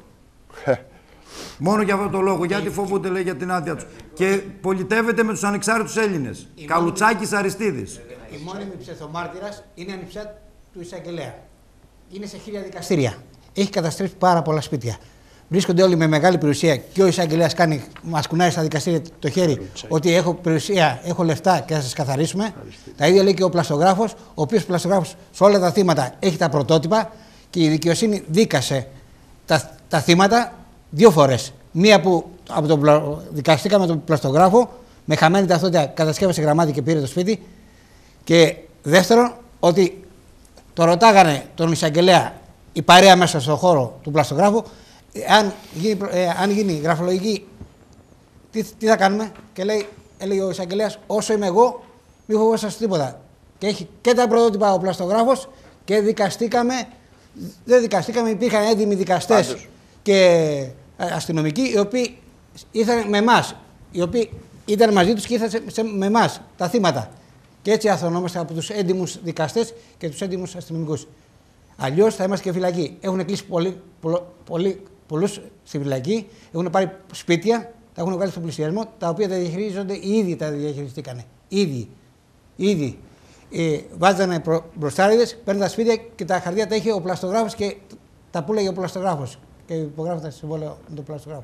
Μόνο για αυτόν τον λόγο, γιατί φοβούνται, λέει, για την άδεια τους. Και πολιτεύεται με τους ανεξάρτητους Έλληνες. Καλουτσάκης Αριστίδης. Η μόνιμη ψευδομάρτυρας είναι ανιψιά του εισαγγελέα. Είναι σε 1000 δικαστήρια. Έχει καταστρέψει πάρα πολλά σπίτια. Βρίσκονται όλοι με μεγάλη περιουσία και ο εισαγγελέας μας κουνάει στα δικαστήρια το χέρι ότι έχω περιουσία, έχω λεφτά και θα σας καθαρίσουμε. Τα ίδια λέει και ο πλαστογράφος, ο οποίος πλαστογράφος σε όλα τα θύματα έχει τα πρωτότυπα και η δικαιοσύνη δίκασε τα θύματα 2 φορές. Μία που δικαστήκαμε τον πλαστογράφο, με χαμένη ταυτότητα κατασκεύασε γραμμάτι και πήρε το σπίτι. Και δεύτερον, ότι το ρωτάγανε τον εισαγγελέα η παρέα μέσα στον χώρο του πλαστογράφου, αν γίνει γραφολογική, τι θα κάνουμε. Και έλεγε ο εισαγγελέας, όσο είμαι εγώ, μη φοβόσαστε τίποτα. Και έχει και τα πρωτότυπα ο πλαστογράφος και δεν δικαστήκαμε, υπήρχαν έντιμοι δικαστές και αστυνομικοί, οι οποίοι ήρθαν με εμάς, οι οποίοι ήταν μαζί τους και ήρθαν με εμάς, τα θύματα. Και έτσι αθωνόμαστε από τους έντιμους δικαστές και τους έντιμους αστυνομικούς. Αλλιώς θα είμαστε και φυλακοί. Έχουν κλείσει πολλούς στη φυλακή, έχουν πάρει σπίτια, τα έχουν βγάλει στον πλησιασμό, τα οποία τα διαχειρίζονται, οι ίδιοι τα διαχειριστήκανε. Ήδη. Βάζανε μπροστάριδες, παίρνουν τα σπίτια και τα χαρτιά τα είχε ο πλαστογράφος και τα πούλεγε ο πλαστογράφος. Και υπογράφει τα συμβόλαια με τον πλαστογράφο.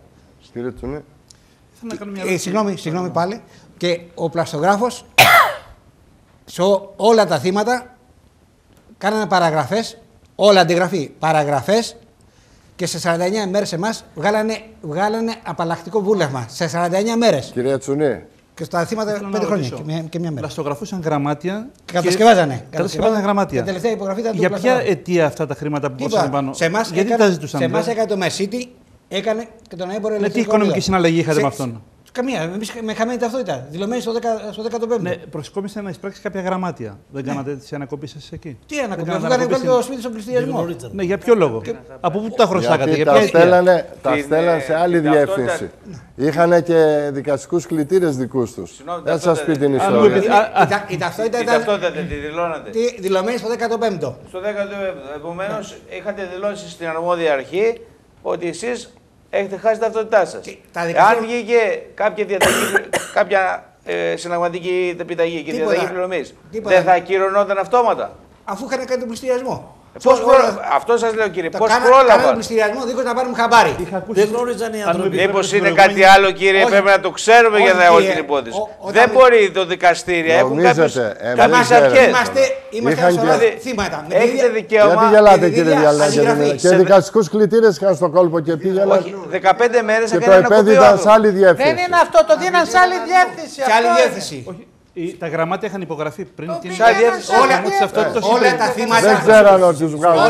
Συγγνώμη πάλι. Και ο πλαστογράφος σε όλα τα θύματα κάνανε παραγραφές, όλα αντιγραφή, παραγραφές και σε 49 μέρες εμάς βγάλανε απαλλακτικό βούλευμα. Σε 49 μέρες. Κυρία Τσουνή. Και στα θύματα 5 χρόνια και μια μέρα. Πλαστογραφούσαν γραμμάτια. Κατασκευάζανε γραμμάτια. Η τελευταία υπογραφή ήταν για ποια αιτία αυτά τα χρήματα που πήραν πάνω? Γιατί τα ζητούσαν? Σε εμάς έκανε το Μεσίτη, έκανε και τον έμπορο ελευθερικό. Τι οικονομική συναλλαγή είχατε με αυτόν? Καμία. Εμείς με χαμένη ταυτότητα. Δηλωμένη στο 15ο. Ναι, προσκόμισε να εισπράξει κάποια γραμμάτια. Δεν κάνατε τις ανακοπές σας εκεί? Τι ανακοπή? Αφού είχαν βγάλει το σπίτι στον πληστηριασμό. Ναι, για ποιο λόγο? Από πού τα χρωστάκατε? Γιατί τα στέλνανε σε άλλη διεύθυνση. Είχαν και δικαστικούς κλητήρες δικούς τους. Δεν σας πει την ιστορία. Η ταυτότητα τη δηλώνατε. Δηλωμένη στο 15ο. Στο 15ο. Επομένως, είχατε δηλώσει στην αρμόδια αρχή ότι εσείς έχετε χάσει τα ταυτότητά σας. Αν βγήκε κάποια συναλλαγματική επιταγή και διαταγή πληρωμής, δεν θα ακυρωνόταν αυτόματα? Αφού είχαν κάνει τον πληστηριασμό. Αυτό σας λέω, κύριε. Πώς πρόλαβα? Κάνανε τον πληστηριασμό δίχως να πάρουμε χαμπάρι. Δεν γνώριζαν οι άνθρωποι. Μήπως είναι κάτι άλλο, κύριε, πρέπει να το ξέρουμε για να όλη την υπόθεση. Δεν μπορεί το δικαστήριο. Έχουν κάποιες αρχές. Είμαστε θύματα. Έχετε δικαίωμα. Γιατί γελάτε, κύριε Διαλάκη? Και δικαστικούς κλητήρες είχαν στο κόλπο και πήγαιναν. 15 μέρες και το επέδιδαν σε άλλη διεύθυνση. Δεν είναι αυτό, το δίναν σε άλλη διεύθυνση. Σε άλλη διεύθυνση. Τα γραμμάτια είχαν υπογραφεί πριν την όλα τα θύματα. Δεν ξέραν ότι τους βγάλουν.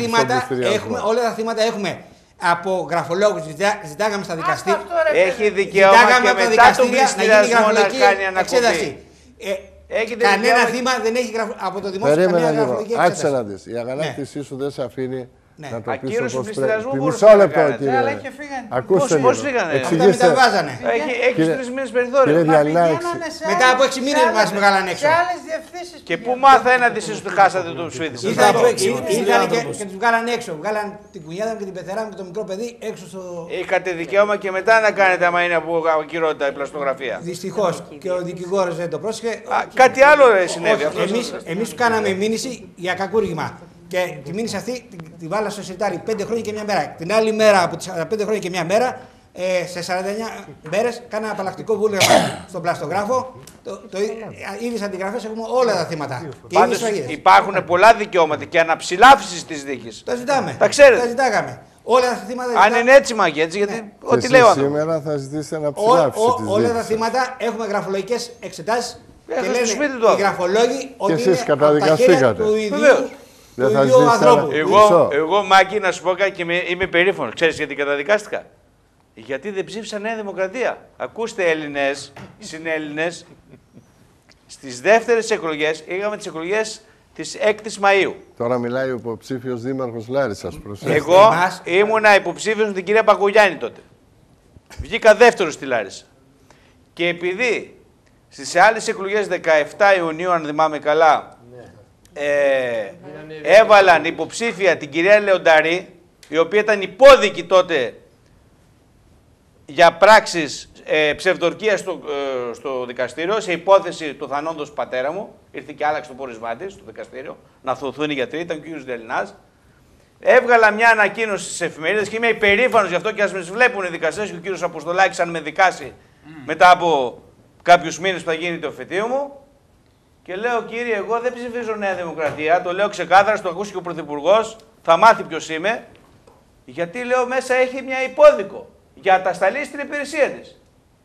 Όλα τα θύματα έχουμε από γραφολόγους, ζητάγαμε στα δικαστήρια. Έχει δικαίωμα και μετά τον πληστηριασμό να κάνει ανακοπή. Κανένα θύμα δεν έχει από το δημόσιο καμία γραφολογική εξέταση. Άκουσα να δεις. Η αγανάκτησή σου δεν σε αφήνει να το πεις όπως πρέπει. Μισό λεπτό, κύριε. Ακούστε λίγο. Πώς φύγανε? Εξηγήστε. Έχεις 3 μήνες περιθώριο. Μετά από 6 μήνες μας βγάλανε έξω. Και πού μάθανε εσείς ότι χάσατε το σπίτι σας? Ήρθαν και τους βγάλανε έξω. Βγάλανε την κουνιάδα μου και την πεθερά μου και το μικρό παιδί έξω στο... Είχατε δικαίωμα και μετά να κάνετε άμα είναι από ακυρότητα η πλαστογραφία. Δυστυχώς και ο δικηγόρος δεν το πρόσεχε. Κάτι άλλο συνέβη. Εμείς κάναμε μήνυση για κακούργημα. Και τη μήνυση αυτή τη βάλα στο σιρτάρι 5 χρόνια και μια μέρα. Την άλλη μέρα από τις 45 χρόνια και μια μέρα, σε 49 μέρες, κάνα απαλλακτικό βούλευμα στον πλαστογράφο. Ίδιες αντιγραφές έχουμε όλα τα θύματα. Πάντως υπάρχουν πολλά δικαιώματα και αναψηλάφισης της δίκης. Τα ζητάμε. Τα ξέρετε. Τα ζητάγαμε. Όλα τα θύματα. Αν είναι έτσι, μαγέτζι, γιατί ό,τι λέω. Σήμερα θα ζητήσετε αναψηλάφιση της δίκης. Όλα τα θύματα έχουμε γραφολογικές εξετάσεις. Και λένε οι γραφολόγοι ότι εσείς είναι καταδικαστήκατε. του ίδιου ανθρώπου. Εγώ, Μάκη, να σου πω κάτι και είμαι περήφανος. Ξέρεις γιατί καταδικάστηκα? Γιατί δεν ψήφισα Νέα Δημοκρατία. Ακούστε, Έλληνες, συνέλληνες, στις δεύτερες εκλογές, είχαμε τις εκλογές της 6ης Μαΐου. Τώρα μιλάει ο υποψήφιος δήμαρχος Λάρισσας. Εγώ ήμουνα υποψήφιος με την κυρία Πακογιάννη τότε. Βγήκα δεύτερος στη Λάρισα. Και επειδή στις άλλες εκλογές 17 Ιουνίου, αν θυμάμαι καλά, έβαλαν υποψήφια την κυρία Λεονταρή, η οποία ήταν υπόδικη τότε για πράξεις ψευδορκίας στο δικαστήριο, σε υπόθεση του θανόντος πατέρα μου. Ήρθε και άλλαξε το πόρισμά της στο δικαστήριο, να θωθούν οι γιατροί, ήταν ο κ. Δελινάς. Έβγαλα μια ανακοίνωση στις εφημερίδες και είμαι υπερήφανος γι' αυτό, και ας με βλέπουν οι δικαστές και ο κ. Αποστολάκης αν με δικάσει μετά από κάποιους μήνες που θα γίνει το εφετείο μου. Και λέω, κύριε, εγώ δεν ψηφίζω Νέα Δημοκρατία, το λέω ξεκάθαρα, το ακούσει και ο Πρωθυπουργός, θα μάθει ποιος είμαι, γιατί λέω μέσα έχει μια υπόδικο για ατασταλή στην υπηρεσία της.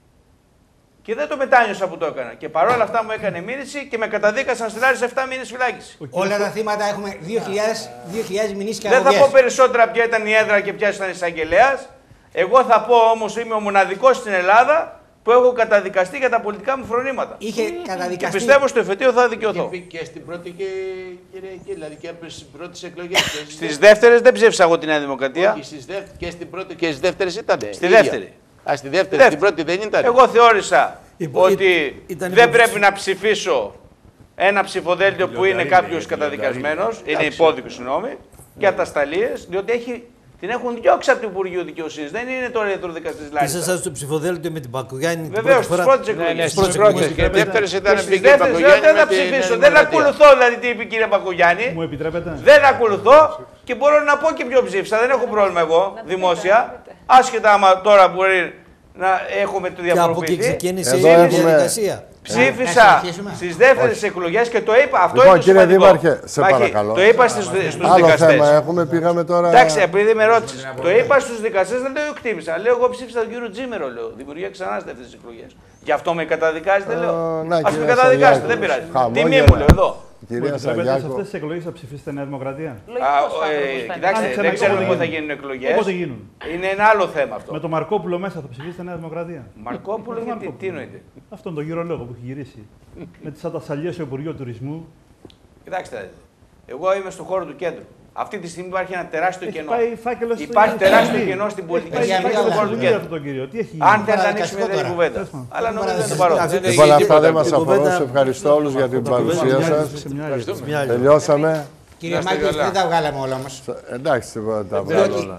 Και δεν το μετάνιωσα που το έκανα. Και παρόλα αυτά μου έκανε μήνυση και με καταδίκασαν στη Λάρισα 7 μήνες φυλάκιση. Όλα τα θύματα έχουμε 2.000 μηνύσεις και αγωγές. αγωγές. Δεν θα πω περισσότερα ποια ήταν η έδρα και ποια ήταν εισαγγελέας. Εγώ θα πω όμως είμαι ο μοναδικός στην Ελλάδα που έχω καταδικαστεί για τα πολιτικά μου φρονήματα. Είχε καταδικαστεί. Και πιστεύω στο εφετείο θα δικαιωθώ. Και στην πρώτη Κυριακή, δηλαδή και από τις πρώτες εκλογές. Στις δεύτερες δεν ψήφισα εγώ τη Νέα Δημοκρατία. Όχι, και στην πρώτη και στις δεύτερες ήταν. Στη δεύτερη. Στη δεύτερη, στην πρώτη δεν ήταν. Εγώ θεώρησα ότι δεν πρέπει να ψηφίσω ένα ψηφοδέλτιο που είναι κάποιος καταδικασμένος, είναι υπόδικος, συγγνώμη, για ατασταλίες, διότι την έχουν διώξει από το Υπουργείο Δικαιοσύνης. Δεν είναι τώρα ιατροδικαστής Λάρισα. Ήσασταν στο ψηφοδέλτιο με την Πακογιάννη. Βεβαίως, στις πρώτες εκλογές. Στις πρώτες και δεύτερες ήταν στις δεύτερες δεν θα ψηφίσω. Δεν ακολουθώ δηλαδή τι είπε η κυρία Πακογιάννη. Μου επιτρέπετε? Δεν ακολουθώ και μπορώ να πω και ποιο ψήφισα. Δεν έχω πρόβλημα εγώ δημόσια. Άσχετα άμα τώρα μπορεί να έχουμε τη διαφοροποιηθεί. Και από εκεί ξεκίνησε η διαδικασία. Ψήφισα στις δεύτερες εκλογές και το είπα. Αυτό λοιπόν, είναι το σημαντικό. Κύριε Δήμαρχε, σε παρακαλώ. Το είπα στους δικαστές. Άλλο θέμα έχουμε, πήγαμε τώρα... Εντάξει, επειδή με ρώτησες. Το είπα στους δικαστές, δεν το εκτίμησα. Λέω, εγώ ψήφισα τον κύριο Τζίμερο, λέω. Δημιουργία ξανά στις δεύτερες εκλογές. Γι' αυτό με καταδικάζετε, λέω. Ας με καταδικάσετε, δεν πειράζει. Τιμή μου, λέω, εδώ. Κυρία Σαγιάκο. Σε αυτές τις εκλογές θα ψηφίσετε Νέα Δημοκρατία? Κοιτάξτε, δεν ξέρουμε πότε θα γίνουν εκλογές. Πότε γίνουν? Είναι ένα άλλο θέμα αυτό. Με το Μαρκόπουλο μέσα θα ψηφίσετε Νέα Δημοκρατία? Μαρκόπουλο, γιατί, τι εννοείται? Αυτόν τον γύρω-λόγο που έχει γυρίσει. Με τις ατασσαλίες στο Υπουργείο Τουρισμού. Κοιτάξτε, εγώ είμαι στον χώρο του κέντρου. Αυτή τη στιγμή υπάρχει ένα τεράστιο κενό. Υπάρχει τεράστιο κενό στην πολιτική συζήτηση στον χώρο του κέντρου. Αν θέλετε να ανοίξουμε την κουβέντα. Αλλά νομίζω δεν είναι παρόν. Λοιπόν, αυτά δεν μας αφορούν. Σε ευχαριστώ όλους για την παρουσία σας. Τελειώσαμε. Κύριε Μάκη, δεν τα βγάλαμε όλα όμως. Εντάξει, τα βγάλαμε όλα.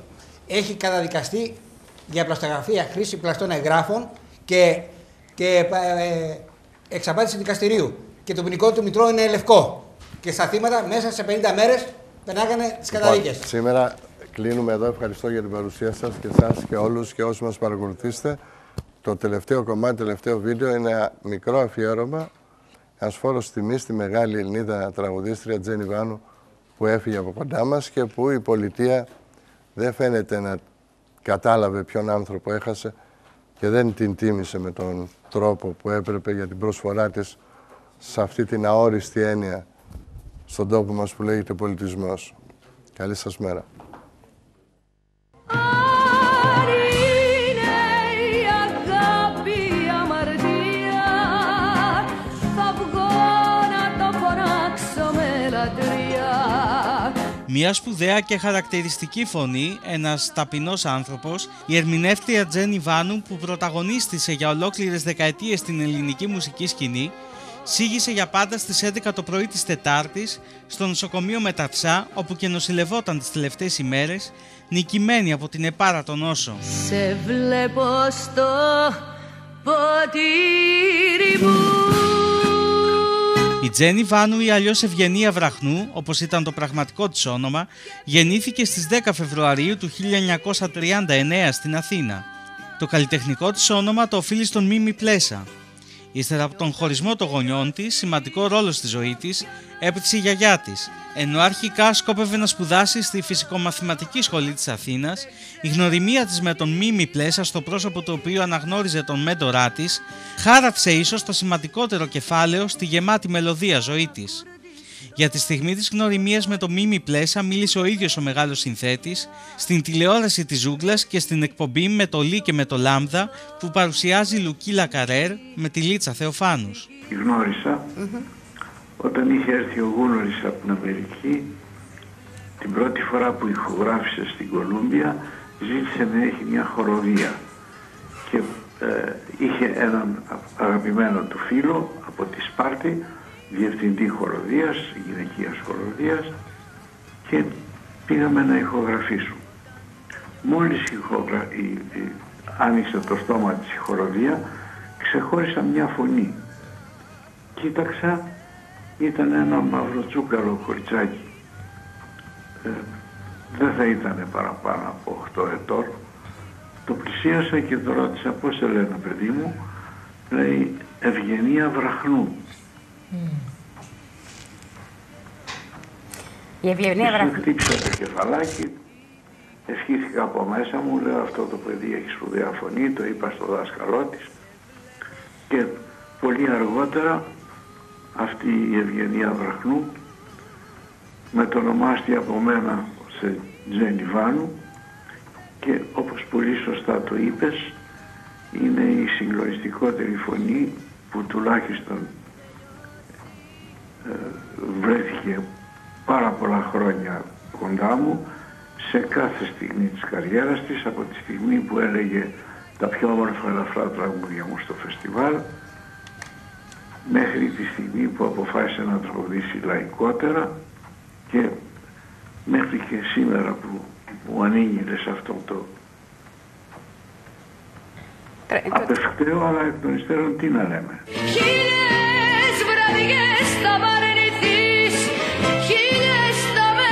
έχει καταδικαστεί για πλαστογραφία, χρήση πλαστών εγγράφων και εξαπάτηση δικαστηρίου. Και το ποινικό του μητρό είναι λευκό. Και στα θύματα μέσα σε 50 μέρες περνάγανε τις καταδίκες. Σήμερα κλείνουμε εδώ. Ευχαριστώ για την παρουσία σας και εσάς και όλους και όσοι μας παρακολουθήσετε. Το τελευταίο κομμάτι, το τελευταίο βίντεο είναι ένα μικρό αφιέρωμα. Ένας φόρος τιμής στη μεγάλη Ελληνίδα τραγουδίστρια Τζένι Βάνου που έφυγε από κοντά μας και που η πολιτεία δεν φαίνεται να κατάλαβε ποιον άνθρωπο έχασε και δεν την τίμησε με τον τρόπο που έπρεπε για την προσφορά της σε αυτή την αόριστη έννοια στον τόπο μας που λέγεται πολιτισμός. Καλή σας μέρα. Μια σπουδαία και χαρακτηριστική φωνή, ένας ταπεινός άνθρωπος, η ερμηνεύτρια Τζένι Βάνου που πρωταγωνίστησε για ολόκληρες δεκαετίες στην ελληνική μουσική σκηνή, σίγησε για πάντα στις 11 το πρωί της Τετάρτης στο νοσοκομείο Μεταψά, όπου και νοσηλευόταν τις τελευταίες ημέρες, νικημένη από την επάρατο νόσο. Σε βλέπω στο ποτήρι μου. Η Τζένι Βάνου ή αλλιώς Ευγενία Βραχνού, όπως ήταν το πραγματικό της όνομα, γεννήθηκε στις 10 Φεβρουαρίου του 1939 στην Αθήνα. Το καλλιτεχνικό της όνομα το οφείλει στον Μίμη Πλέσα. Ύστερα από τον χωρισμό των γονιών της, σημαντικό ρόλο στη ζωή της έπαιξε η γιαγιά της. Ενώ αρχικά σκόπευε να σπουδάσει στη φυσικομαθηματική σχολή της Αθήνας, η γνωριμία της με τον Μίμη Πλέσα, στο πρόσωπο του οποίου αναγνώριζε τον μέντορά της, χάραψε ίσως το σημαντικότερο κεφάλαιο στη γεμάτη μελωδία ζωή της. Για τη στιγμή της γνωριμίας με τον Μίμη Πλέσα μίλησε ο ίδιος ο μεγάλος συνθέτης στην τηλεόραση της Ζούγκλας και στην εκπομπή «Με το Λί και με το Λάμδα» που παρουσιάζει Λουκί Λακαρέρ με τη Λίτσα Θεοφάνους. Τη γνώρισα όταν είχε έρθει ο Γούνορης από την Αμερική. Την πρώτη φορά που ηχογράφησε στην Κολούμπια ζήτησε να έχει μια χοροδία και είχε έναν αγαπημένο του φίλο από τη Σπάρτη, διευθυντή χοροδίας, γυναικείας χοροδίας, και πήγαμε να ηχογραφήσουμε. Μόλις άνοιξε το στόμα της η χοροδία, ξεχώρισα μια φωνή. Κοίταξα, ήταν ένα μαυροτσούκαλο κοριτσάκι. Δεν θα ήταν παραπάνω από 8 ετών. Το πλησίασα και το ρώτησα πώς σε λένε, παιδί μου. Λέει Ευγενία Βραχνού. Η Ευγενία Βραχνού. Χτύπησα το κεφαλάκι, ευχήθηκα από μέσα μου, λέω αυτό το παιδί έχει σπουδαία φωνή, το είπα στο δάσκαλό της και πολύ αργότερα αυτή η Ευγενία Βραχνού μετονομάστηκε από μένα σε Τζένι Βάνου και όπως πολύ σωστά το είπες, είναι η συγκλονιστικότερη φωνή που τουλάχιστον βρέθηκε πάρα πολλά χρόνια κοντά μου σε κάθε στιγμή της καριέρας της, από τη στιγμή που έλεγε τα πιο όμορφα ελαφρά τραγούδια μου στο φεστιβάλ μέχρι τη στιγμή που αποφάσισε να τραγουδήσει λαϊκότερα και μέχρι και σήμερα που μου ανήγγειλε σε αυτό το απευκταίο, αλλά εκ των υστέρων τι να λέμε. Χίλιες βραδιές θα παρενηθείς, χίλιες θα με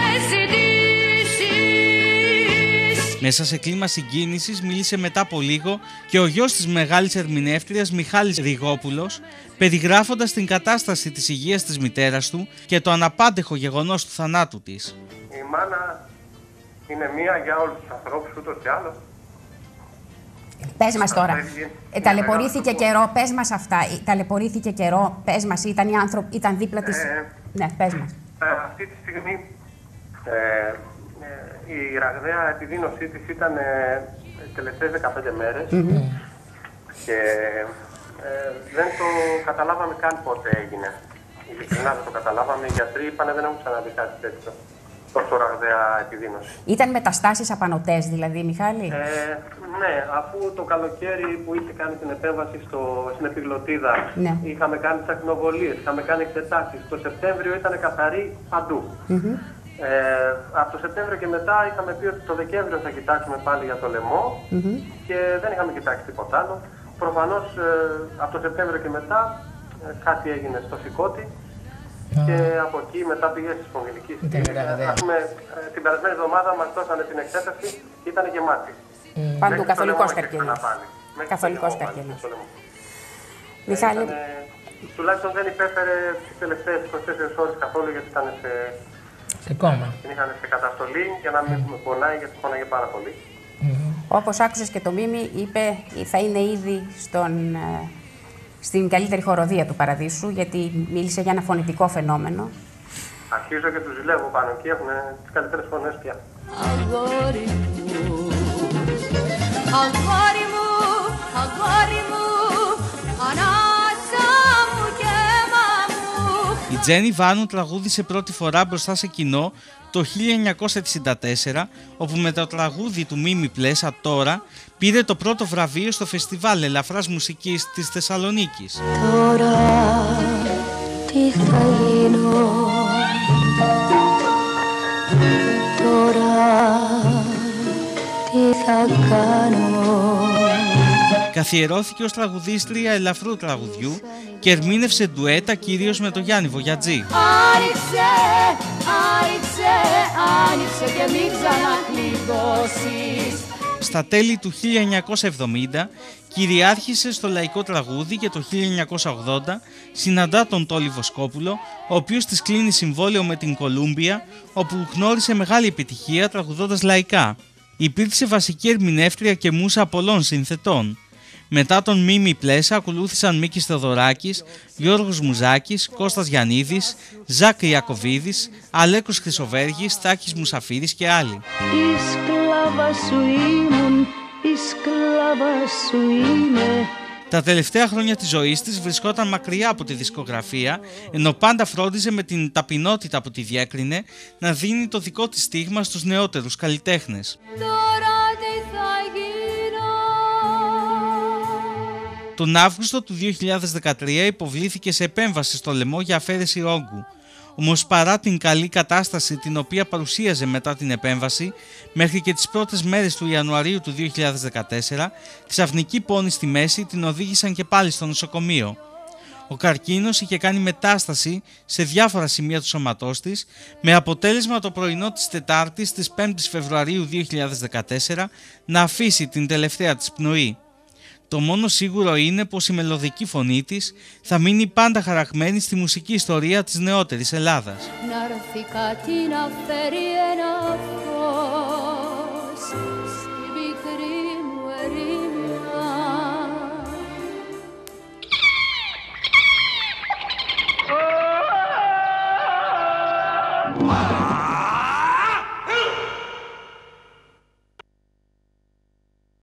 ζητήσεις. Μέσα σε κλίμα συγκίνησης μίλησε μετά από λίγο και ο γιος της μεγάλης ερμηνεύτριας Μιχάλης Ριγόπουλος, περιγράφοντας την κατάσταση της υγείας της μητέρας του και το αναπάντεχο γεγονός του θανάτου της. Η μάνα είναι μία για όλους τους ανθρώπους ούτως ή άλλως. Πες μας τώρα, ταλαιπωρήθηκε καιρό, πες μας αυτά, ταλαιπωρήθηκε καιρό, πες μας, ήταν οι άνθρωποι, ήταν δίπλα της, ναι, πες μας. Αυτή τη στιγμή η ραγδαία επιδείνωσή της ήταν τις τελευταίες 15 μέρες και δεν το καταλάβαμε καν πότε έγινε. Ειλικρινά δεν το καταλάβαμε, οι γιατροί είπανε δεν έχουν ξαναδεί κάτι τέτοιο. Τόσο ραγδαία επιδείνωση. Ήταν μεταστάσεις απανωτές δηλαδή, Μιχάλη? Ναι, αφού το καλοκαίρι που είχε κάνει την επέμβαση στην επιγλωτίδα, ναι, είχαμε κάνει τις ακτινοβολίες, είχαμε κάνει εξετάσεις. Το Σεπτέμβριο ήταν καθαρή παντού. Από το Σεπτέμβριο και μετά είχαμε πει ότι το Δεκέμβριο θα κοιτάξουμε πάλι για το λαιμό και δεν είχαμε κοιτάξει τίποτα άλλο. Προφανώς από το Σεπτέμβριο και μετά κάτι έγινε στο σηκώτη και από εκεί μετά πήγε στη σπονδυλική. Ας πούμε, την περασμένη εβδομάδα μας δώσανε την εξέταση και ήταν γεμάτη. Παντού καθολικός καρκίνος. Καθολικός καρκίνος. Μιχάλη. Τουλάχιστον δεν υπέφερε τις τελευταίες 24 ώρες καθόλου γιατί ήταν σε κόμμα. Την είχαν σε καταστολή για να μην με πονάει γιατί πονάγε πάρα πολύ. Όπως άκουσες και το Μίμη, είπε θα είναι ήδη στην καλύτερη χοροδία του Παραδείσου, γιατί μίλησε για ένα φωνητικό φαινόμενο. Αρχίζω και τους ζηλεύω πάνω εκεί, έχουν τις καλύτερες φωνές πια. Αγόρι μου, αγόρι μου, αγόρι μου, ανάσα μου και αίμα μου. Η Τζένι Βάνου τραγούδισε πρώτη φορά μπροστά σε κοινό το 1964, όπου με το τραγούδι του Μίμη Πλέσα «Τώρα» πήρε το πρώτο βραβείο στο Φεστιβάλ Ελαφράς Μουσικής της Θεσσαλονίκης. Τώρα τι θα γίνω, τώρα τι θα κάνω. Καθιερώθηκε ως τραγουδίστρια ελαφρού τραγουδιού και ερμήνευσε ντουέτα κυρίως με τον Γιάννη Βογιατζή. Άνοιξε, άνοιξε, άνοιξε και μην ξανακλειδώσεις. Στα τέλη του 1970 κυριάρχησε στο λαϊκό τραγούδι και το 1980 συναντά τον Τόλι Βοσκόπουλο, ο οποίος της κλείνει συμβόλαιο με την Κολούμπια, όπου γνώρισε μεγάλη επιτυχία τραγουδώντας λαϊκά. Υπήρξε βασική ερμηνεύτρια και μούσα πολλών συνθετών. Μετά τον Μίμη Πλέσα ακολούθησαν Μίκης Θεοδωράκης, Γιώργος Μουζάκης, Κώστας Γιαννίδης, Ζακ Ιακωβίδης, Αλέκος Χρυσοβέργης, Τάκης Μουσαφίρης και άλλοι. Η σκλάβα σου ήμουν, η σκλάβα σου είμαι. Τα τελευταία χρόνια της ζωής της βρισκόταν μακριά από τη δισκογραφία, ενώ πάντα φρόντιζε με την ταπεινότητα που τη διέκρινε να δίνει το δικό της στίγμα στους νεότερους καλλιτέχνες. Τώρα τι θα γίνω. Τον Αύγουστο του 2013 υποβλήθηκε σε επέμβαση στο λαιμό για αφαίρεση όγκου. Όμως παρά την καλή κατάσταση την οποία παρουσίαζε μετά την επέμβαση, μέχρι και τις πρώτες μέρες του Ιανουαρίου του 2014, ξαφνική πόνη στη μέση την οδήγησαν και πάλι στο νοσοκομείο. Ο καρκίνος είχε κάνει μετάσταση σε διάφορα σημεία του σώματός της, με αποτέλεσμα το πρωινό της Τετάρτης της 5ης Φεβρουαρίου 2014 να αφήσει την τελευταία της πνοή. Το μόνο σίγουρο είναι πως η μελωδική φωνή της θα μείνει πάντα χαραγμένη στη μουσική ιστορία της νεότερης Ελλάδας. Να έρθει κάτι να φέρει ένα φως στη μικρή μου ερήμια.